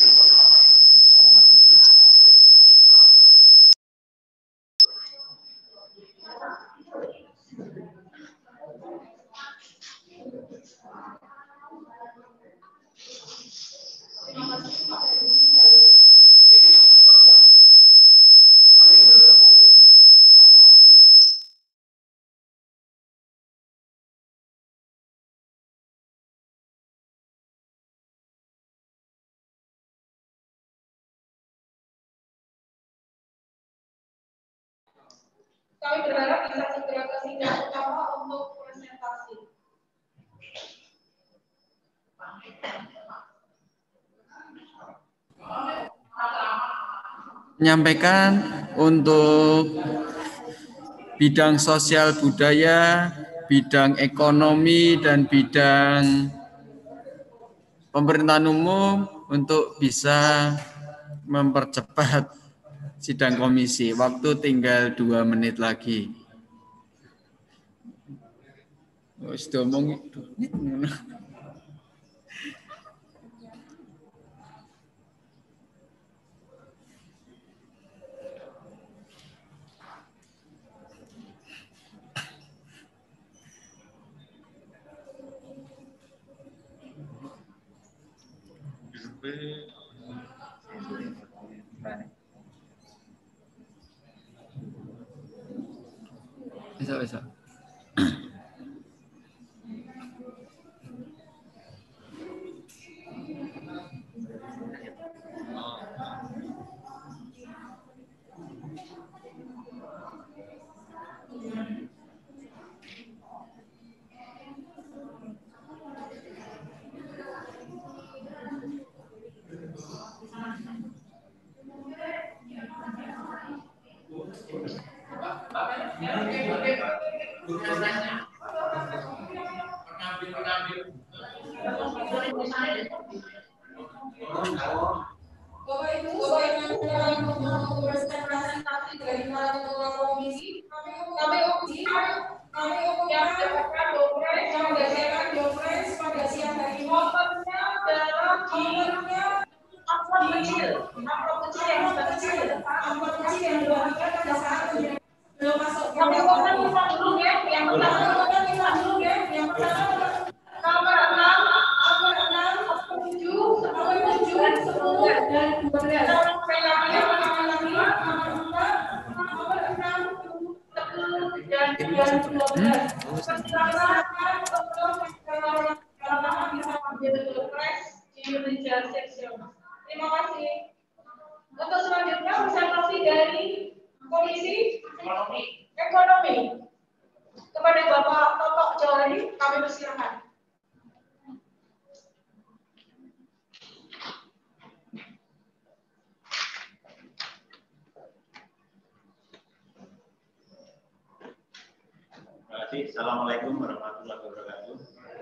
Kami berharap bisa segera ke sidang utama untuk presentasi. Menyampaikan untuk bidang sosial budaya, bidang ekonomi, dan bidang pemerintahan umum untuk bisa mempercepat sidang komisi. Waktu tinggal 2 menit lagi. Sudah ngomong 2 menit. Bisa. Bapak Ibu, dalam presentasi dari komisi, kami mendapatkan dopres pada siang hari ini. Amplop kecil yang dibagikan pada saat belum masuk. Kami akan minta dulu ya, yang pertama nomor 6, 7, 10, dan 12. Terima kasih. Untuk selanjutnya presentasi dari Komisi Ekonomi kepada Bapak Toto Jawadi, kami persilakan. Terima kasih. Assalamualaikum warahmatullahi wabarakatuh.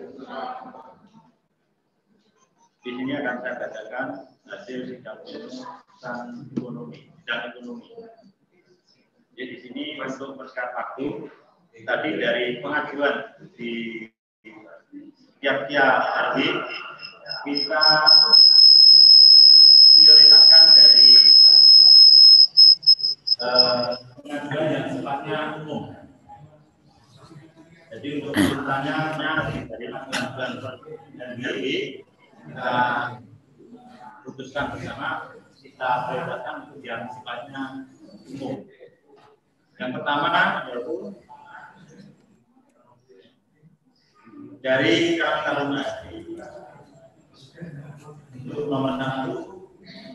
Di sini akan saya bacakan hasil sidang ekonomi. Jadi di sini untuk persingkat waktu, tadi dari pengajuan di tiap-tiap hari kita prioritaskan dari pengajuan yang sifatnya umum. Jadi untuk urutannya dari pengajuan NBI kita putuskan bersama, kita prioritaskan untuk yang sifatnya umum. Yang pertama yaitu dari Karang Taruna untuk nomor 1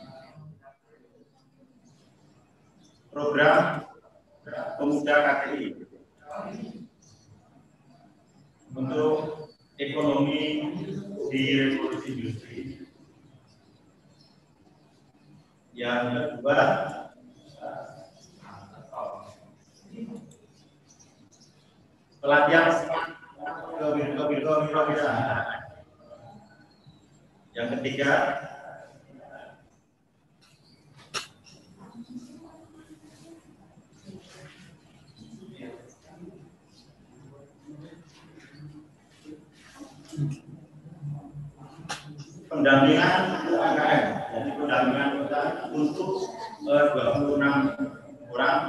program pemuda KTI untuk ekonomi di revolusi industri. Yang kedua pelatihan kewirausahaan. Yang ketiga pendampingan UMKM, jadi pendampingan untuk 26 orang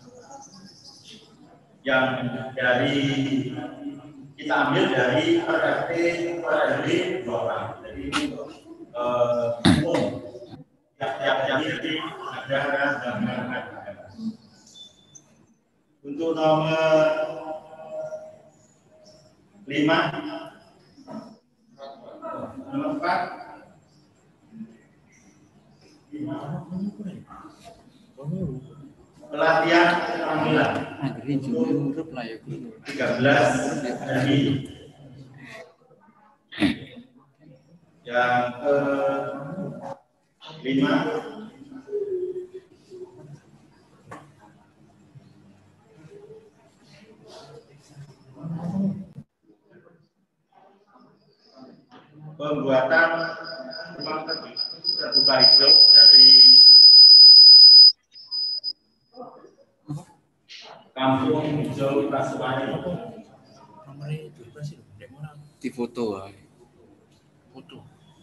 yang dari kita ambil dari RT per RW 2 orang. Jadi ini umum tiap jadi ada pendampingan. Untuk nomor 5 nomor 4 pelatihan keterampilan untuk 13 hari. Yang kelima pembuatan ruang terbuka hijau dari Kampung Hijau Praswani. Di foto Foto.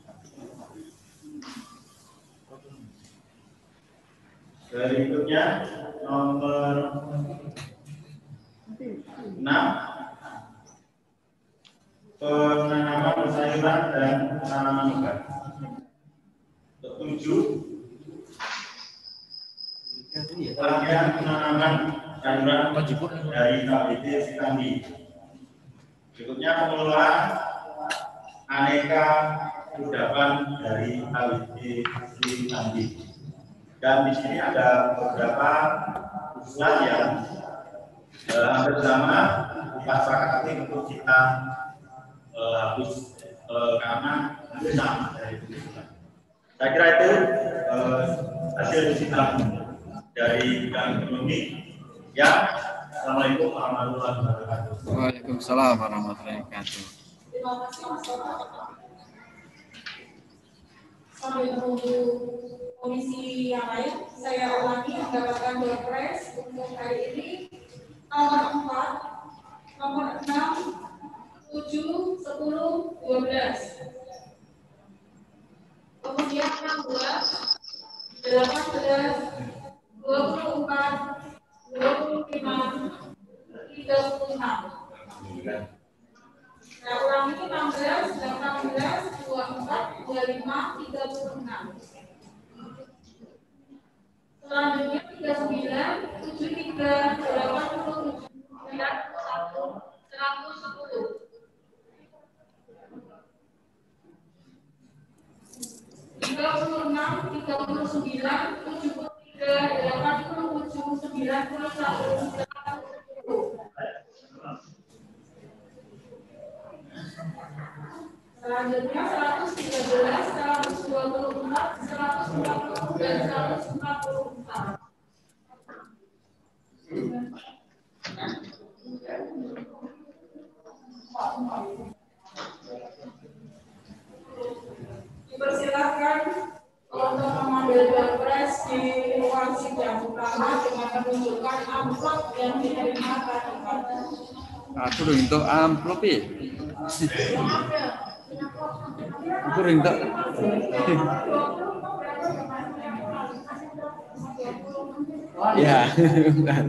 Berikutnya nomor 6 penanaman sayuran dan tanaman obat. 7 pelatihan penanaman sayuran dari KBT Sitambi. Berikutnya pengelolaan aneka kudapan dari KBT Sitambi. Dan di sini ada beberapa usulan yang hampir sama kita sepakati untuk kita hapus karena hampir sama dari usulan. Saya kira itu hasil sidang dari bidang ekonomi. Ya, Assalamualaikum warahmatullahi wabarakatuh. Waalaikumsalam warahmatullahi wabarakatuh. Terima kasih Mas Toto. Sambil menunggu komisi yang lain, saya ulangi mendapatkan door prize untuk hari ini nomor 4, nomor 6, 7, 10, 12. Kemudian 16, 18, 24, 25, 36. Saya ulangi 16, 18, 24, 25, 36. Selanjutnya 39, 73, 87, 91, 110. 36, 39, 73, 87, 91, 110. Selanjutnya 113, 124, 140, dan 144. Dipersilakan untuk mengambil door prize di ruang sidang utama dengan menunjukkan amplop yang diterima tadi pagi. Aku untuk amplop ya. Aku rintak. Ya, benar.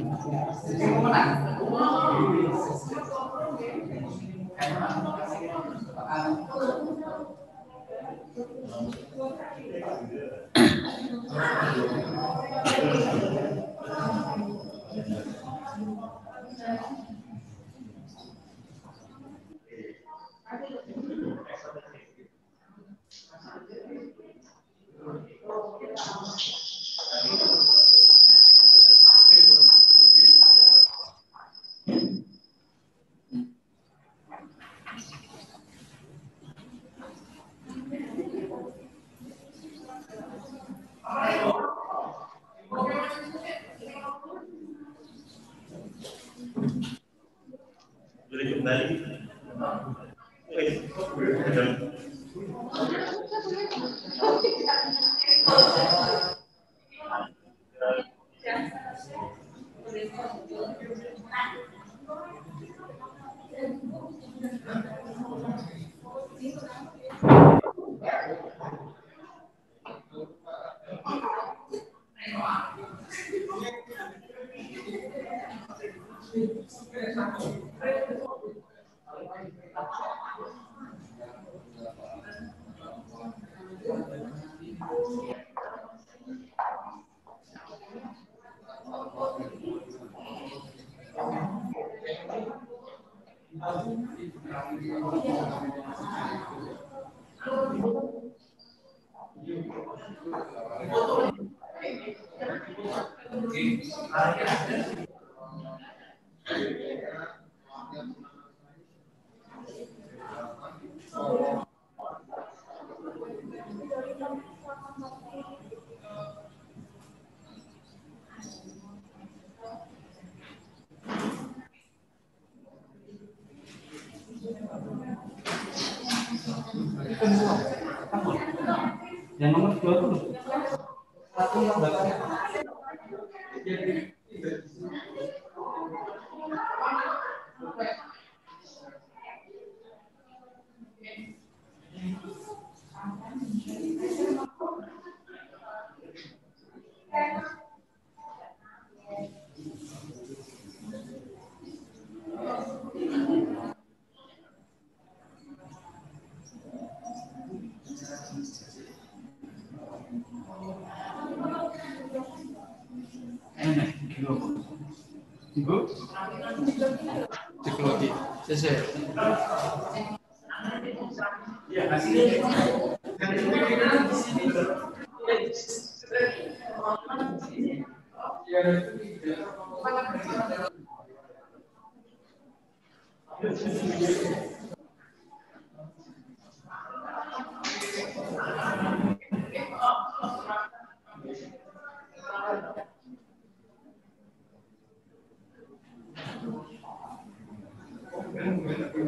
Boleh kembali. Yang nomor 20. Satu yang belakang. Ibu, psikologi, selesai. Ya, hasilnya.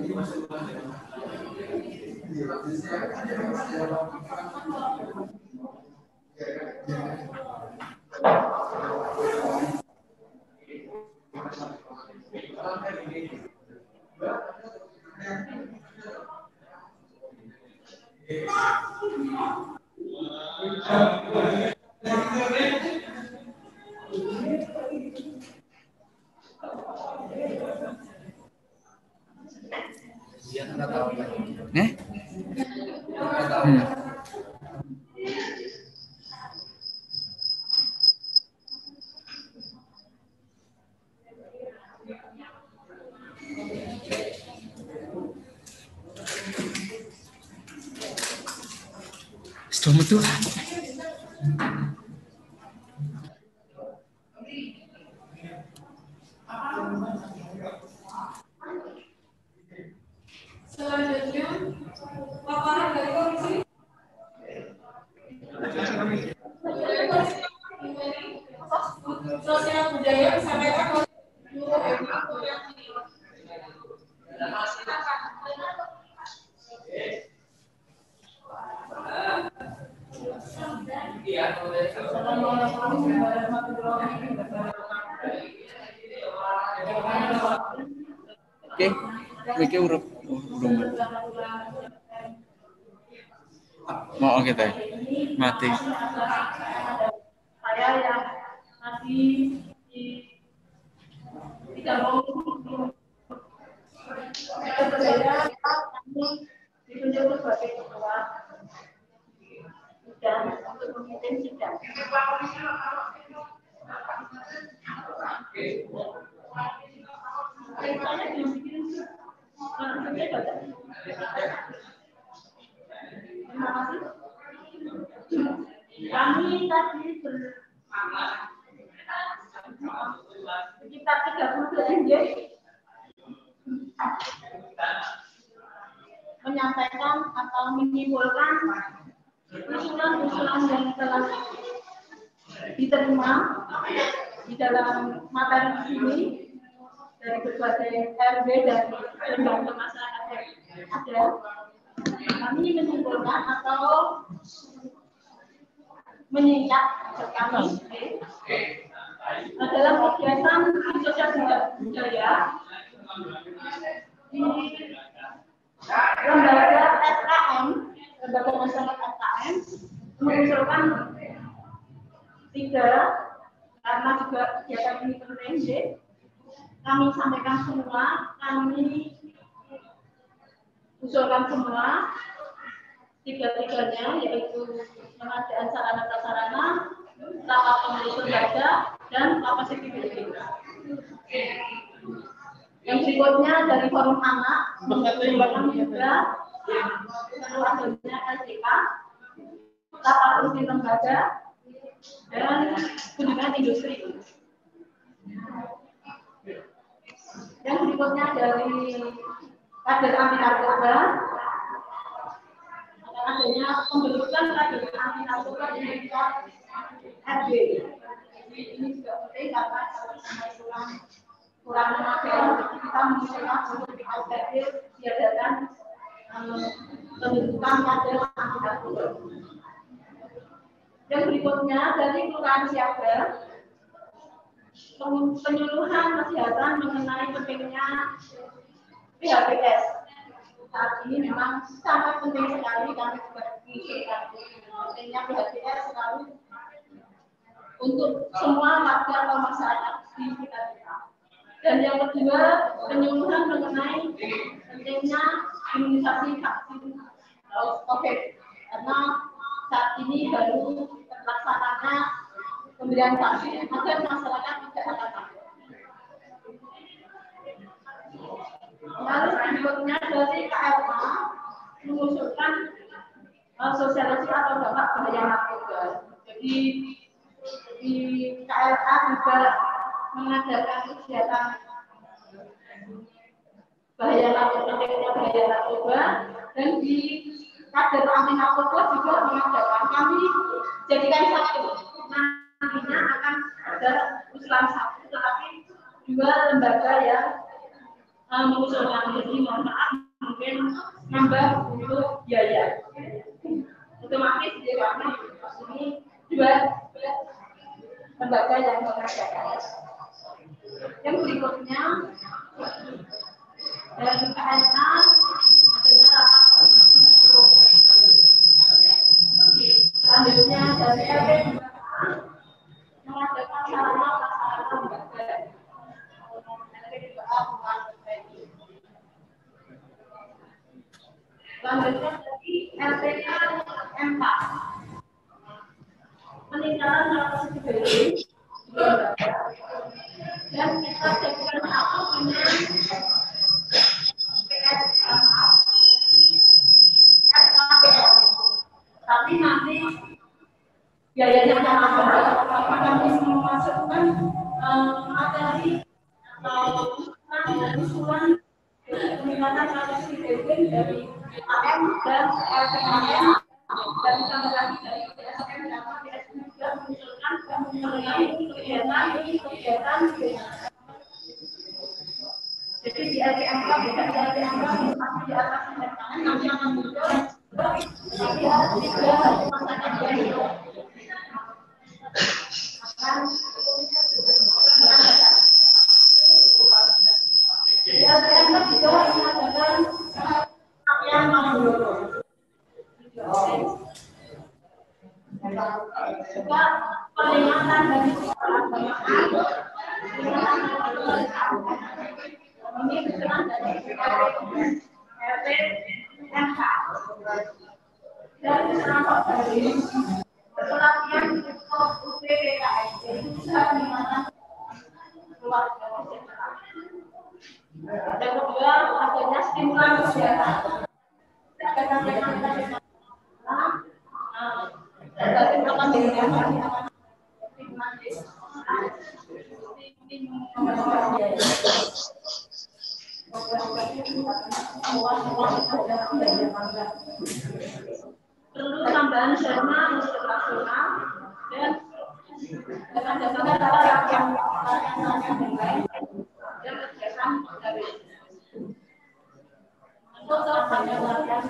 Sudah metu. Selanjutnya, paparan dari komisi. Sosial budaya disampaikan oleh Oke, oke urut belum. Mau kita mati. Saya yang masih tidak mau ditunjuk sebagai ketua dan untuk memimpin sidang. Kami tadi sekitar 30 NJ menyampaikan atau menyimpulkan usulan-usulan yang telah diterima di dalam materi ini dari berbagai RW dan lembaga masyarakat yang ada. Kami menyimpulkan atau menyingkat kami adalah kegiatan sosial budaya di lembaga SKM, lembaga masyarakat SKM mengusulkan 3 karena juga kegiatan ini penting. Kami sampaikan semua, kami usulkan semua 3-tiganya, yaitu pengadaan sarana prasarana, tata pengurus lembaga, dan capacity building. Yang berikutnya dari forum anak mengusulkan juga adanya LCK, tata fungsi lembaga, dan kunjungan industri. Yang berikutnya dari kader anti narkoba, adanya pembentukan kader anti narkoba di tingkat RW. Ini juga penting karena kurang memadai, kita mengusulkan untuk diaudit diadakan pembentukan kader anti narkoba. Yang berikutnya dari Kelurahan Siaga, penyuluhan kesehatan mengenai pentingnya PHBS. Saat ini memang sangat penting sekali kami juga mengusulkan pentingnya PHBS sekali untuk semua warga atau masyarakat di sekitar kita. Dan yang kedua, penyuluhan mengenai pentingnya imunisasi vaksin COVID, karena saat ini baru terlaksananya pemberian vaksin agar masyarakat tidak akan takut. Lalu berikutnya dari KLA mengusulkan sosialisasi atau dampak bahaya narkoba. Jadi di KLA juga mengadakan kegiatan bahaya narkoba, dan di kader anti narkoba juga mengadakan. Kami jadikan satu, nantinya akan ada usulan satu, tetapi 2 lembaga yang mengusulkan, jadi mohon maaf mungkin nambah untuk biaya. Otomatis di kami ini dua lembaga yang mengerjakan. Yang berikutnya dari KSA adanya selanjutnya dari RP mengadakan sarana prasarana lembaga. Selanjutnya dari RPK M4 peningkatan kapasitas building dan kita jadikan satu dengan tapi nanti biayanya kami memasukkan materi atau usulan peningkatan kapasitas building dari AM dan RPKM dan tambah lagi dari PSM dan PSM juga mengusulkan mengenai kegiatan. Jadi di RPMK bukan di RPMK masih di atas tangan nanti akan muncul tapi harus juga masakan dari di RPMK juga mengadakan yang menurut juga peringatan dari ini kebetulan dari RPMK dan serantok dari pelatihan UPPKS jadi usaha peningkatan keluarga dan kedua adanya stimulan kegiatan. Perlu tambahan dana operasional dan dana yang lain dan kegiatan dari untuk penyelamatan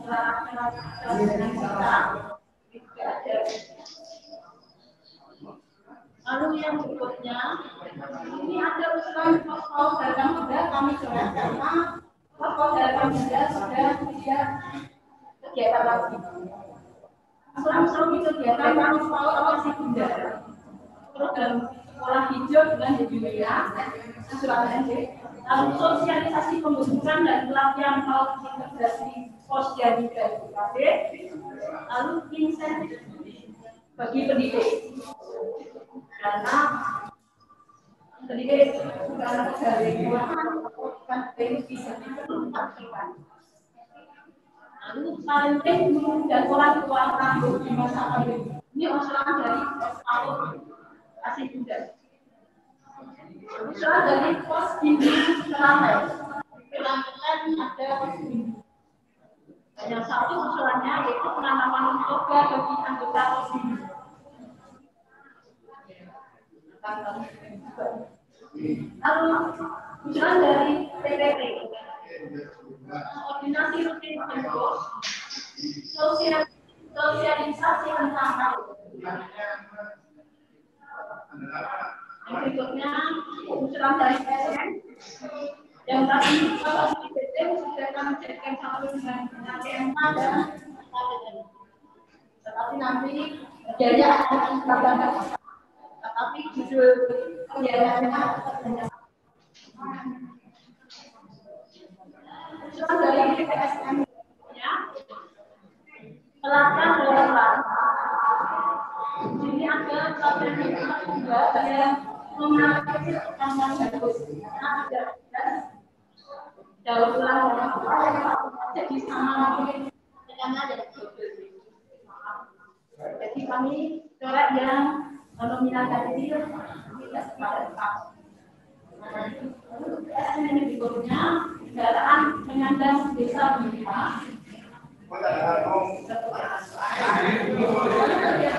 lalu yang berikutnya ini ada usulan posko dagang muda kami coret karena posko dagang muda sudah tidak kegiatan lagi. Usulan itu kegiatan kami masih tunda. Program sekolah hijau bulan Julia, Surabaya. Lalu sosialisasi pembentukan dan pelatihan PAUD integrasi posyandu dan UKB, lalu insentif bagi pendidik karena pendidik karena dari bukan dari bisa diperlukan. Lalu parenting dan orang tua tangguh di masa pandemi ini usulan dari PAUD kasih muda. Usulan dari pos bimbing Kelantan ada pos bimbing. Yang satu usulannya yaitu penanaman toga bagi anggota pos bimbing. Lalu usulan dari PPP koordinasi rutin pengurus sosialisasi tentang yang berikutnya usulan dari PSM yang tadi di PT sudah kami cekkan satu dengan PMK dan KPN. Tetapi nanti biaya akan ditambahkan. Tetapi judul biayanya usulan dari PSM ya pelatihan dalam ini ada pelatihan juga yang mengalami tentang bagus ada jauh ulang jadi sama karena ada jadi kami coret yang nominal tadi tidak sepadan. PSM ini berikutnya kendaraan penyandang desa Bima.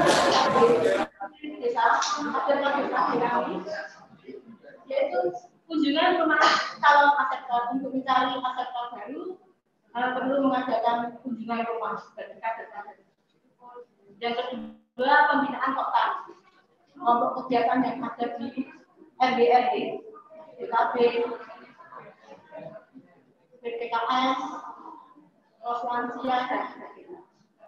Yaitu kunjungan rumah calon asektor untuk mencari asektor baru perlu mengadakan kunjungan rumah bagi kader-kader. Yang kedua, pembinaan kota. Kelompok kegiatan yang ada di RW, DKB, PPKS, lansia, dan sebagainya.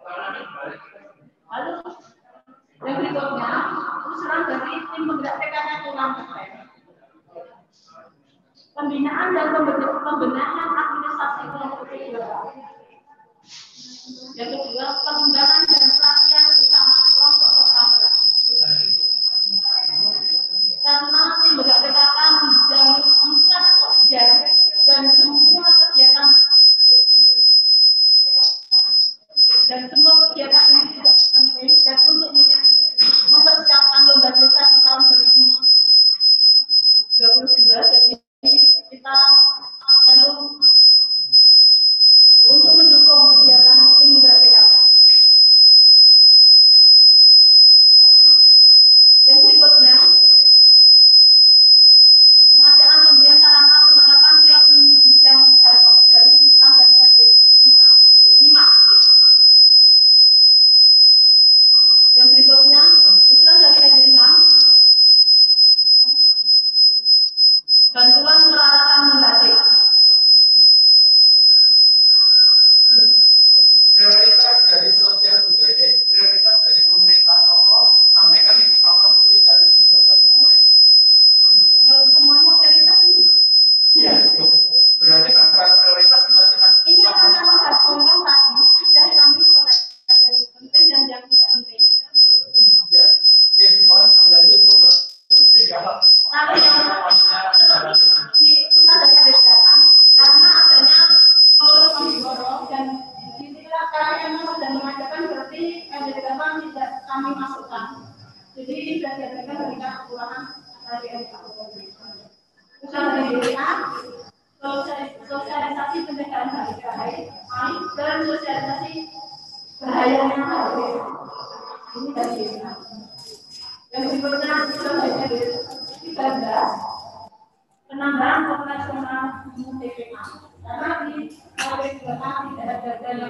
Lalu yang berikutnya, usulan dari tim penggerak PKK kurang keren. Pembinaan dan pembenahan administrasi kelompok kegiatan. Yang kedua, pengembangan dan pelatihan bersama kelompok kegiatan. Karena tim penggerak PKK membidangi 4 objek dan semua kegiatan ini juga penting dan untuk mempersiapkan lomba desa di tahun 2022. Jadi kita perlu untuk mendukung kegiatan tim penggerak PKK. Yang berikutnya, pengadaan pemberian sarana penerapan proyek bidang dari usulan dari RW 5. Yang berikutnya, usulan dari RW 6, bantuan peralatan membatik. Prioritas dari sosial budaya, prioritas dari pemerintahan pokok, sampaikan ini pokok putih dari dibaca semua. Kalau semuanya prioritas ini. Iya, berarti bukan prioritas ini akan kami gabungkan tadi dan kami coba yang penting dan yang tidak penting. Ya, mohon dilanjut. Lalu yang kita dari kebijakan karena adanya pemborong dan disinilah karena yang sedang mengadakan berarti kebijakan tidak kami masukkan. Jadi sudah diadakan dari kelurahan dari usaha dari DPA, sosialisasi pencegahan HIV, dan sosialisasi bahayanya HIV. Ini dari DPA. Yang berikutnya dari 13, penambahan operasional TPA. Karena di RW 2 tidak ada dana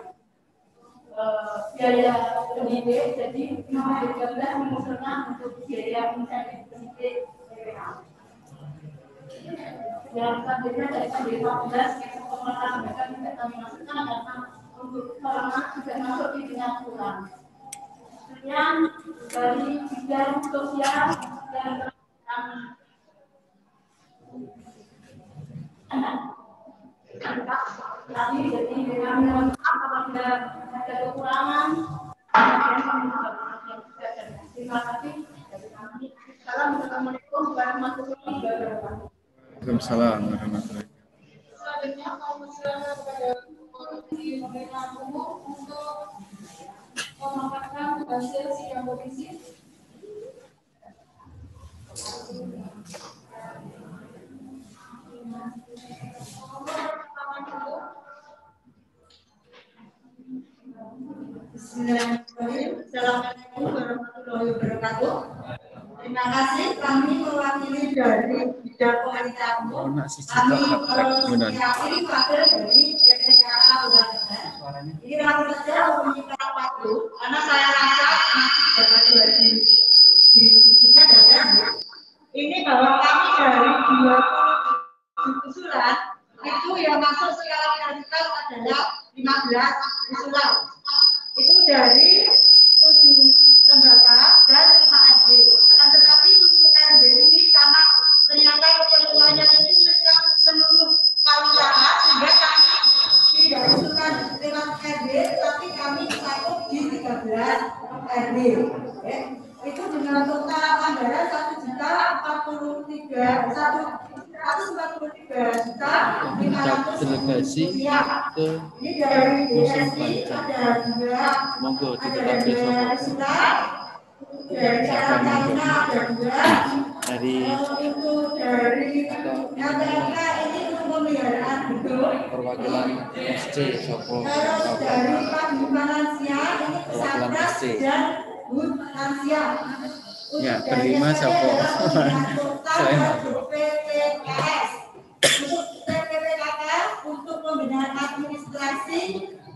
biaya pendidik, jadi nomor 13 mengusulkan untuk biaya insentif pendidik TPA. Yang selanjutnya dari 15 pengelolaan mereka tidak kami masukkan karena untuk orang sudah masuk di tingkat kurang. Kemudian dari bidang sosial dan kami jadi kami mohon maaf apabila ada kekurangan. Terima kasih dari kami. Assalamualaikum warahmatullahi wabarakatuh. Waalaikumsalam warahmatullahi wabarakatuh. Selanjutnya saya mempersilakan kepada Komisi Pemilihan Umum untuk memaparkan hasil sidang komisi. Bismillahirrahmanirrahim. Assalamualaikum warahmatullahi wabarakatuh. Terima kasih, kami mewakili dari bidang pemerintahan umum. Kami mewakili kader dari PPKA Ulangan. Ini langsung saja menyita waktu, karena saya rasa masih ada di visinya ada. Ini bahwa kami dari 20 usulan itu yang masuk secara prioritas adalah 15 usulan. Itu dari 7 lembaga dan 5 RW. Akan tetapi untuk RW ini karena ternyata keperluannya ini mencakup seluruh kelurahan sehingga kami tidak usulkan lewat RW, tapi kami mencakup di 13 RW. Itu dengan total anggaran 1.143.500 delegasi ke musuh bangsa. Monggo ditetapkan dari perwakilan SC Sopo perwakilan SC ya berlima Sopo saya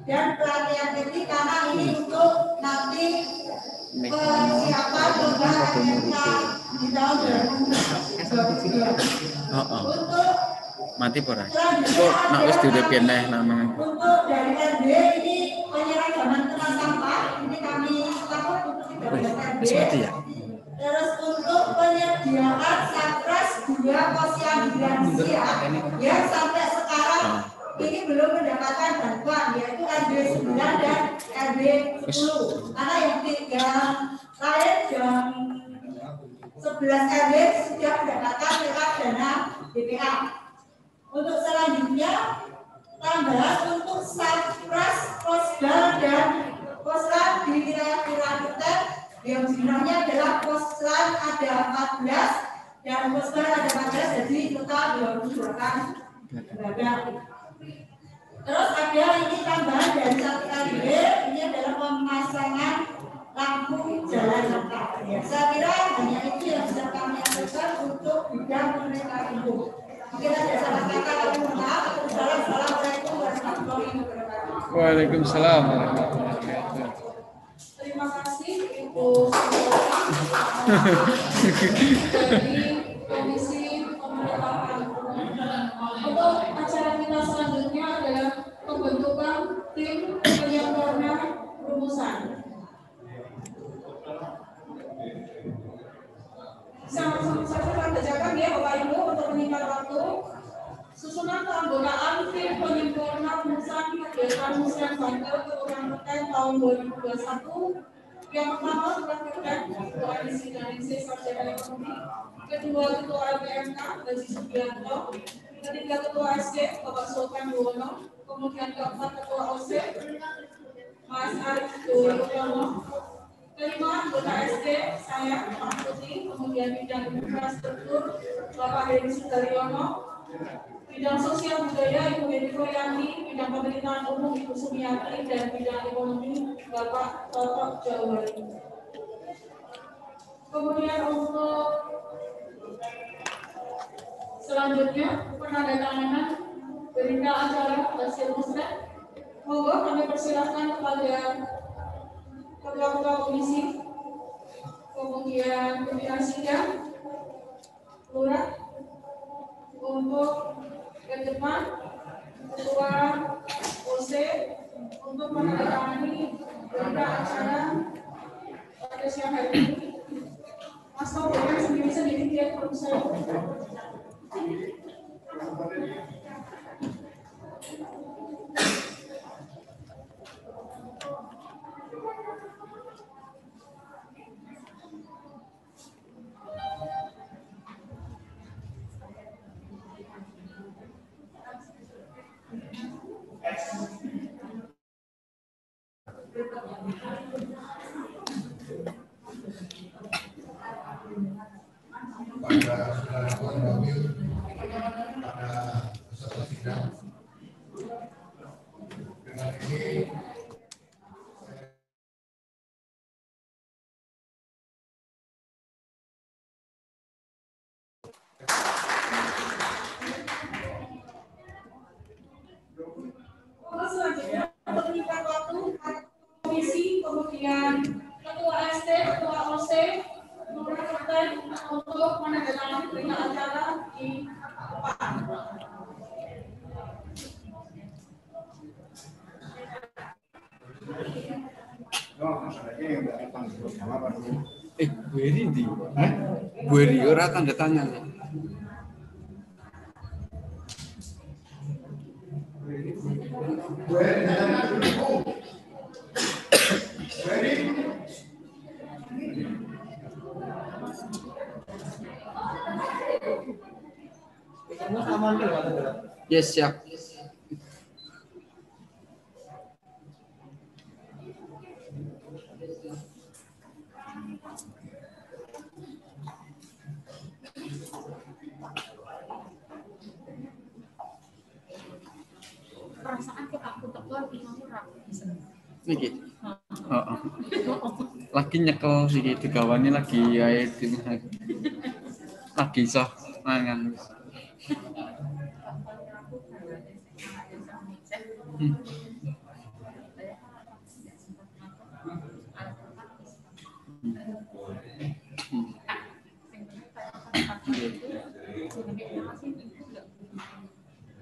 dan pelatihan teknik karena ini untuk nanti persiapan lomba SMK di tahun 2022. Untuk mati pora. Kok nak wis direpen neh namanya. Untuk dari RB ini penyeragaman kena sampah ini kami lakukan untuk 13 RB. Ya. Terus untuk penyediaan satgas 2 posyandu lansia yang sampai sekarang ini belum mendapatkan bantuan yaitu RB 9 dan RB 10 karena yang 3 lain yang 11 RB sudah mendapatkan lewat dana BPA. Untuk selanjutnya tambahan untuk Satgas, Posdal dan Poslan di wilayah Kelurahan Kutet yang jumlahnya adalah Poslan ada 14 dan Posdal ada 14 jadi total 22 kan. Terus ada ini tambahan dari 1 RW ini adalah pemasangan lampu jalan rata. Ya, saya kira hanya itu yang bisa kami lakukan untuk bidang penegakan hukum. Mungkin ada salah kata atau maaf. Assalamualaikum warahmatullahi wabarakatuh. Waalaikumsalam warahmatullahi wabarakatuh. Terima kasih Ibu dari Komisi Pemerintahan. Untuk acara kita selanjutnya adalah pembentukan tim penyempurna rumusan. Sama-sama saya akan bacakan ya Bapak Ibu untuk meningkat waktu. Susunan keanggotaan tim penyempurna rumusan kegiatan Muslim Bantul Kelurahan Kutet tahun 2021. Yang pertama Ketua Kutet, Ketua Isi dan Isi Sarjana Ekonomi. Kedua Ketua LPMK, Haji Subianto. Ketiga Ketua SD, Bapak Sultan Duwono. Kemudian keempat Ketua OC, Mas Arif Duwono. Kelima, anggota SD, saya, Pak Putih, kemudian bidang infrastruktur, Bapak Heri Sudaryono, bidang sosial budaya, Ibu Heri Koyani, bidang pemerintahan umum, Ibu Sumiati, dan bidang ekonomi, Bapak Toto Jawari. Kemudian untuk selanjutnya, penandatanganan berita acara hasil musrah. Monggo kami persilahkan kepada Ketua Komisi, kemudian pimpinan sidang, lurah, untuk ke depan, Ketua OC, untuk menandatangani berita acara pada siang hari ini. Mas Tom, boleh sendiri-sendiri dia perlu saya. Pada saudara Kondomil, pada peserta sidang, dengan ini Selanjutnya, untuk meningkat waktu, komisi, kemudian Ketua SD, Ketua OC, Lurah Kutet untuk menandatangani berita acara di depan. Bu Eri di? Bu Eri ora tanda tangan. Yes, siap. Perasaan kita aku tekor di murah. Niki. Lagi nyekel sih gitu kawannya lagi ae lagi iso mangan.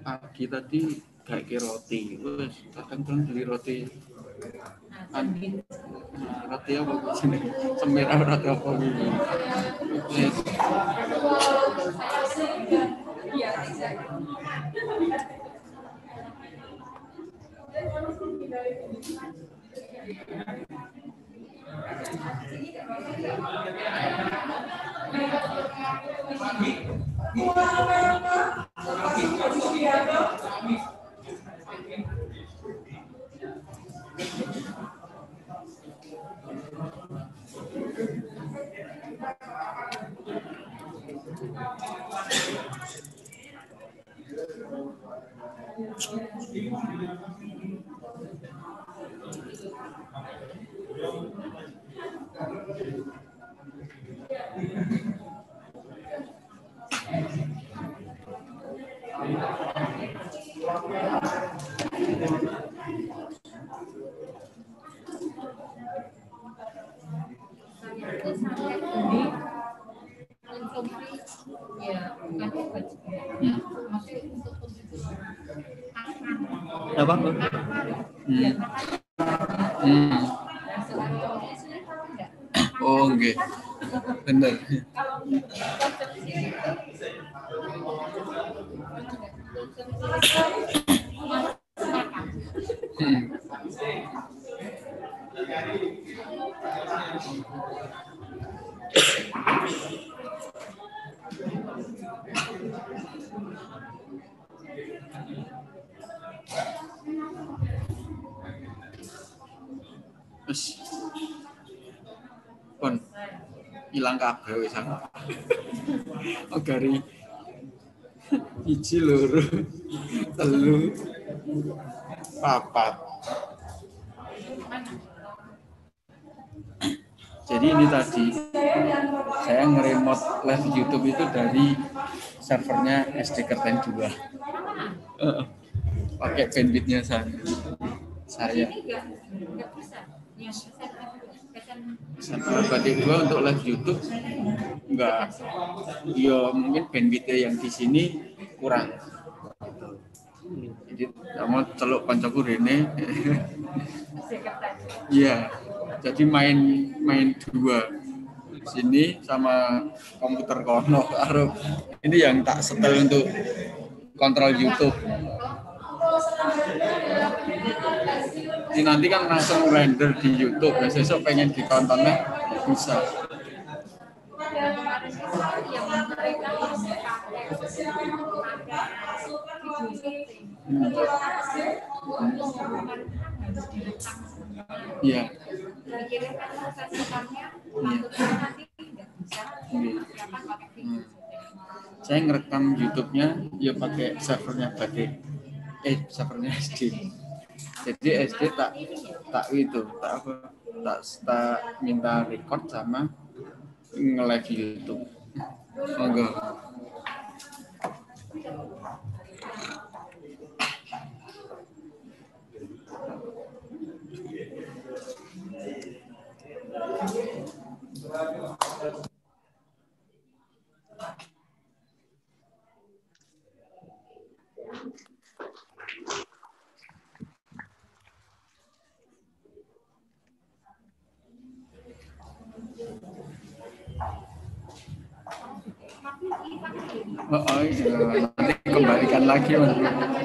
Pagi tadi kayak roti, wes kadang beli roti. Roti apa sini? Semerah roti apa ini? Apa? Oh, enggak. Benar. Terus pun hilang kabeh wis aku. Ogari iji loro telu papat. Jadi ini tadi saya nge-remote live YouTube itu dari servernya SD Kerten 2. Pakai bandwidth-nya saya. Server Batik 2 untuk live YouTube enggak. Ya mungkin bandwidth yang di sini kurang. Jadi kamu celuk kancaku rene. Iya. Jadi main dua sini sama komputer kono. Ini yang tak setel untuk kontrol YouTube. Ini nanti kan langsung render di YouTube. Besok pengen ditontonnya bisa. Iya. Saya ngerekam YouTube-nya ya pakai servernya Batik. Servernya SD. Jadi SD tak minta record sama nge-live YouTube. Monggo. Nanti kembalikan lagi Mas.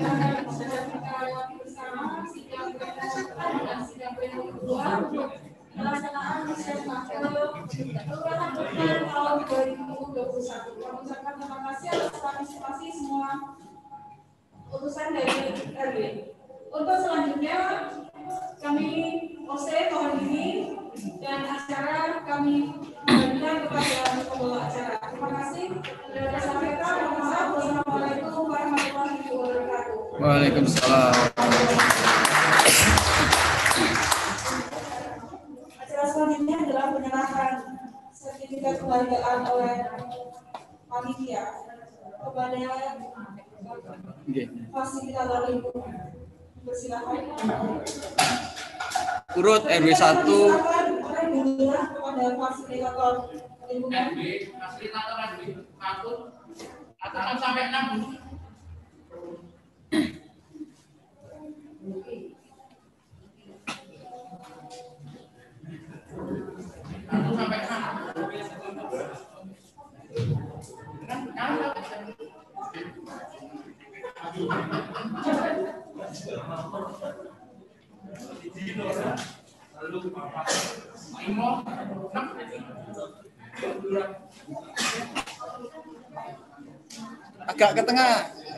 Tahun 2021. Mengucapkan terima kasih atas partisipasi semua utusan dari RW. Untuk selanjutnya kami OSE tahun ini dan acara kami berikan kepada pembawa acara. Terima kasih. Dan sampaikan mohon maaf. Wassalamualaikum warahmatullahi wabarakatuh. Waalaikumsalam. Acara selanjutnya adalah penyerahan sertifikat penghargaan oleh panitia kepada fasilitator lingkungan. Persilakan. Urut RW 1. Kepada fasilitator lingkungan. Fasilitator RW 1 atau sampai 6. Agak ke tengah.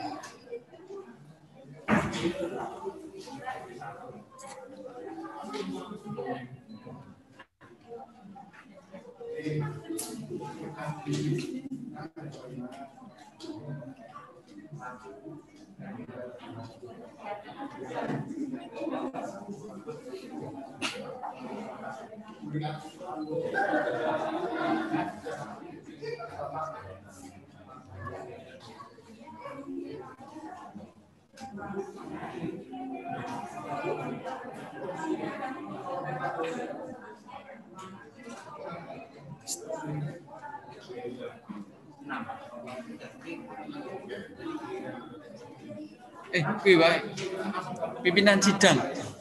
Kuwi wae. Pimpinan sidang.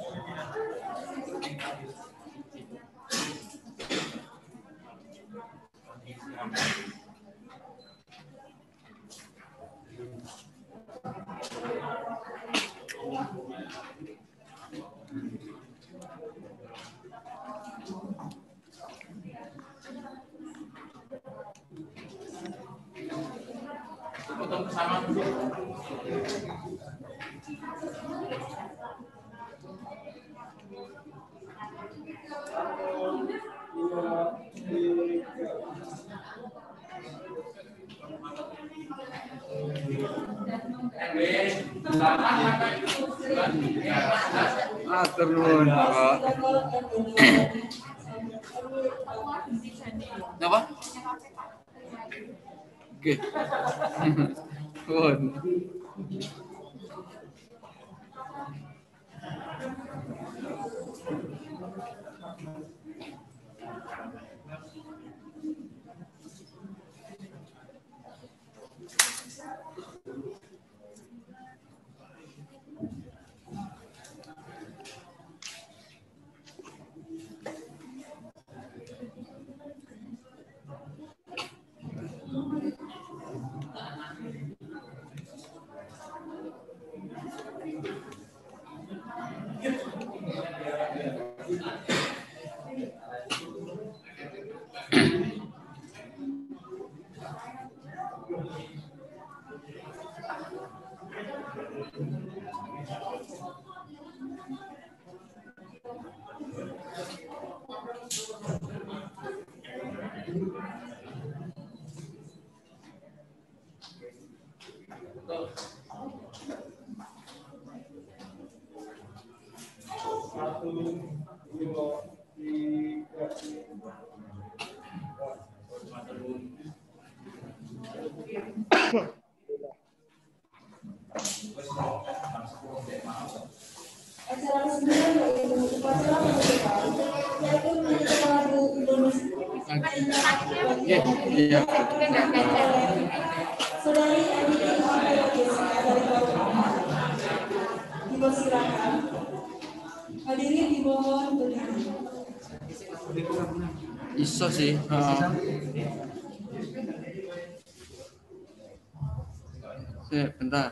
Foto bersama. Atur nuwun, Pak. Napa? Oke. Nuwun. Iya. Saudari Adi Jessica dari Bapak, dipersilakan. Hadirin dimohon berdiri. Iso sih. Bentar.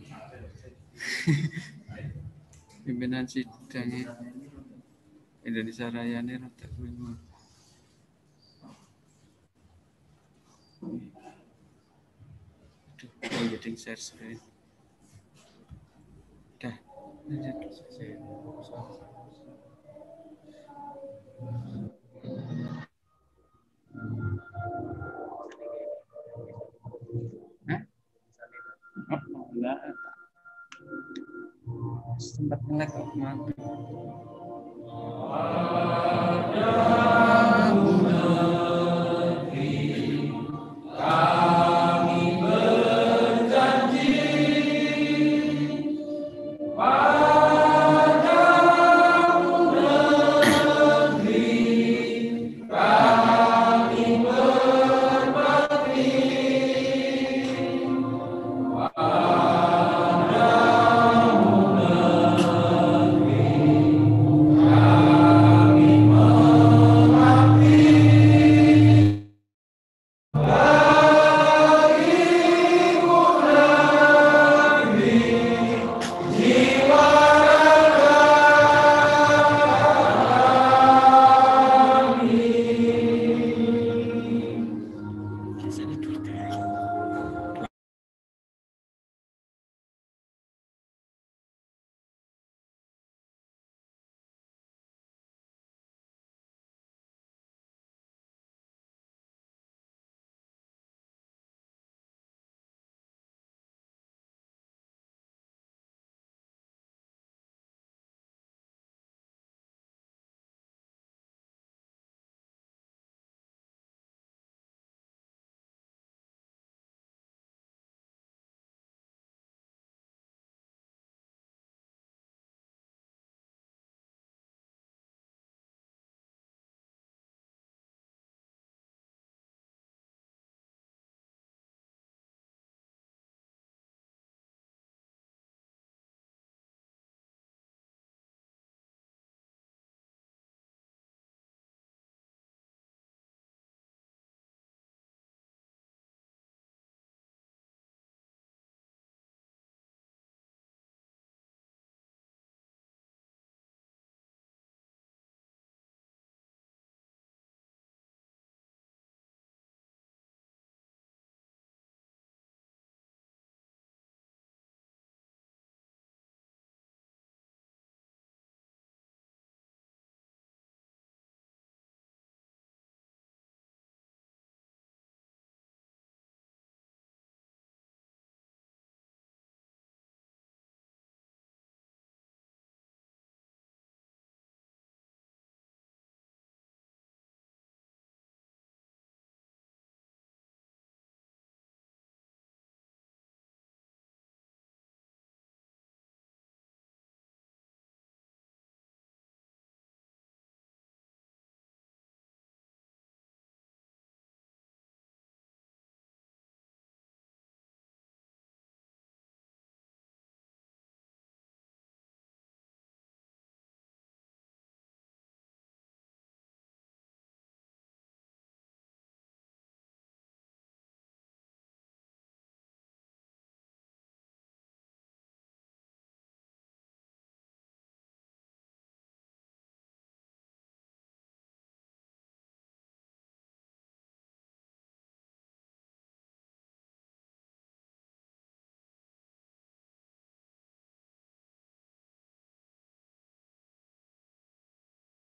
Pimpinan sidangnya Indonesia Raya ini rada bingung. Getting share screen. Dah, lanjut. Enggak. Sempat ngelag kok kemarin.